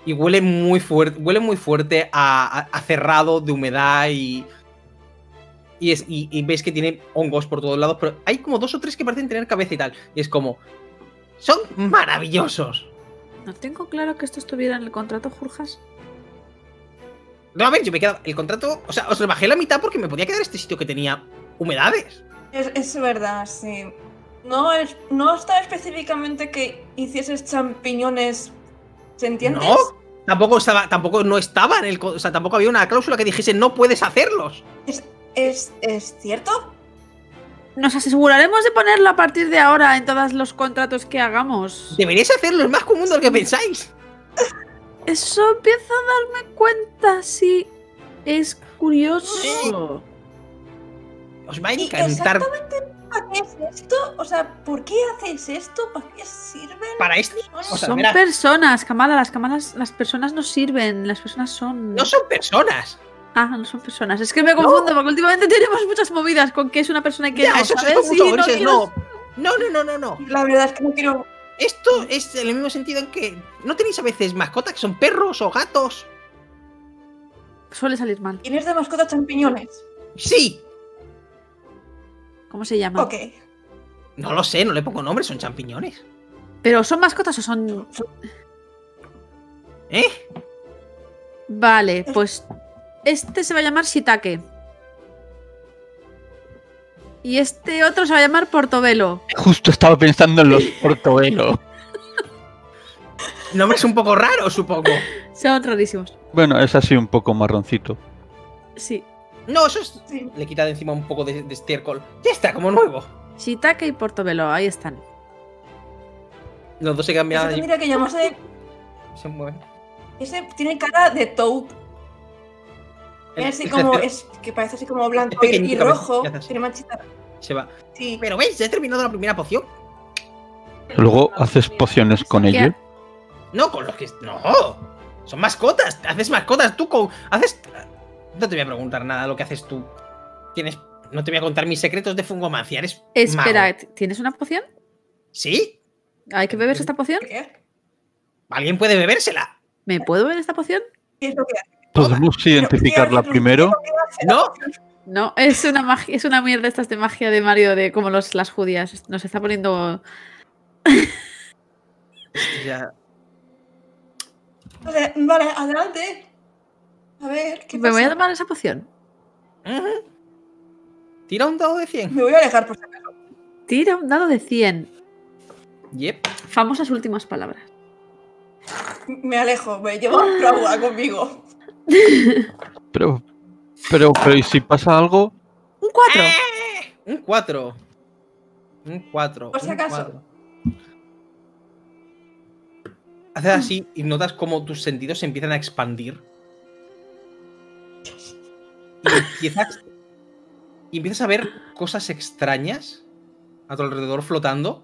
Y huele muy fuerte a cerrado, de humedad y ves que tiene hongos por todos lados, pero hay como 2 o 3 que parecen tener cabeza y tal. Y es como, son maravillosos. No tengo claro que esto estuviera en el contrato, Jurjas. No, a ver, yo me he quedado el contrato, o sea, os rebajé la mitad porque me podía quedar este sitio que tenía humedades. Es verdad, sí. No estaba específicamente que hicieses champiñones, ¿se entiende? No, tampoco estaba en el, o sea, tampoco había una cláusula que dijese no puedes hacerlos. ¿Es cierto? Nos aseguraremos de ponerlo a partir de ahora en todos los contratos que hagamos. Deberíais hacerlo, es más común de lo que pensáis. Eso empiezo a darme cuenta, sí. Es curioso. Os va a encantar. ¿Exactamente para qué es esto? O sea, ¿por qué hacéis esto? ¿Para qué sirven? Para esto. O sea, son personas, Kamala. Las personas no sirven. Las personas son. No son personas. Ah, no son personas. Es que me confundo porque últimamente tenemos muchas movidas con que es una persona y que ya, no, eso ¿sabes? es Sí, no. La verdad es que no quiero. Esto es en el mismo sentido en que no tenéis a veces mascotas que son perros o gatos. Suele salir mal. ¿Tienes de mascota champiñones? Sí. ¿Cómo se llama? Ok. No lo sé, no le pongo nombre, son champiñones. ¿Pero son mascotas o son...? ¿Eh? Vale, pues este se va a llamar Shiitake. Y este otro se va a llamar Portobelo. Justo estaba pensando en los Portobelo. Nombres un poco raros, supongo. Son rarísimos. Bueno, es así un poco marroncito. Sí. No, eso es... Sí. Le quita de encima un poco de estiércol. Ya está, como nuevo. Shiitake y Portobelo, ahí están. Los dos se cambian. Ese tendría que llamarse... Se mueven. Ese tiene cara de Toad. Es así como... Es que parece así como blanco y rojo. Tiene manchita. Se va. Sí. Pero ¿veis? Ya he terminado la primera poción. Luego haces pociones con ello. No, con los que... No. Son mascotas. Haces mascotas. Tú con... Haces... No te voy a preguntar nada de lo que haces tú. Tienes... No te voy a contar mis secretos de fungomancia. Eres Espera, mago. ¿tienes una poción? ¿Sí? ¿Hay que beberse esta poción? ¿Qué? ¿Alguien puede bebérsela? ¿Me puedo beber esta poción? ¿Qué es lo que hace? ¿Podemos identificarla primero? ¿No? No, es una magia, es una mierda estas de magia de Mario, de como las judías. Nos está poniendo... Ya. Vale, adelante. A ver, ¿qué pasa? Me voy a tomar esa poción. Tira un dado de 100. Me voy a alejar por si acaso. Tira un dado de 100. Yep. Famosas últimas palabras. Me alejo, me llevo a Fragua conmigo. Pero ¿y si pasa algo? Un 4. Un 4. Un 4. Por si acaso. Haces así y notas como tus sentidos se empiezan a expandir. Y empiezas a ver cosas extrañas a tu alrededor flotando.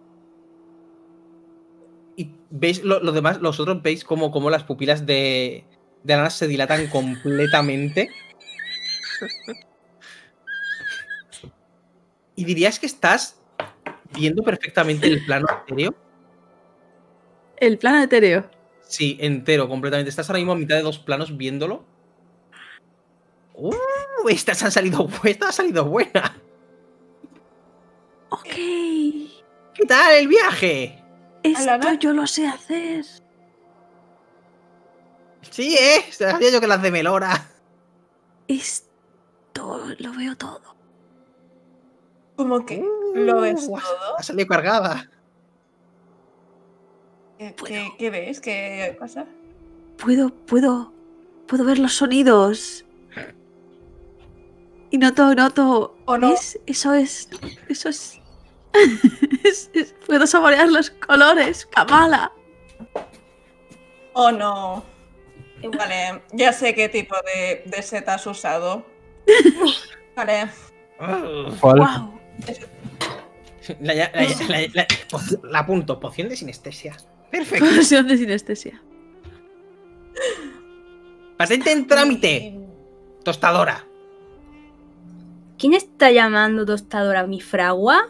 Y veis lo demás, los otros veis como las pupilas de Ana se dilatan completamente. ¿Y dirías que estás viendo perfectamente el plano etéreo? ¿El plano etéreo? Sí, entero, completamente. Estás ahora mismo a mitad de 2 planos viéndolo. Esta ha salido buena. Ok. ¿Qué tal el viaje? Esto yo lo sé hacer. Sí, sabía yo que las de Melora. Esto lo veo todo. ¿Cómo que lo ves todo? Ha salido cargada. ¿Qué ves? ¿Qué pasa? Puedo ver los sonidos. Y noto. ¿O no? Eso es. Puedo saborear los colores, Kamala. Oh no. Vale, ya sé qué tipo de set has usado. Vale. ¿Cuál? Wow. La apunto, poción de sinestesia. Perfecto. Poción de sinestesia. Patente en trámite. Tostadora. ¿Quién está llamando tostadora? ¿Mi fragua?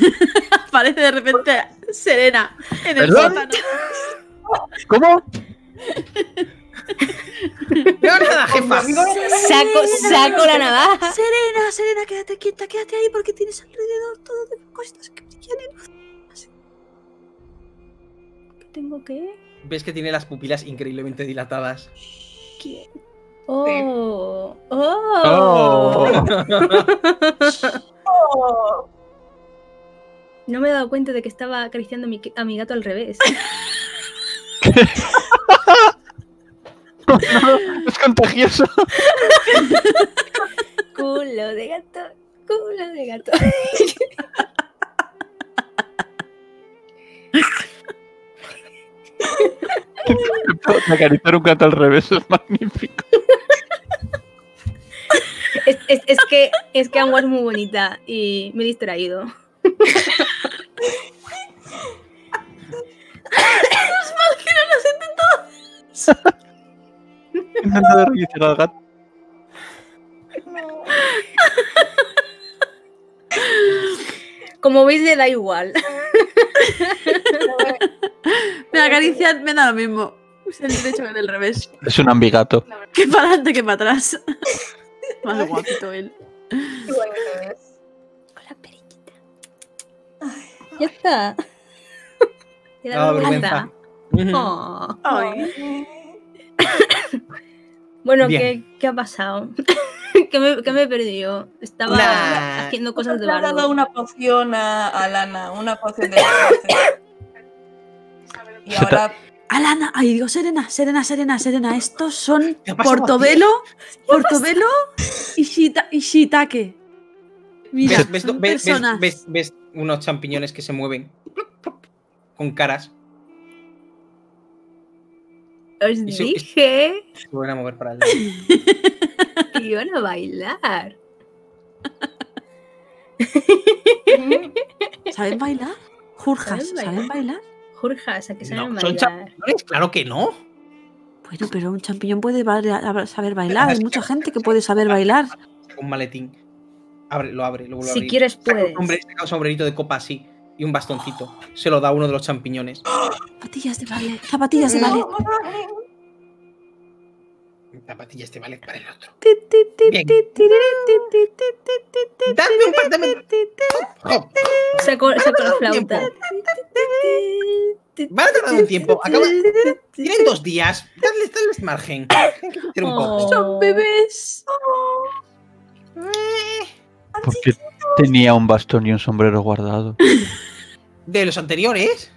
Aparece de repente Serena en el ¿Perdón? sótano. ¿Cómo? No, nada, jefa. Saco la navaja. Serena, quédate quieta, quédate ahí porque tienes alrededor todo de cositas que brillan en luz. ¿Tengo que? Ves que tiene las pupilas increíblemente dilatadas. ¿Quién? Oh. No me he dado cuenta de que estaba acariciando a mi gato al revés. No, es contagioso. Culo de gato, culo de gato. Acariciar un gato al revés es magnífico. Es que Angua es muy bonita y me he distraído. Es mal que no lo has intentado. Intentando reírse al gato. Como veis, le da igual. Me acarician, me da lo mismo. Es el derecho que del revés. Es un ambigato. Que para adelante que para atrás. Más guapito él. Hola, periquita. Ya está. No, vergüenza. Oh. Ay. Bueno, ¿qué ha pasado? ¿Qué me he perdido? Estaba haciendo cosas de bardo. Le ha dado una poción a Lana, una poción de y ahora... Alana, ay, digo, Serena. Estos son Portobelo y Shiitake. Mira, ¿Ves unos champiñones que se mueven con caras? Os dije se van a mover para allá. que iban a bailar. ¿Saben bailar? Jurjas, ¿saben bailar? Jurjas, ¿a que saben no, bailar? ¿Son champiñones? Claro que no. Bueno, pero un champiñón puede saber bailar. Hay mucha gente que puede saber bailar. Un maletín. Lo abre, lo vuelve a abrir. Si quieres puedes. Saca un sombrerito de copa así y un bastoncito. Se lo da a uno de los champiñones. Zapatillas de ballet. Zapatillas de ballet. Zapatillas de ballet para el otro. Bien. Saco la flauta. Van a tardar un tiempo. Tienen 2 días. Dadles margen. Son bebés. ¿Por qué tenía un bastón y un sombrero guardado? ¿De los anteriores?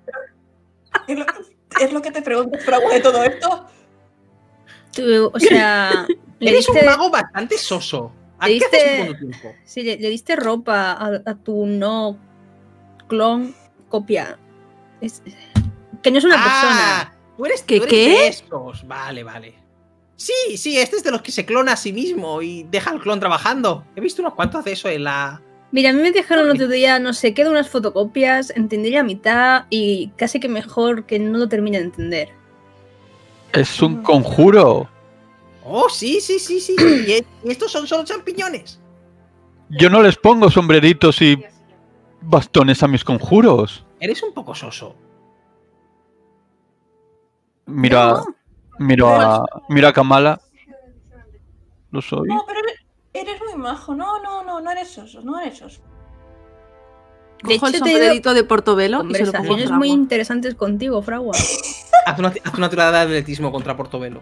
Es lo que te preguntas, Fragua, de todo esto. Tú, o sea... Eres un mago bastante soso. ¿A qué haces en segundo tiempo? Sí, le diste ropa a tu no clon copia. Que no es una persona. Tú eres ¿Qué? De estos. Vale. Sí, este es de los que se clona a sí mismo y deja al clon trabajando. He visto unos cuantos de eso en la... Mira, a mí me dejaron otro día, no sé, quedan unas fotocopias, entendí la mitad y casi que mejor que no lo termine de entender. Es un conjuro. Oh, sí. ¿Y estos son solo champiñones? Yo no les pongo sombreritos y bastones a mis conjuros. Eres un poco soso. Mira a Kamala. Lo soy. No, pero eres muy majo. No eres soso, De hecho, el sombrerito de Portobelo. Conversaciones muy interesantes contigo, Fragua. Haz una tirada de atletismo contra Portobelo.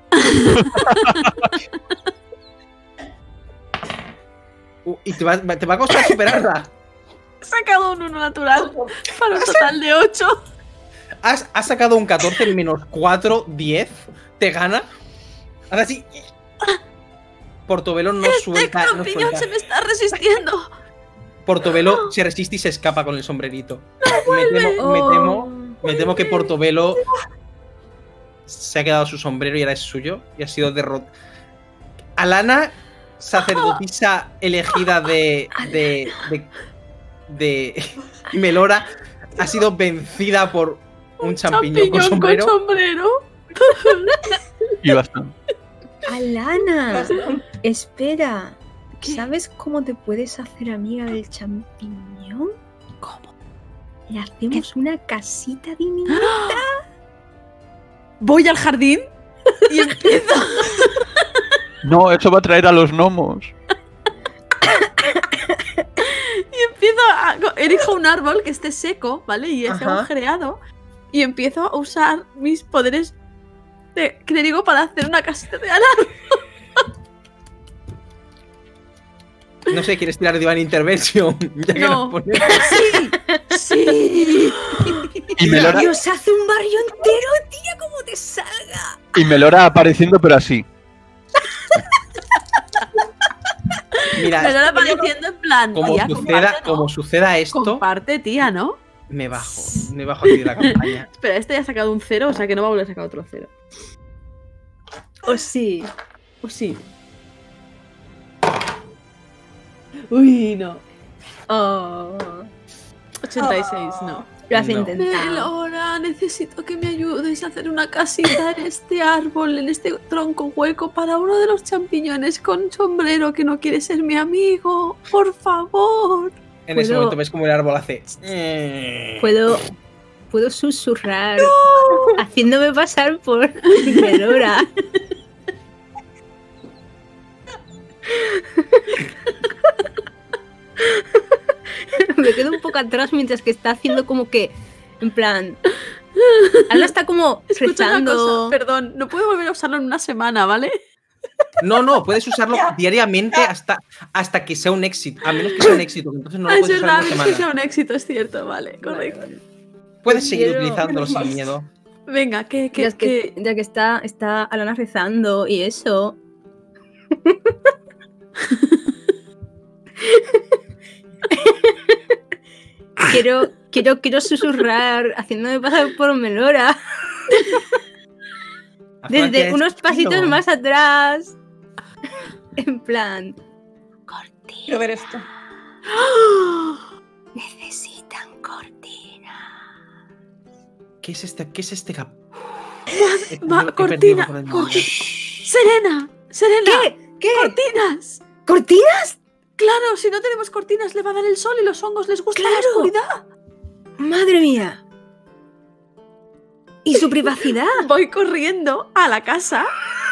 Y te va a costar superarla. He sacado un 1 natural para un total de 8. Has sacado un 14 menos 4, 10. Te gana. Ahora sí. Portobelo no suelta. El champiñón se me está resistiendo. Portobelo se resiste y se escapa con el sombrerito. Me temo que Portobelo se ha quedado su sombrero y ahora es suyo. Y ha sido derrotado. Alana, sacerdotisa elegida de Melora, ha sido vencida por un champiñón con sombrero. Y bastante. Alana, espera. ¿Sabes cómo te puedes hacer amiga del champiñón? ¿Cómo? Le hacemos una casita diminuta. voy al jardín y empiezo... No, eso va a traer a los gnomos. Y empiezo elijo un árbol que esté seco, ¿vale? Y esté agujereado. Y empiezo a usar mis poderes de clérigo para hacer una casita de alarma. No sé, ¿quieres tirar Divine Intervention? Ya que no. Sí. Y Melora... Dios, hace un barrio entero, tía, como te salga. Y Melora apareciendo, pero así. Mira, Melora apareciendo en plan... Como suceda esto... Comparte, tía, ¿no? Me bajo aquí de la campaña. Espera, este ya ha sacado un 0, o sea que no va a volver a sacar otro 0. O sí. Uy, no. Oh. 86, no. Lo has intentado. Melora, necesito que me ayudes a hacer una casita en este árbol, en este tronco hueco para uno de los champiñones con sombrero que no quiere ser mi amigo. Por favor. En ese momento ves como el árbol hace... Puedo susurrar haciéndome pasar por Melora. Me quedo un poco atrás mientras que está haciendo como que, en plan... Alba está como rezando. Perdón, no puedo volver a usarlo en una semana, ¿vale? No, puedes usarlo diariamente hasta que sea un éxito. A menos que sea un éxito, entonces no lo puedes usar en una semana. Que sea un éxito, es cierto, vale, correcto. Puedes seguir utilizándolo sin miedo. Venga, ya que está Alana rezando y eso. Quiero susurrar haciéndome pasar por Melora. Desde unos pasitos más atrás. En plan. Cortina. Quiero ver esto. Necesitan cortina. ¿Qué es este cap? Cortina. Serena. ¿Qué? Cortinas. ¿Cortinas? Claro, si no tenemos cortinas le va a dar el sol y los hongos les gusta la oscuridad. Madre mía. ¿Y su privacidad? Voy corriendo a la casa.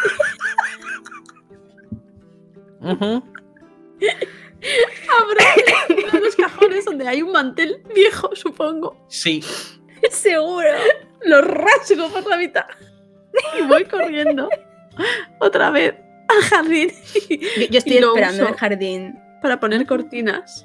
Abro los cajones donde hay un mantel viejo, supongo. Sí. Seguro. Lo rasgo por la mitad. Y voy corriendo otra vez al jardín. Yo estoy esperando en el jardín. Para poner cortinas.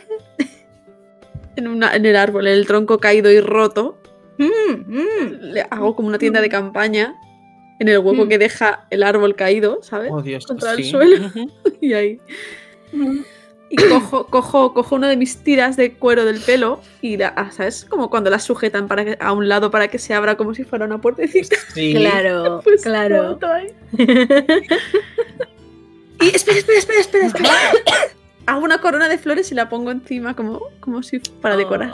En el árbol, en el tronco caído y roto. Le hago como una tienda de campaña en el hueco que deja el árbol caído, ¿sabes? Oh, Dios, contra el suelo. Y ahí. Y cojo una de mis tiras de cuero del pelo y ¿sabes? Como cuando las sujetan a un lado para que se abra como si fuera una puertecita. Sí. Claro, pues claro. Y espera. Hago una corona de flores y la pongo encima como si para decorar.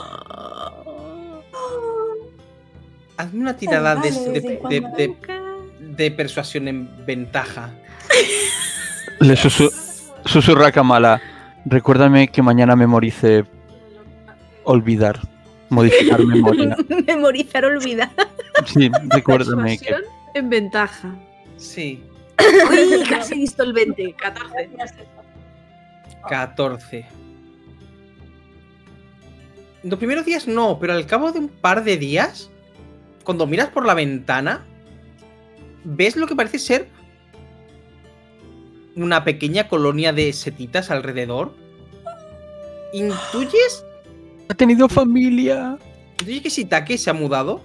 Hazme una tirada de persuasión en ventaja. Le susurra a Kamala. Recuérdame que mañana memorice olvidar. Modificar memoria. Memorizar, olvidar. Sí, recuérdame que... En ventaja. Sí. Uy, casi visto el 20. 14. Los primeros días no, pero al cabo de un par de días, cuando miras por la ventana, ves lo que parece ser una pequeña colonia de setitas alrededor. ¿Intuyes? Ha tenido familia. ¿Intuyes que Shiitake se ha mudado?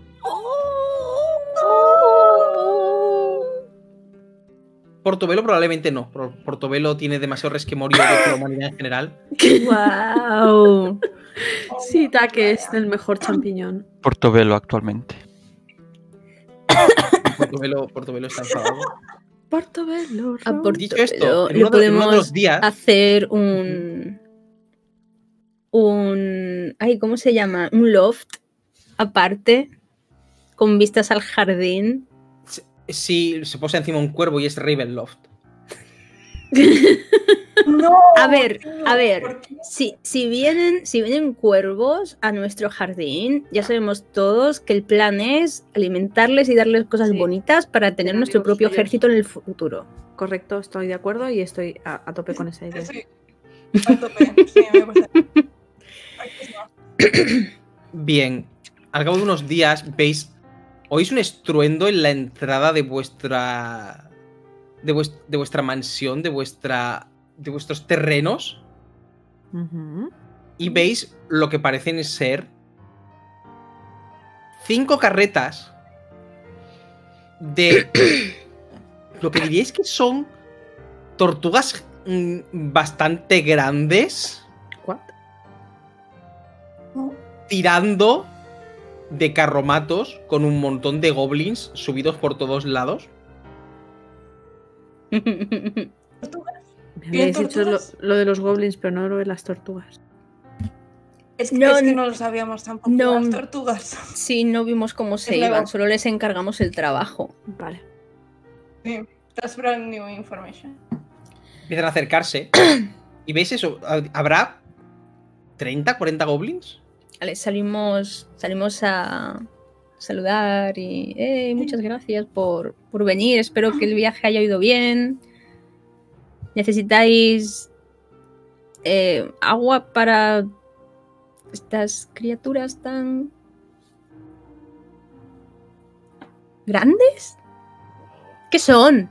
Portobelo probablemente no. Portobelo tiene demasiado resquemorio de la humanidad en general. ¡Wow! Shiitake es el mejor champiñón. Portobelo actualmente. Portobelo está enfadado. Portobelo. Dicho esto, le podemos uno de los días hacer un... Ay, ¿cómo se llama? Un loft aparte con vistas al jardín. Sí, se posa encima un cuervo y es Ravenloft. No, a ver, si vienen cuervos a nuestro jardín, ya sabemos todos que el plan es alimentarles y darles cosas bonitas para tener nuestro propio ejército en el futuro. Correcto, estoy de acuerdo y estoy a tope con esa idea. Sí, a tope, sí, me gusta. Bien, al cabo de unos días oís un estruendo en la entrada de vuestra mansión, de vuestros terrenos, y veis lo que parecen ser 5 carretas de lo que diríais que son tortugas bastante grandes. ¿What? Tirando de carromatos con un montón de goblins subidos por todos lados. Me habéis dicho lo de los goblins, pero no lo de las tortugas. Es que no lo sabíamos tampoco. Las tortugas. Sí, no vimos cómo se iban, solo les encargamos el trabajo. Vale. Sí, that's brand new information. Empiezan a acercarse y veis eso. ¿Habrá 30, 40 goblins? Vale, salimos a saludar y muchas gracias por venir. Espero que el viaje haya ido bien. ¿Necesitáis agua para estas criaturas tan grandes? ¿Qué son?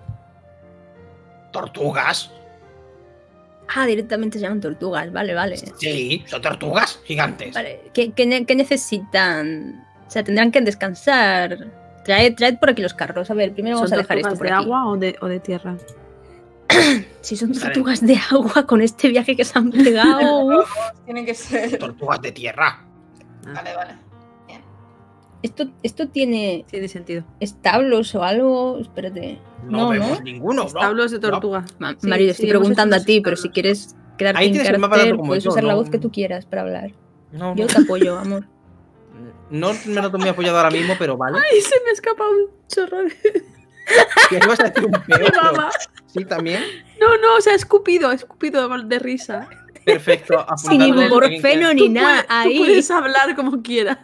¿Tortugas? Ah, directamente se llaman tortugas, vale. Sí, son tortugas gigantes. Vale, ¿qué necesitan? O sea, tendrán que descansar. Traed por aquí los carros. A ver, primero vamos a dejar esto por aquí. ¿Son tortugas de agua o de tierra? Si son tortugas de agua con este viaje que se han pegado. Tienen que ser tortugas de tierra. Vale. Bien. Esto tiene sentido. ¿Establos o algo? Espérate. No vemos ninguno. Establos de tortuga. No. Marido, estoy preguntando a ti, pero si quieres quedarte en carácter, puedes usar la voz que tú quieras para hablar. Yo te apoyo, amor. No me lo tomé apoyado ahora mismo, pero vale. Ay, se me escapa un chorro de... ¿Qué ibas a decir un peo? Sí, también. No, o sea, escupido de risa. Perfecto. Sin ibuprofeno ni nada. Ahí. Tú puedes hablar como quieras.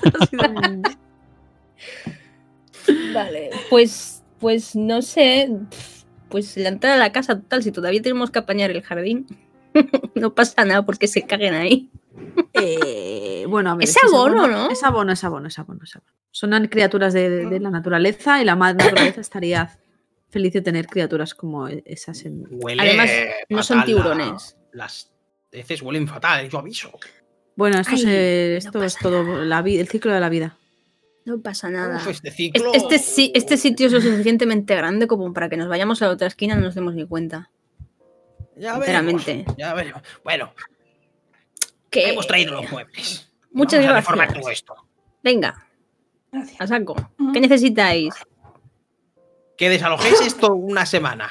Vale, pues no sé. Pues la entrada a la casa, total, si todavía tenemos que apañar el jardín, no pasa nada porque se caguen ahí. Bueno, a ver. Es abono, ¿no? Es abono. Son criaturas de la naturaleza y la madre naturaleza estaría feliz de tener criaturas como esas. Además, no son tiburones. Las heces huelen fatal, yo aviso. Bueno, esto es todo el ciclo de la vida. No pasa nada. Uf, este ciclo... Este sitio es lo suficientemente grande como para que nos vayamos a la otra esquina y no nos demos ni cuenta. Sinceramente. Ya veremos. Bueno, ¿qué? Hemos traído los muebles. Muchas gracias. Vamos a reformar todo esto. Venga. Gracias. A saco. ¿Qué necesitáis? Que desalojéis esto una semana.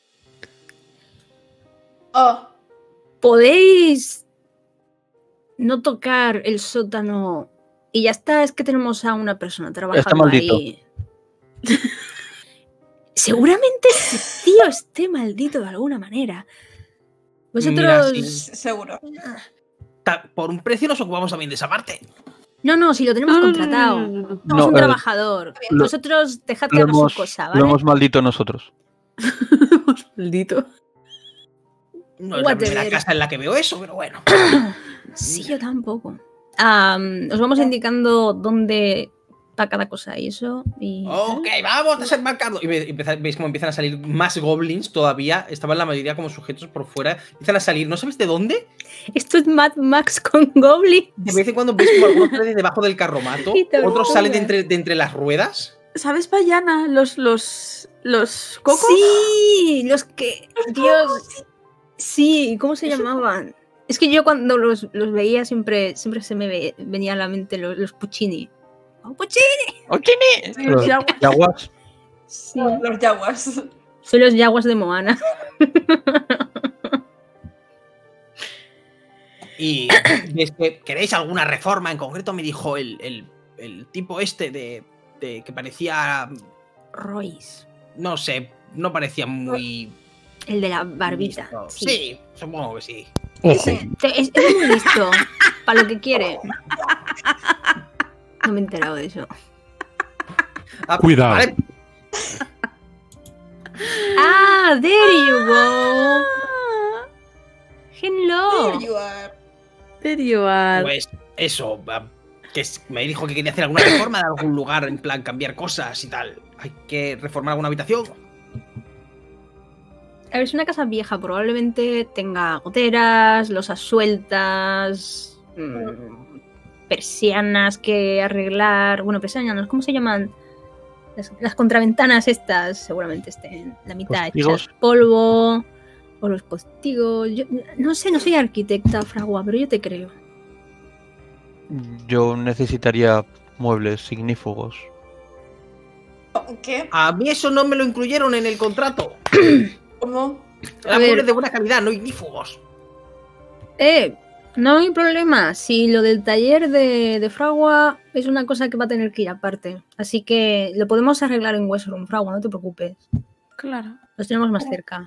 ¿Podéis no tocar el sótano y ya está? Es que tenemos a una persona trabajando ahí. Seguramente ese tío esté maldito de alguna manera. Vosotros... Mira, seguro. Por un precio nos ocupamos también de esa parte. No, si lo tenemos contratado. Somos un trabajador. Vosotros dejad que haga su cosa, ¿vale? Lo hemos maldito nosotros. Maldito. No es la primera casa en la que veo eso, pero bueno. Sí, yo tampoco. Os vamos indicando dónde va cada cosa y eso. Ok, vamos a desembarcarlo. Y veis cómo empiezan a salir más goblins todavía. Estaban la mayoría como sujetos por fuera. Empiezan a salir, ¿no sabes de dónde? Esto es Mad Max con goblins. De vez en cuando veis como algunos salen debajo del carromato, otros salen de entre las ruedas. ¿Sabes, Payana? Los cocos. Sí, los que... Dios... Sí, ¿cómo se llamaban? Es que yo cuando los veía siempre se me venía a la mente los Puccini. ¡Oh, Puccini! ¡Puccini! Sí, Los yaguas. Sí. Los yaguas. Son los yaguas de Moana. Y es que queréis alguna reforma en concreto, me dijo el tipo este de que parecía... Royce. No sé, no parecía muy El de la barbita. Sí, supongo que sí. Ojo. Es muy listo. Para lo que quiere. No me he enterado de eso. Cuidado. Vale. Ah, there you go. Hello. There you are. Pues eso, me dijo que quería hacer alguna reforma de algún lugar, en plan cambiar cosas y tal. Hay que reformar alguna habitación. A ver, es una casa vieja, probablemente tenga goteras, losas sueltas, persianas que arreglar. Bueno, persianas, ¿cómo se llaman? Las contraventanas estas seguramente estén la mitad hechas polvo. O los postigos. Yo no sé, no soy arquitecta, Fragua, pero yo te creo. Yo necesitaría muebles ignífugos. ¿Qué? A mí eso no me lo incluyeron en el contrato. ¿Cómo? Muebles de buena calidad, no ignífugos. No hay problema. Si lo del taller de Fragua es una cosa que va a tener que ir aparte. Así que lo podemos arreglar en Westroom, Fragua, no te preocupes. Claro. Los tenemos más cerca.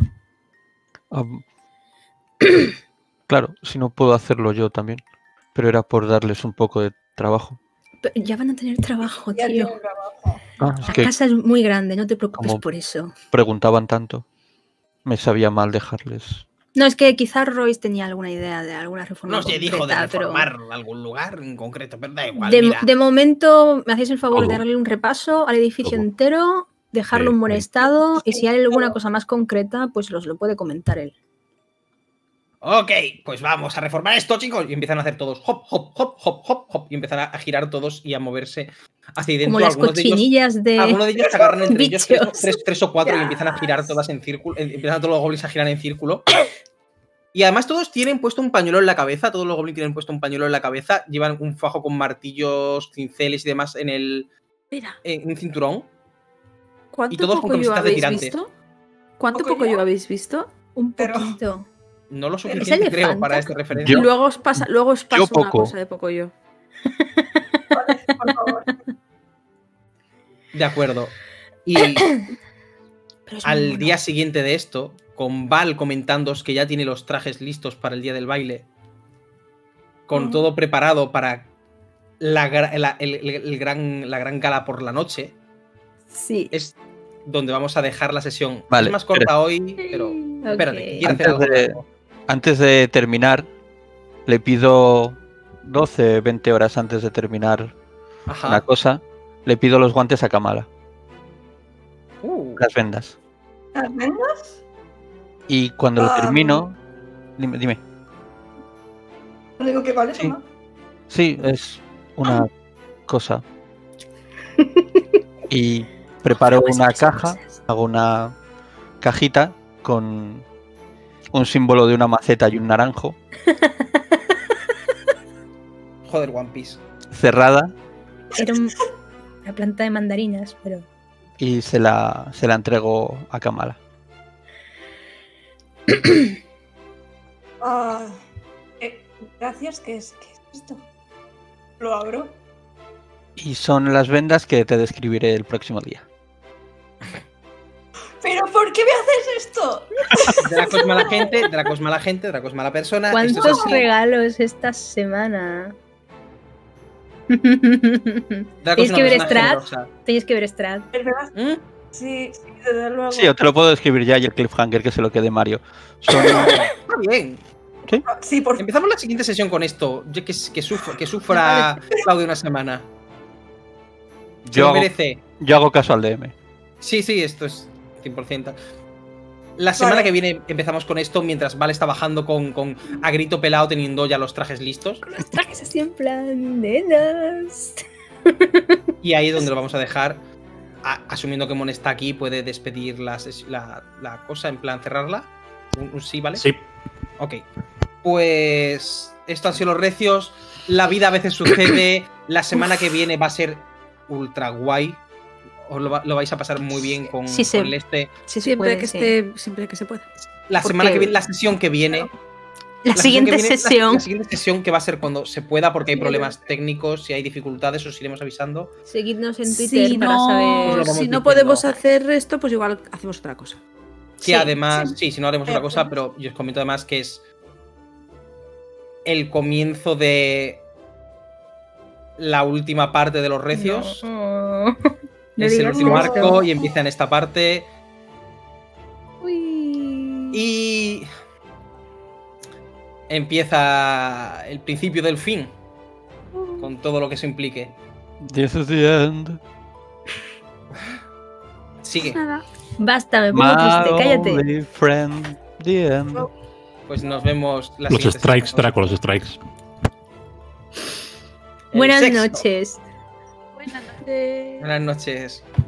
Claro, si no puedo hacerlo yo también. Pero era por darles un poco de trabajo. Pero ya van a tener trabajo, tío. La casa es muy grande, no te preocupes por eso. Preguntaban tanto. Me sabía mal dejarles. No, es que quizás Royce tenía alguna idea de alguna reforma. No se concreta, dijo de reformar algún lugar en concreto, pero da igual. De momento, me hacéis el favor de darle un repaso al edificio entero, dejarlo en buen estado, y si hay alguna cosa más concreta, pues os lo puede comentar él. Ok, pues vamos a reformar esto, chicos. Y empiezan a hacer todos hop, hop, hop, hop, hop, hop. Y empiezan a girar todos y a moverse hacia dentro. Como las cochinillas de algunos de ellos se agarran entre ellos tres o cuatro y empiezan a girar todas en círculo. Empiezan todos los goblins a girar en círculo. Y además todos tienen puesto un pañuelo en la cabeza. Todos los goblins tienen puesto un pañuelo en la cabeza. Llevan un fajo con martillos, cinceles y demás en un cinturón. ¿Cuánto poco yo habéis visto? ¿Cuánto poco yo habéis visto? Un poquito. No lo suficiente, creo, para esta referencia. Y luego os pasa una cosa de poco yo. Por favor. De acuerdo. Y al día siguiente de esto, con Val comentándoos que ya tiene los trajes listos para el día del baile, con todo preparado para la gran gala por la noche, sí, es donde vamos a dejar la sesión. Vale, es más corta hoy, pero espérate, quiero hacer algo. Antes de terminar, le pido 12, 20 horas antes de terminar una cosa, le pido los guantes a Kamala. Las vendas. ¿Las vendas? Y cuando lo termino, dime. No digo que vale, sí. ¿no? Sí, es una cosa. Y preparo una caja, hago una cajita con un símbolo de una maceta y un naranjo. Joder, One Piece. Cerrada. Era una planta de mandarinas, pero... Y se la entrego a Kamala. Gracias, ¿qué es esto? ¿Lo abro? Y son las vendas que te describiré el próximo día. ¿Pero por qué me haces esto? De la cosmala gente, de la cosmala gente, de la cosmala persona. ¿Cuántos regalos esta semana? ¿Tenéis que ver Strat? ¿Tenéis que ver Strat? Sí, desde luego. Sí, yo te lo puedo describir ya y el cliffhanger que se lo quede Mario. Está bien. ¿Sí? Sí, Empezamos la siguiente sesión con esto. Que sufra Claudio una semana. Yo hago caso al DM. Sí, esto es 100%. La semana que viene empezamos con esto mientras Val está bajando con a grito pelado teniendo ya los trajes listos. Con los trajes así en plan, nenas. Y ahí es donde lo vamos a dejar. Asumiendo que Mon está aquí, puede despedir la cosa, en plan cerrarla. Un sí, ¿vale? Sí. Ok. Pues esto han sido los recios. La vida a veces sucede. La semana que viene va a ser ultra guay. Os lo vais a pasar muy bien con el este. Sí, siempre que se pueda. La semana que viene, la sesión que viene. La siguiente sesión. La siguiente sesión que va a ser cuando se pueda, porque hay problemas técnicos, si hay dificultades, os iremos avisando. Seguidnos en Twitter para saber. Si no podemos hacer esto, pues igual hacemos otra cosa. Que además, sí, si no haremos otra cosa, pero yo os comento además que es el comienzo de la última parte de los Recios. No. Es el último arco y empieza en esta parte. Uy. Y empieza el principio del fin. Con todo lo que eso implique. This is the end. Sigue. Basta, me pongo triste, cállate. Friend, the end. Pues nos vemos la Los strikes, Draco, los strikes. Buenas noches. Buenas noches. Buenas noches.